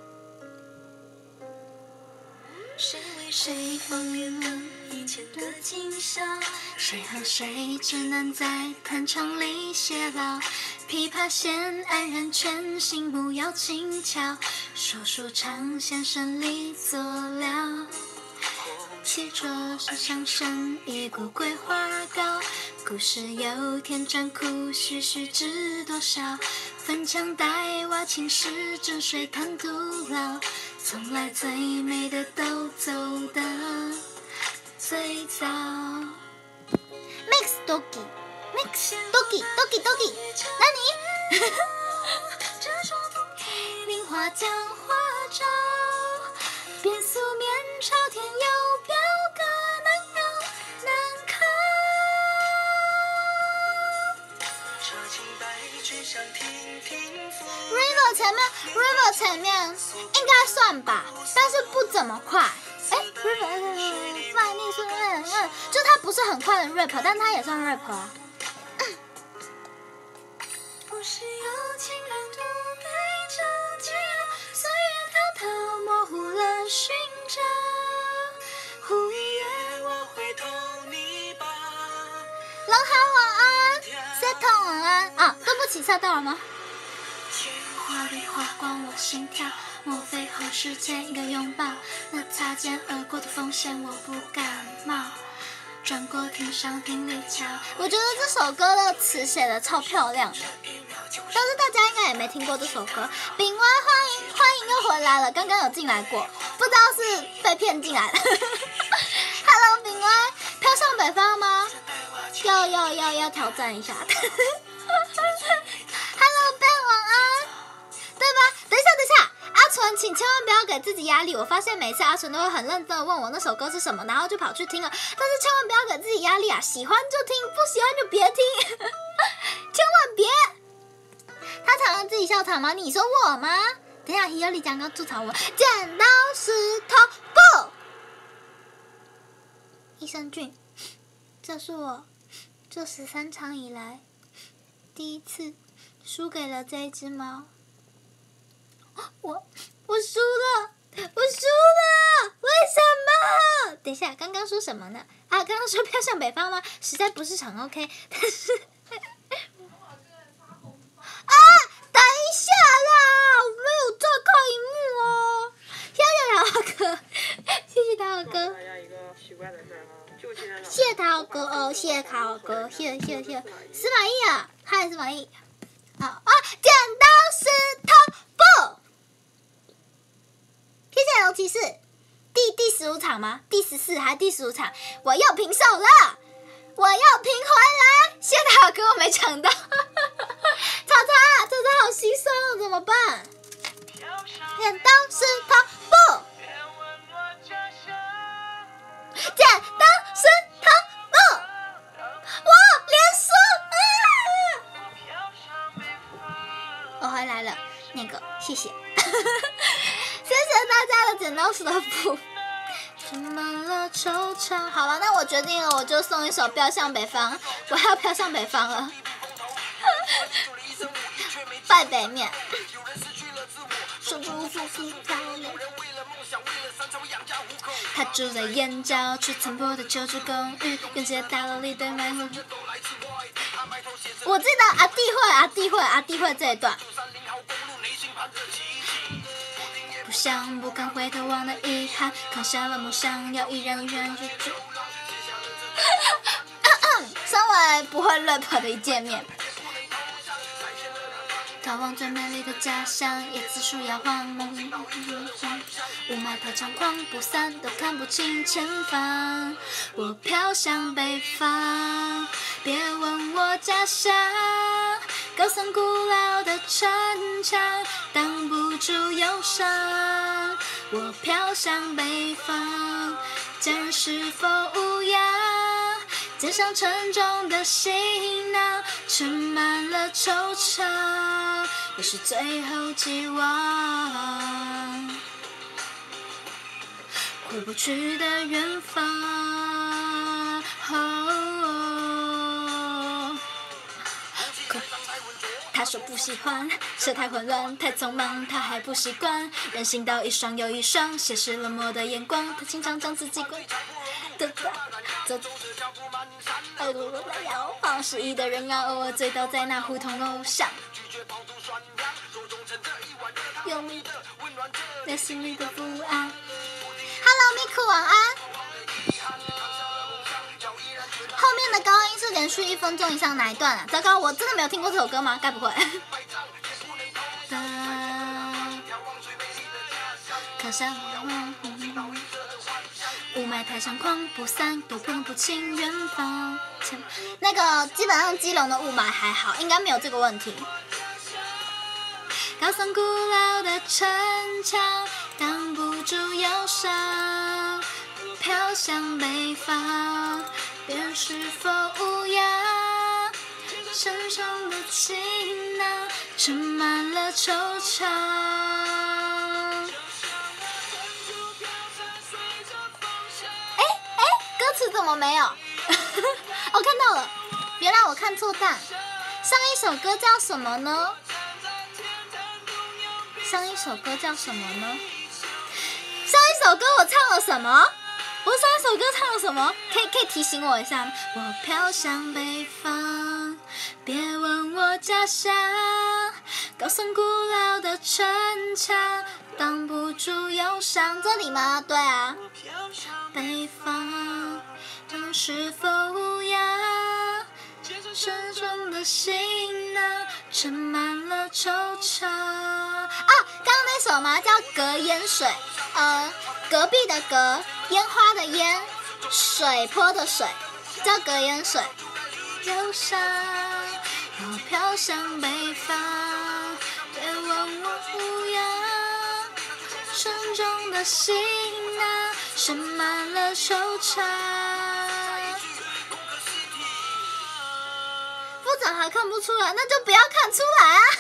谁为谁放眼了以前的景象？谁和谁只能在弹唱里偕老？琵琶弦黯然，全心不要轻巧。说书唱先生离座了。汽车上上升一股桂花糕，故事有天转苦絮絮知多少？翻墙带瓦青石枕水谈独老，从来最美的都走的最早。Mix Doki Mix Doki Doki Doki， 那你？名画江花照，变素面朝天有表哥难摇难考。River 前面 River 前面应该算吧，但是不怎么快。哎 ，River 万历是嗯嗯，就它不是很快的 rap， 但它也算 rap 啊。嗯、不是有情人独对着寂寥，岁月滔滔模糊了寻找。忽一夜我回头你吧。冷好晚安 ，Set 晚安啊！对不起，吓到了吗？花里花光我心跳，莫非后世间一个拥抱？那擦肩而过的风险我不感冒。转过天上平里桥，我觉得这首歌的词写的超漂亮的，但是大家应该也没听过这首歌。丙歪欢迎欢迎又回来了，刚刚有进来过，不知道是被骗进来的。Hello 丙歪，飘向北方吗？要要要要挑战一下。Hello Ben 晚安，对吧？等一下等一下。阿纯，请千万不要给自己压力。我发现每次阿纯都会很认真的问我那首歌是什么，然后就跑去听了。但是千万不要给自己压力啊！喜欢就听，不喜欢就别听，千万别。他常常自己笑场吗？你说我吗？等一下，有里讲刚吐槽我。剪刀石头布。益生菌，这是我这十三场以来第一次输给了这一只猫。 我我输了，我输了，为什么？等一下，刚刚说什么呢？啊，刚刚说飘向北方吗？实在不是很 OK， 但是啊，等一下啦，我没有照看荧幕哦。谢谢桃花哥，谢谢桃花哥。谢谢桃哥哦，谢谢桃哥，谢谢谢谢谢谢。司马懿啊，嗨，司马懿。好啊，剪刀石头布。谢谢龙骑士。第第十五场吗？第十四还是第十五场？我又平手了，我又平回来。谢谢桃哥，我没抢到。草草，草草好心酸哦，怎么办？剪刀石头布。剪刀石头布，我连输啊！我回来了，那个谢谢，谢谢大家的剪刀石头布，充满了惆怅。好了，那我决定了，我就送一首《飘向北方》，我要飘向北方了，拜北面。说出复复漂亮。他住在燕郊区残破的旧式公寓，拥挤的大楼里堆满了。我记得阿弟会，阿弟会，阿弟会这一段。不想不敢回头望的遗憾，扛下了梦想，要依然依然去追。身为不会 rap 的一见面。逃往最美丽的家乡，椰子树摇晃，雾霾太猖狂，不散都看不清前方。我飘向北方，别问我家乡。高耸古老的城墙，挡不住忧伤。我飘向北方，家人是否无恙？肩上沉重的行囊，盛满了惆怅，也是最后寄望。回不去的远方。哦，他说不喜欢，车太混乱，太匆忙，他还不习惯。人行道一双又一双，斜视冷漠的眼光，他经常将自己关。走走，耳朵在摇晃，失意的人啊，偶尔醉倒在那胡同楼上，用力在心里的不安。Hello， 咪酷，晚安。后面的高音是连续一分钟以上哪一段啊？糟糕，我真的没有听过这首歌吗？该不会。看上雾霾太猖狂，不散都分不清远方。那个基本上基隆的雾霾还好，应该没有这个问题。高耸古老的城墙，挡不住忧伤。飘向北方，别人是否无恙？身上的行囊盛满了惆怅。歌词怎么没有？我看到了，原来我看错档。上一首歌叫什么呢？上一首歌叫什么呢？上一首歌我唱了什么？我上一首歌唱了什么？可以可以提醒我一下吗？我飘向北方，别问我家乡。高耸古老的城墙，挡不住忧伤。这里吗？对啊。北方，人是否无恙？沉重的行囊盛满了惆怅。啊，刚刚那首吗？叫隔烟水，呃，隔壁的隔，烟花的烟，水坡的水，叫隔烟水。忧伤，我飘向北方，别问我无恙。沉重的行囊盛满了惆怅。部长还看不出来，那就不要看出来啊！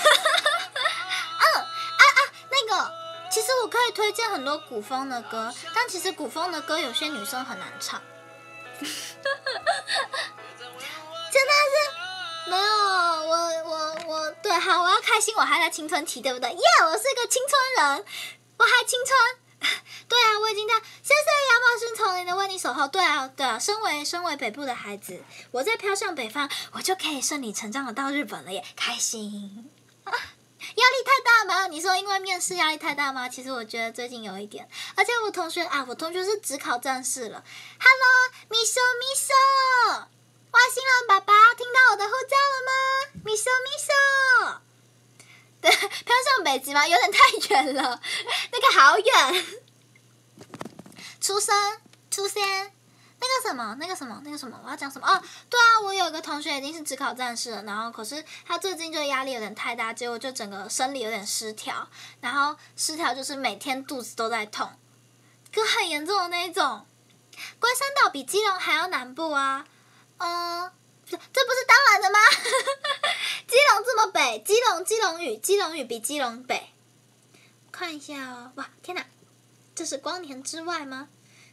嗯啊啊，那个，其实我可以推荐很多古风的歌，但其实古风的歌有些女生很难唱。真的是没有，我我我对，好，我要开心，我还在青春期，对不对？耶、yeah, 我是个青春人，我还青春。对啊，我已经在。谢谢亚马逊丛林的为你守候。对啊，对啊，身为身为北部的孩子，我在飘向北方，我就可以顺理成章的到日本了耶，开心。啊压力太大吗？你说因为面试压力太大吗？其实我觉得最近有一点，而且我同学啊，我同学是只考战士了。Hello， 米索米索，外星人爸爸，听到我的呼叫了吗？米索米索，对，飘向北极吗？有点太远了，那个好远。出生，出生。那个什么，那个什么，那个什么，我要讲什么？哦，对啊，我有一个同学已经是只考战士了，然后可是他最近就压力有点太大，结果就整个生理有点失调，然后失调就是每天肚子都在痛，就很严重的那一种。龟山岛比基隆还要南部啊，嗯，这这不是当然的吗？基隆这么北，基隆基隆屿，基隆屿比基隆北。看一下哦，哇，天哪，这是光年之外吗？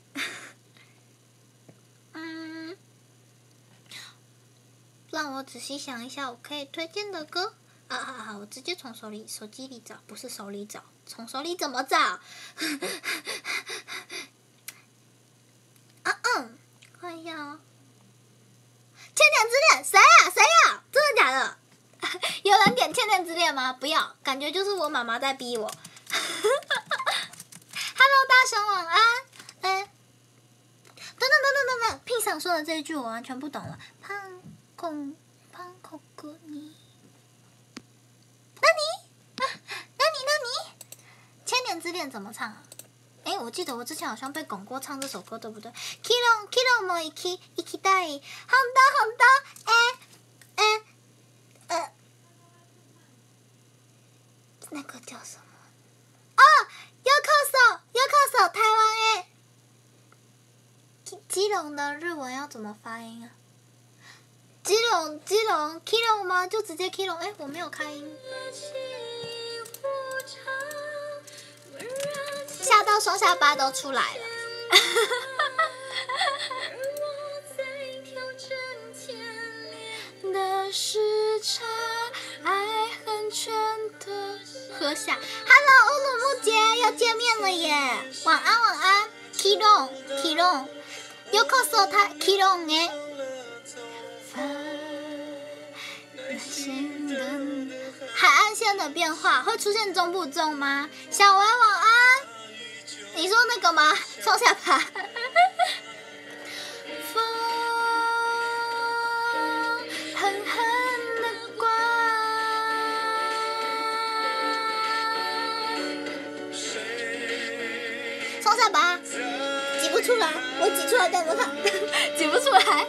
嗯，让我仔细想一下，我可以推荐的歌啊！好好，我直接从手里手机里找，不是手里找，从手里怎么找？啊嗯，看一下哦。千年之恋，谁呀、啊？谁呀、啊？真的假的？有人点《千年之恋》吗？不要，感觉就是我妈妈在逼我。Hello， 大熊晚安。哎。等等等等等等，聘上说的这一句我完全不懂了。胖孔胖孔哥你，那你，那你那你，千年之恋怎么唱啊？哎，我记得我之前好像被巩郭唱这首歌，对不对？キロキロも行き行きたい，本当本当，哎哎呃，那个叫什么？哦，ようこそようこそ台湾へ。基隆的日文要怎么发音啊？基隆，基隆 ，kilo 吗？就直接 kilo。哎，我没有开音。吓到双下巴都出来了。的时差，爱恨全都喝下。Hello， 乌鲁木节要见面了耶！晚安，晚安 ，kilo，kilo。ようこそた基隆へ。海岸线的变化会出现中不中吗？小维晚安。你说那个吗？双下巴。风狠狠的刮。双下巴。挤不出来，我挤出来带我看，挤不出来。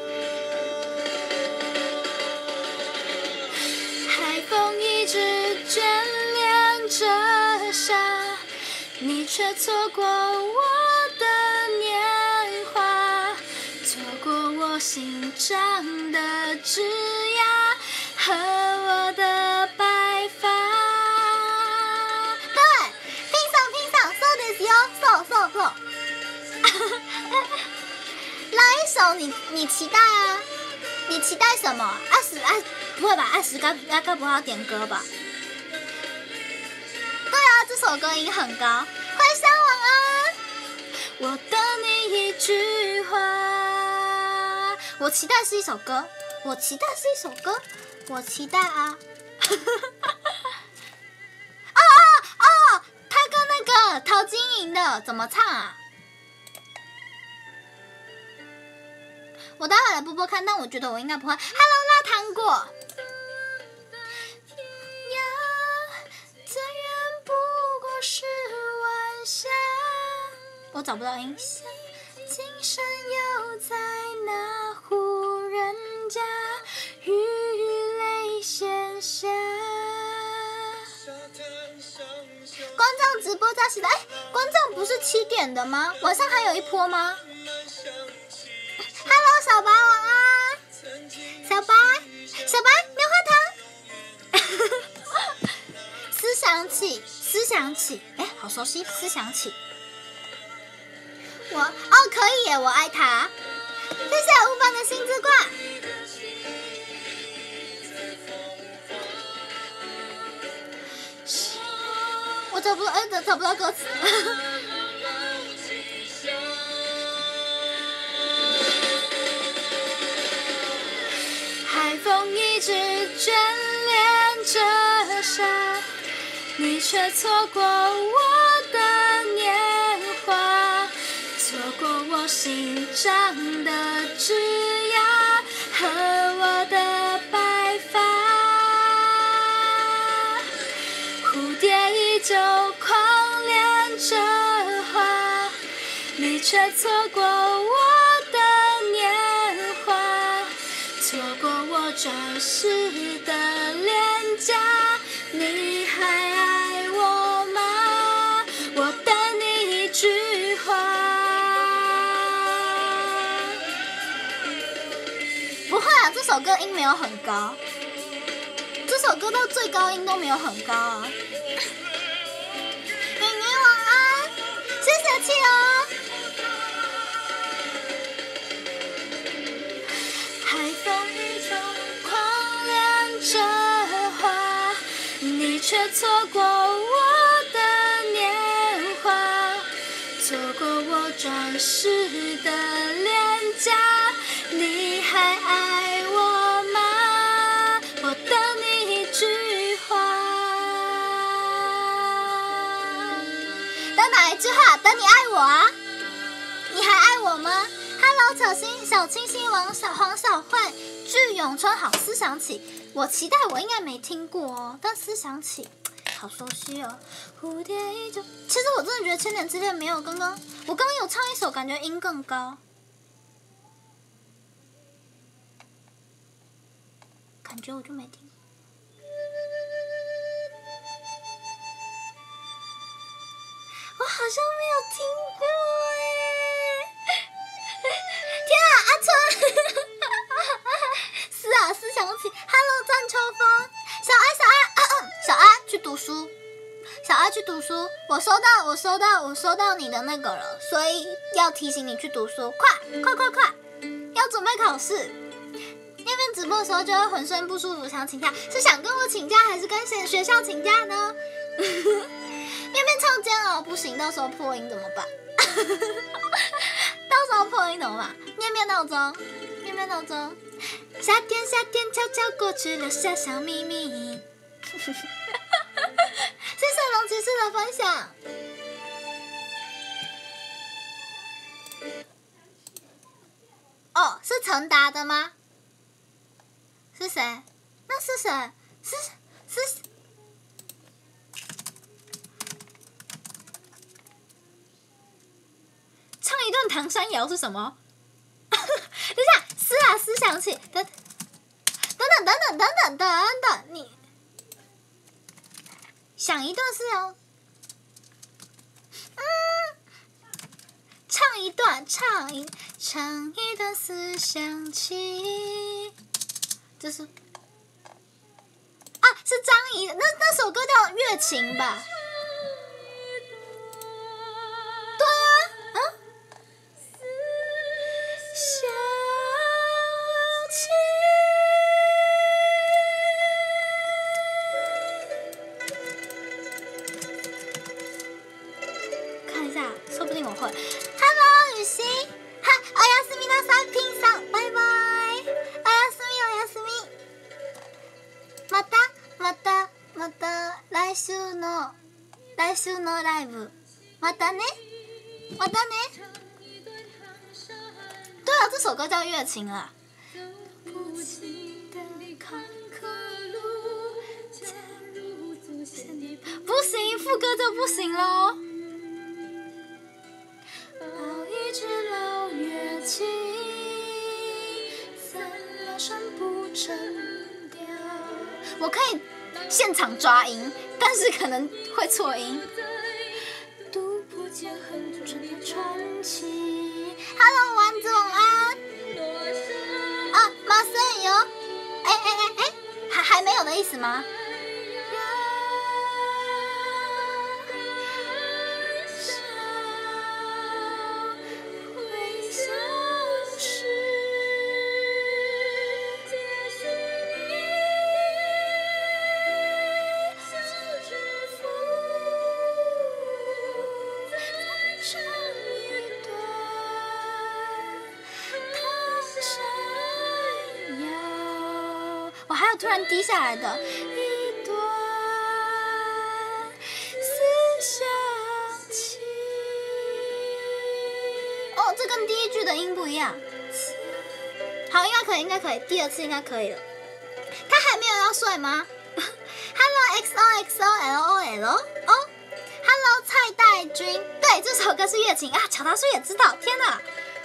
海风一直眷恋着沙，你却错过我的年华，错过我心长的枝桠和我的白发。对，拼上拼上，そうですよ，そうそうそう。来一首你你期待啊？你期待什么？二十二不会吧？二十该该该不会要点歌吧？对啊，这首歌音很高。快上晚安，我等你一句话。我期待是一首歌，我期待是一首歌，我期待啊！哦哦哦，他跟那个陶晶莹的怎么唱啊？我待会来播播看，但我觉得我应该不会。Hello， 辣糖果。呀，再远不过是晚霞。我找不到音。今生又在那户人家，雨泪咸下。观众直播加时的，哎，观众不是七点的吗？晚上还有一波吗？ Hello， 小白晚安，小白，小白棉花糖，思想起，思想起，哎，好熟悉，思想起，我哦可以耶，我爱他，谢谢无凡的星之冠， 我找不到，哎，找不到歌词。海风一直眷恋着沙，你却错过我的年华，错过我心长的枝桠和我的白发。蝴蝶依旧狂恋着花，你却错过我的年华，错过我转世的脸颊。你还爱我吗？我等你一句话。不会啊，这首歌音没有很高，这首歌到最高音都没有很高啊。云云晚安，谢谢企鹅。海风雨中狂恋着花，你却错过我的年华，错过我转世的脸颊。你还爱我吗？我等你一句话。等哪一句话？等你爱我啊！你还爱我吗 ？Hello， 小新、小清新、王小、黄小慧、巨咏春，好，思想起。我期待我应该没听过哦，但思想起好熟悉哦。蝴蝶依旧，其实我真的觉得《千年之恋》没有刚刚，我刚刚有唱一首，感觉音更高，感觉我就没听。我好像没有听过哎！天啊，阿春！是啊，思想起 ，Hello， 张秋风，小爱，小爱，啊啊、小爱去读书，小爱去读书。我收到，我收到，我收到你的那个了，所以要提醒你去读书，快，快，快，快，要准备考试。那边直播的时候就会浑身不舒服，想请假，是想跟我请假，还是跟学校请假呢？面面唱煎熬不行，到时候破音怎么办？到时候破音怎么办？面面闹钟，面面闹钟。夏天，夏天悄悄过去，留下小秘密。谢谢龙骑士的分享。哦，是陈达的吗？是谁？那是谁？是是。唱一段唐山谣是什么？等一下，思啊思想起，等等等等等等等等，你想一段是哦，嗯，唱一段，唱一唱一段思想起，这是啊，是张怡的，那那首歌叫《月情》吧？对啊，啊。想起，看一下，说不定我会。Hello， 雨欣，嗨，おやすみなさい，平さん，拜拜。おやすみ，おやすみ。また、また、また来週の来週のライブ、またね、またね。对啊，这首歌叫《月情》啊。不行，副歌就不行喽。抱一支老月情，散了山不成调。我可以现场抓音，但是可能会错音。读不见很纯的传奇。Hello， 丸子晚安。啊，马森有，哎哎哎哎，还还没有的意思吗？ 突然低下来的？一段思想起。哦，这跟第一句的音不一样。好，应该可以，应该可以，第二次应该可以了。他还没有要睡吗？Hello X O X O L O L 哦 ，Hello 蔡代君，对，这首歌是乐琴啊，乔大叔也知道，天哪！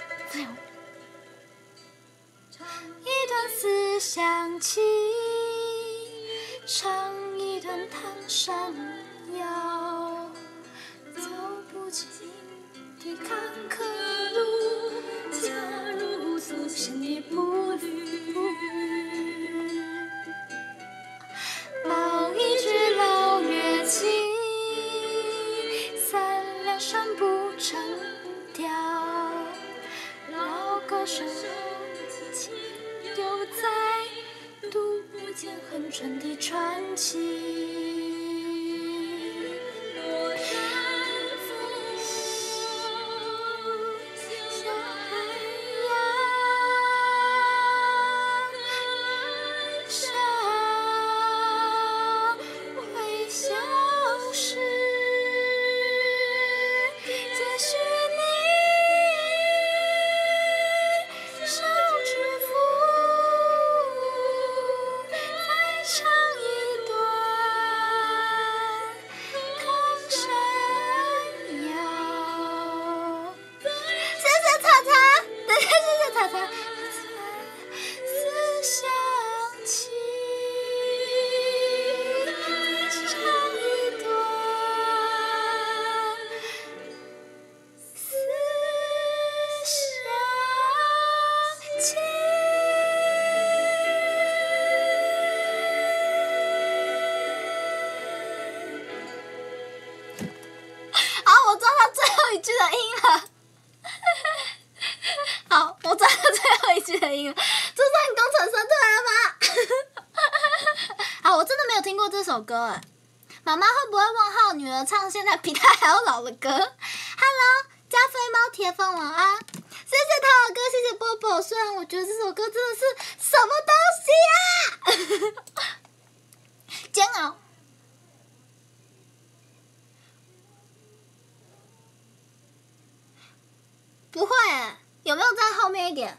一段思想起，唱一段唐山谣，走不尽的坎坷路，假如祖先的步履。老一句老乐器，三两声不成调，老歌声犹在读不见很纯的传奇。首歌哎，妈妈会不会问号女儿唱现在比她还要老的歌 ？Hello， 加菲猫铁粉晚安，谢谢他的歌，谢谢波波。虽然我觉得这首歌真的是什么东西啊，煎熬。不会哎，有没有在后面一点？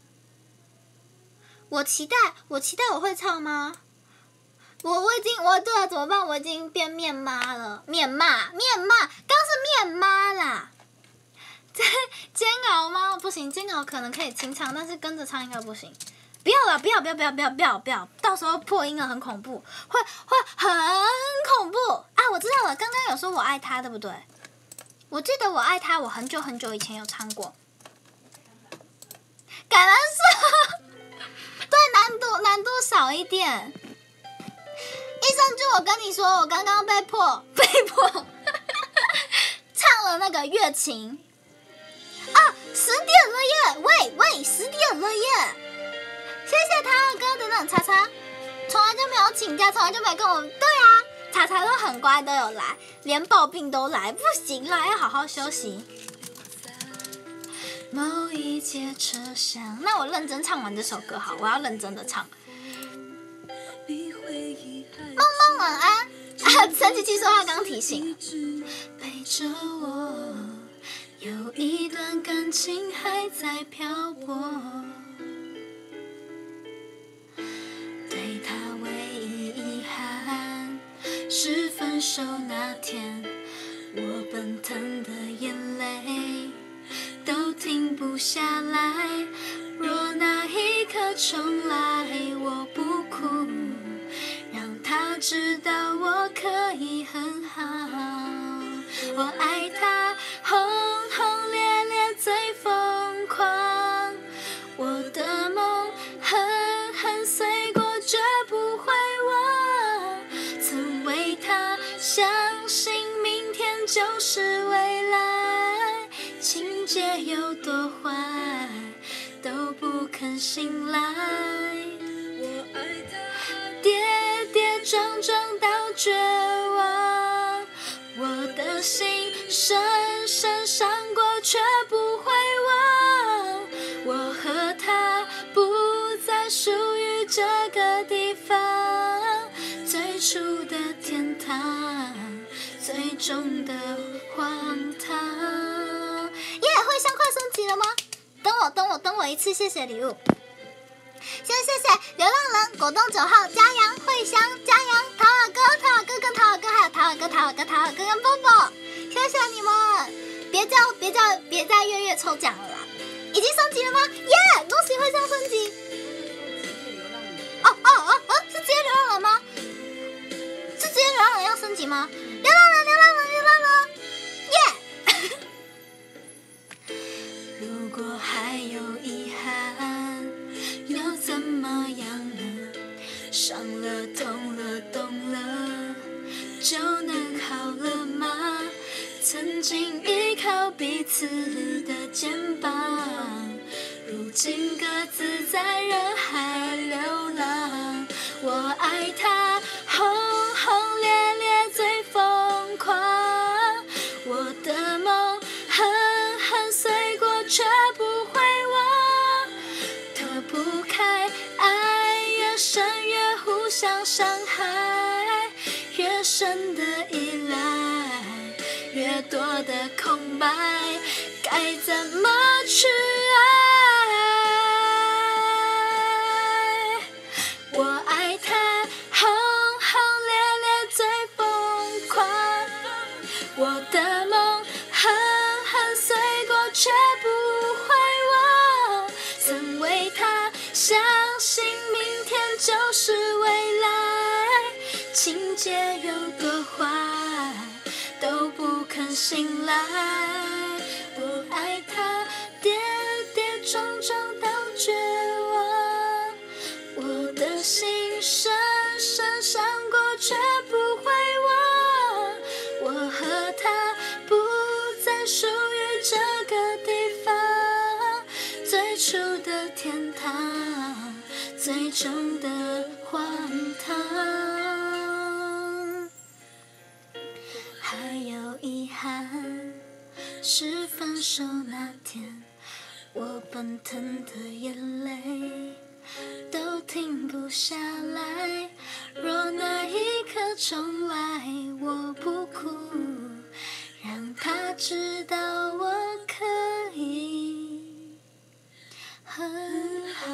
我期待，我期待我会唱吗？我我已经我对了怎么办？我已经变面妈了，面骂面骂，刚是面妈啦。这煎熬吗？不行，煎熬可能可以清唱，但是跟着唱应该不行。不要了，不要不要不要不要不要不要，到时候破音了很恐怖，会会很恐怖啊！我知道了，刚刚有说我爱他，对不对？我记得我爱他，我很久很久以前有唱过。感恩树，对，难度难度少一点。医生就我跟你说，我刚刚被迫被迫唱了那个乐琴啊，十点了耶！喂喂，十点了耶！谢谢他二哥等等，叉叉从来就没有请假，从来就没跟我们对啊，叉叉都很乖，都有来，连抱病都来，不行啦，要好好休息。某一节车厢，那我认真唱完这首歌好，我要认真的唱。梦梦晚安啊！三七七说他刚提醒，陪着我，有一段感情还在漂泊，对他唯一遗憾是分手那天，我奔腾的眼泪都停不下来，若那一刻重来，我不哭，让他知道我可以很好，我爱他轰轰烈烈最疯狂，我的梦狠狠碎过绝不会忘，曾为他相信明天就是未来，情节有多坏都不肯醒来，我爱他跌跌撞撞到绝望，我的心深深伤过却不会忘，我和他不再属于这个地方。 初的天堂，最终的荒唐。耶，会上快升级了吗？等我，等我，等我一次，谢谢礼物。先谢谢流浪人、果冻九号、嘉阳、慧香、嘉阳、桃儿哥、桃儿哥跟桃儿哥，还有桃儿哥、桃儿哥、桃儿哥跟波波，谢谢你们！别叫别叫别再月月抽奖了啦！已经升级了吗？耶、yeah! 恭喜慧香升级！哦哦哦哦，是直接流浪人吗？是直接流浪人要升级吗？流浪人，流浪人，流浪人，耶、yeah! 如果还有遗憾，又怎么样呢？伤了，痛了，懂了，就能好了吗？曾经依靠彼此的肩膀，如今各自在人海流浪。我爱他，轰轰烈烈最疯狂，我的梦狠狠碎过却不会忘，脱不开爱，越深越互相伤害，越深的依赖，越多的空白，该怎么去爱？我爱他，轰轰烈烈最疯狂，我的梦狠狠碎过却不会忘，曾为他相信明天就是未来，情节有多坏都不肯醒来。我爱他，跌跌撞撞到绝望，我的心深深伤过却不会忘，我和他不再属于这个地方，最初的天堂，最终的荒唐。还有遗憾，是分手那天，我奔腾的眼泪都停不下来。若那一刻重来，我不哭，让他知道我可以很好。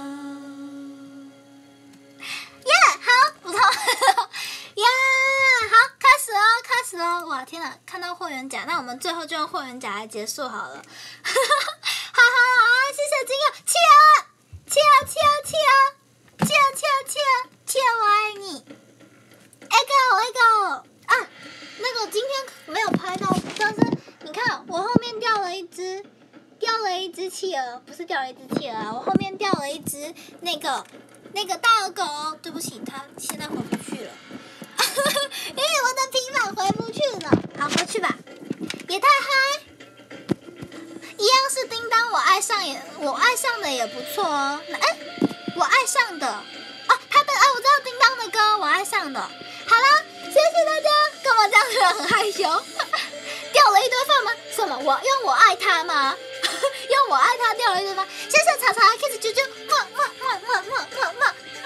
耶、yeah, 好，不痛。耶、yeah, 好，开始哦，开始哦！哇，天哪，看到会员甲，那我们最后就用会员甲来结束好了。好好好，谢谢金佑，企鹅，企鹅，企鹅，企鹅，企鹅，企鹅，企鹅，企鹅，我爱你。Echo，Echo 啊，那个今天没有拍到，但是你看我后面掉了一只，掉了一只企鹅，不是掉了一只企鹅啊，我后面掉了一只那个那个大耳狗，对不起，它现在回不去了。因为我的平板回不去了，好，回去吧，也太嗨，一样是叮当，我爱上也，我爱上的也不错哦。哎，我爱上的，哦，他的，哎，我知道叮当的歌，我爱上的。好了，谢谢大家，干嘛这样子很害羞？掉了一堆饭吗？什么？我用我爱他吗？用我爱他掉了一堆饭。谢谢茶茶 ，kiss 啾啾，么么么么么么么，嗯。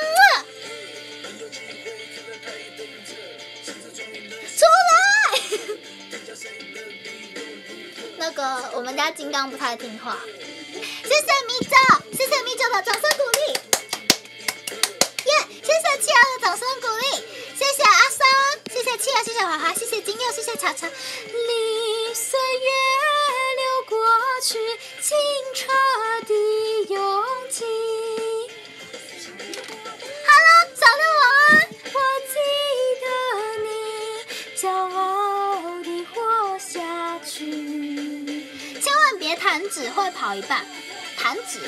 出来！那个我们家金刚不太听话，谢谢米九，谢谢米九的掌声鼓励，耶、yeah, ！谢谢七儿的掌声鼓励，谢谢阿三，谢谢七儿，谢谢华华，谢谢金佑，谢谢茶茶。历岁月流过去，清澈的勇气。Hello， 小六晚安，我记得你。骄傲地活下去，千万别弹指会跑一半，弹指。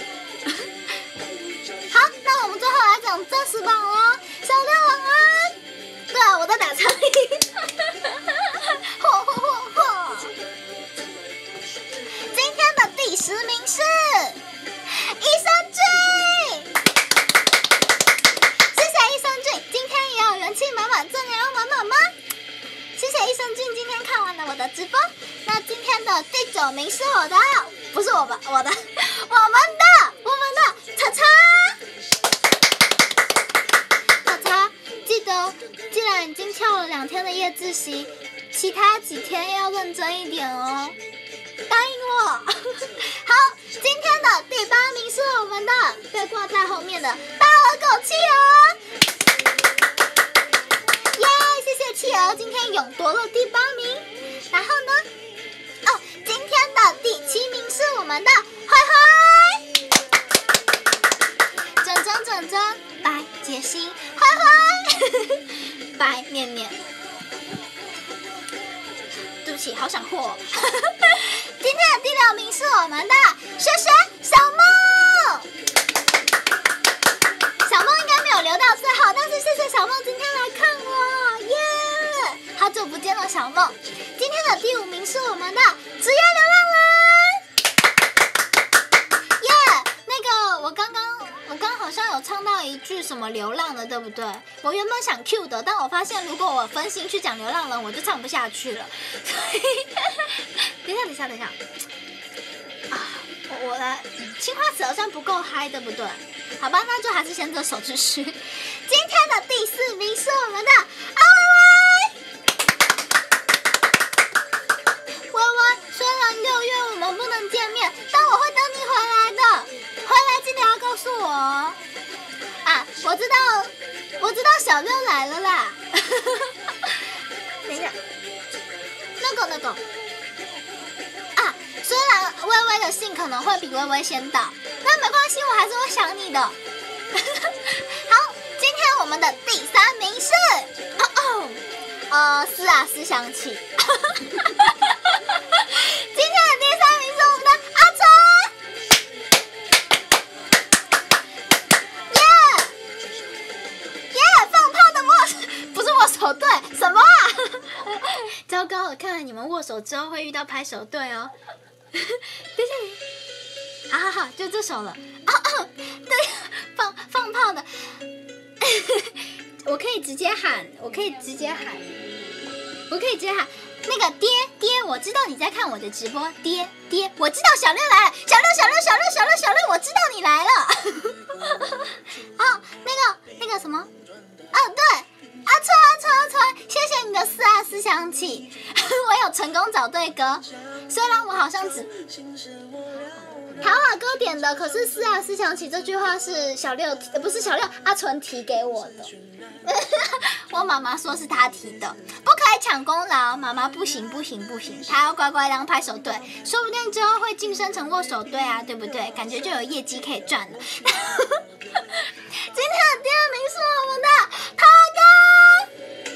好，那我们最后来讲真实榜哦。小六晚安。对啊，我在打苍蝇。嚯嚯嚯嚯！今天的第十名是益生菌。谢谢益生菌，今天也有元气满满、正能量满满吗？谢谢益生菌，今天看完了我的直播。那今天的第九名是我的，不是我吧？我的，我们的，我们的茶茶，茶茶，记得得既然已经翘了两天的夜自习，其他几天要认真一点哦。答应我。好，今天的第八名是我们的被挂在后面的大耳狗企鹅。耶，谢谢企鹅，今天勇夺了第八名。然后呢？哦，今天的第七名是我们的坏坏。整整整整，白解析，坏坏，白面面。对不起，好想喝、哦。今天的第六名是我们的雪雪小梦。小梦应该没有留到最后，但是谢谢小梦今天来看我，耶、yeah! 好久不见了，小梦。今天的第五名是我们的职业流浪人，耶、yeah! 那个我刚刚我刚好像有唱到一句什么流浪的，对不对？我原本想 Q 的，但我发现如果我分心去讲流浪人，我就唱不下去了。所以，等一下，等一下，等一下。啊，我我来，青花瓷好像不够嗨，对不对？好吧，那就还是先这首继续。今天的第四名是我们的阿歪歪。歪歪，虽然六月我们不能见面，但我会等你回来的。回来记得要告诉我哦。啊，我知道，我知道小六来了啦。等一下，那个那个。啊，虽然微微的信可能会比微微先到，但没关系，我还是会想你的。好，今天我们的第三名是，哦哦，呃，思啊思想起。今天的第三名是我们的阿春。耶耶，放炮的握不是握手队，什么啊？糟糕了，看来你们握手之后会遇到拍手队哦。等一下，好好好，就这首了。哦哦，对，放放炮的，我可以直接喊，我可以直接喊，我可以直接喊那个爹爹，我知道你在看我的直播，爹爹，我知道小六来了，小六小六小六小六小六，我知道你来了。哦，那个那个什么，哦对。阿春阿春阿春，谢谢你的四啊四响起，我有成功找对歌，虽然我好像只塔瓦哥点的，可是四啊四响起这句话是小六呃不是小六阿纯提给我的，我妈妈说是他提的，不可以抢功劳，妈妈不行不行不行，她要乖乖当拍手队，说不定之后会晋升成握手队啊，对不对？感觉就有业绩可以赚了。今天的第二名是我们的塔哥。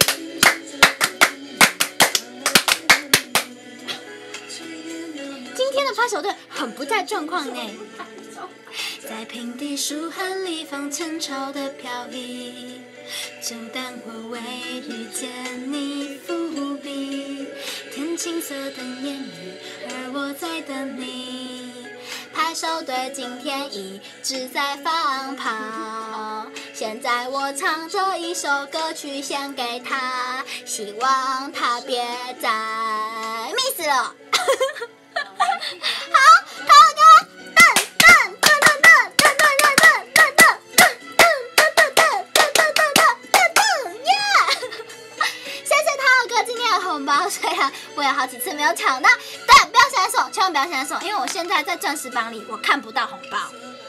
今天的拍手队很不在状况内，在平地树寒里放前朝的飘逸，就当我为遇见你伏笔，天青色等烟雨，而我在等你。拍手队今天一直在放炮，现在我唱这一首歌曲献给他，希望他别再 miss 了。好，涛哥，噔噔噔噔噔噔噔噔噔噔噔噔噔噔噔噔噔耶！谢谢涛哥今天的红包，虽然我有好几次没有抢到，但不要闪手，千万不要闪手，因为我现在在钻石榜里，我看不到红包。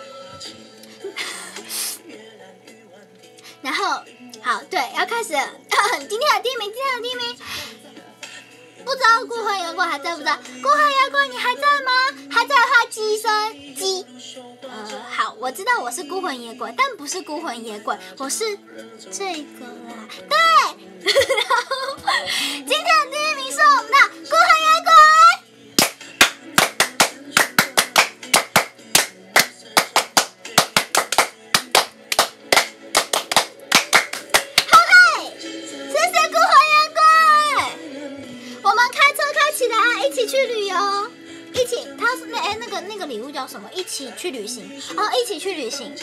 然后，好，对，要开始了。今天的第一名，今天的第一名。不知道孤魂野鬼还在不在？孤魂野鬼你还在吗？还在的话鸡声鸡。呃，好，我知道我是孤魂野鬼，但不是孤魂野鬼，我是这个啦。对，然后今天的第一名是我们的孤魂野鬼。好嘿，谢谢孤魂野鬼。我们开车开起来，一起去旅游，一起，他是那哎那个那个礼物叫什么？一起去旅行哦，一起去旅行。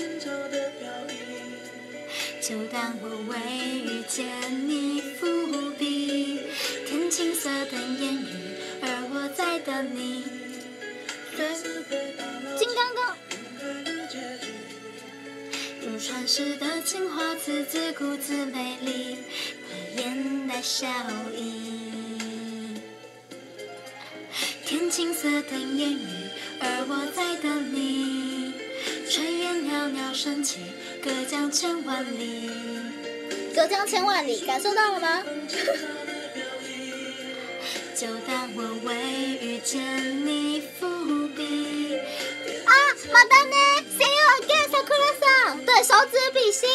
就当我为遇见你伏笔，天青色等烟雨，而我在等你。对，金刚刚。 传世的情话，字字故字美丽，眼带笑意。天青色等烟雨，而我在等你。炊烟袅袅升起，隔江千万里。隔江千万里，感受到了吗？就当我为遇见你伏笔。啊，马丹呢 ？See you again, Sakura-san。对，手指比心。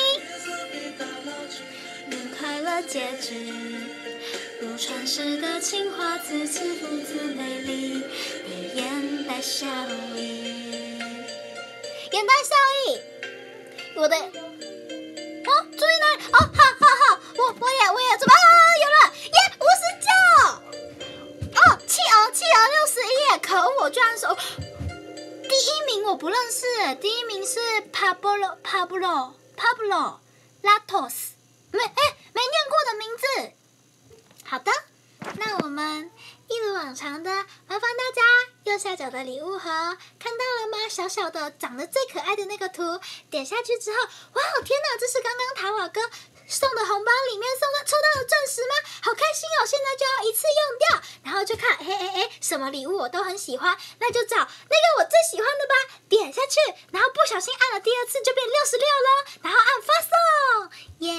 愿快乐结局，如传世的情话，字字不字美丽，眼带笑意。眼带笑意，我的。哦，注意哪里？哦，好好好，我我也我也怎么啊？有了，耶，五十九。哦，企鹅企鹅六十一，可恶，我居然说第一名我不认识，第一名是 Pablo Pablo Pablo Latos， 没哎没念过的名字。好的，那我们一如往常的麻烦大家右下角的礼物盒看到了吗？小小的长得最可爱的那个图，点下去之后，哇天哪，这是刚刚塔瓦哥送的红包里面送到抽到的钻石吗？好开心哦！现在就要一次用掉，然后就看，嘿嘿嘿，什么礼物我都很喜欢，那就找那个我最喜欢的吧，点下去，然后不小心按了第二次就变六十六咯，然后按发送，耶、yeah ！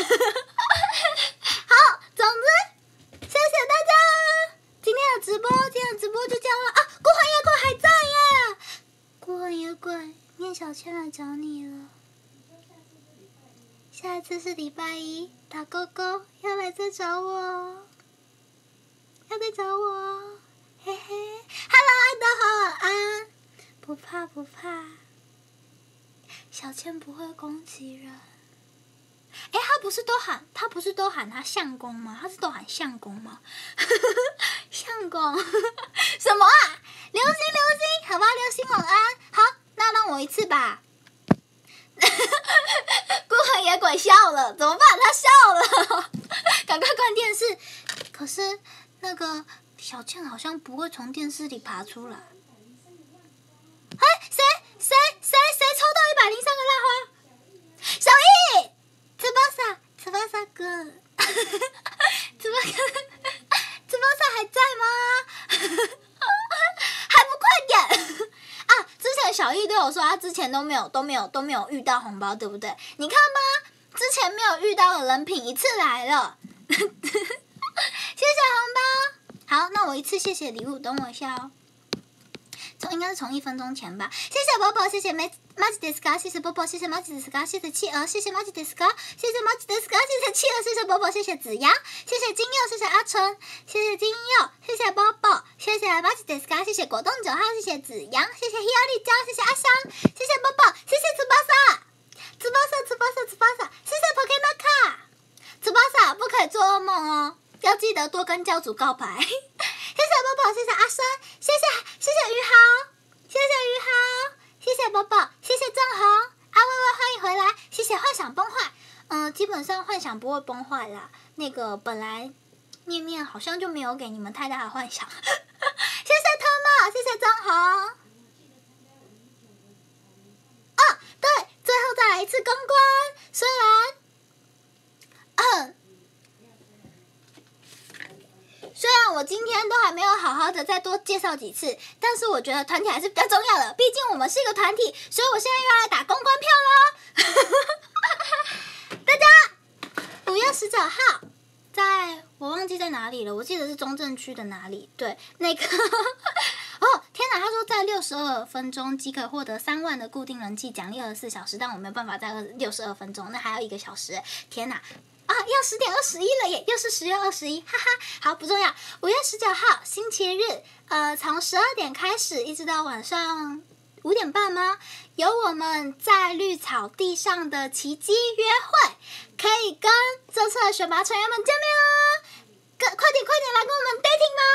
好，总之，谢谢大家，今天的直播，今天的直播就这样了啊！孤魂野鬼还在耶，孤魂野鬼，念小千来找你了。下一次是礼拜一，打勾勾要来再找我，要再找我，嘿嘿。Hello， 爱德华晚安，不怕不怕，小千不会攻击人。哎，他不是都喊他不是都喊他相公吗？他是都喊相公吗？相公什么啊？流星流星，好吧，流星晚安。好，那让我一次吧。孤魂野鬼笑了，怎么办？他笑了，赶快关电视。可是那个小倩好像不会从电视里爬出来。哎，谁谁谁谁抽到一百零三个蜡花？小易，つばさつばさ哥，つばつばさ还在吗？还不快点！啊，之前小易对我说，他之前都没有都没有都没有遇到红包，对不对？你看吧，之前没有遇到的人品一次来了，谢谢红包。好，那我一次谢谢礼物，等我一下哦。从应该是从一分钟前吧。谢谢波波，谢谢马马吉迪斯卡，谢谢波波，谢谢马吉迪斯卡，谢谢企鹅，谢谢马吉迪斯卡，谢谢马吉迪斯卡，谢谢企鹅，谢谢波波，谢谢子阳，谢谢金佑，谢谢阿春，谢谢金佑，谢谢波波，谢谢马吉迪斯卡，谢谢果冻九号，谢谢子阳，谢谢 Hiori 酱，谢谢阿香，谢谢波波，谢谢兹巴萨，兹巴萨，兹巴萨，兹巴萨，谢谢 Pokemon 兹巴萨，不可以做噩梦哦，要记得多跟教主告白。谢谢宝宝，谢谢阿生，谢谢谢谢于豪，谢谢于豪，谢谢宝宝，谢谢郑红，阿威威欢迎回来，谢谢幻想崩坏。嗯、呃，基本上幻想不会崩坏啦。那个本来面面好像就没有给你们太大的幻想。谢谢特茂，谢谢郑红。啊，对，最后再来一次公关，虽然，嗯。虽然我今天都还没有好好的再多介绍几次，但是我觉得团体还是比较重要的，毕竟我们是一个团体，所以我现在又要来打公关票喽。大家，五月十九号，在我忘记在哪里了，我记得是中正区的哪里，对，那个哦，天哪，他说在六十二分钟即可获得三万的固定人气奖励二十四小时，但我没有办法在六十二分钟，那还要一个小时，天哪！啊，要十点二十一了耶，又是十月二十一，哈哈，好不重要。五月十九号星期日，呃，从十二点开始，一直到晚上五点半吗？有我们在绿草地上的奇迹约会，可以跟这次的选拔成员们见面哦！快快点快点来跟我们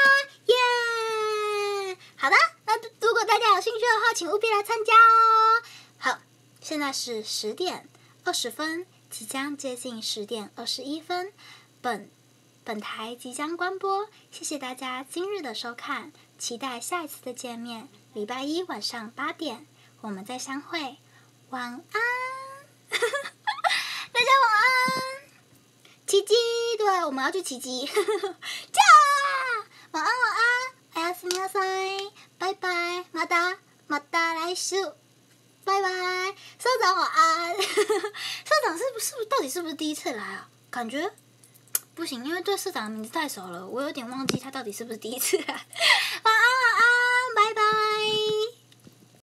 dating 吧，耶、yeah! 好的，那如果大家有兴趣的话，请务必来参加哦。好，现在是十点二十分。即将接近十点二十一分，本本台即将关播，谢谢大家今日的收看，期待下一次的见面，礼拜一晚上八点，我们再相会，晚安。 大家晚安。奇迹，对，我们要去奇迹。驾，晚安晚安。おやすみなさい，拜拜，またまた来週，拜拜。社长晚安。社长是不是不是到底是不是第一次来啊？感觉不行，因为对社长的名字太熟了，我有点忘记他到底是不是第一次来。晚安。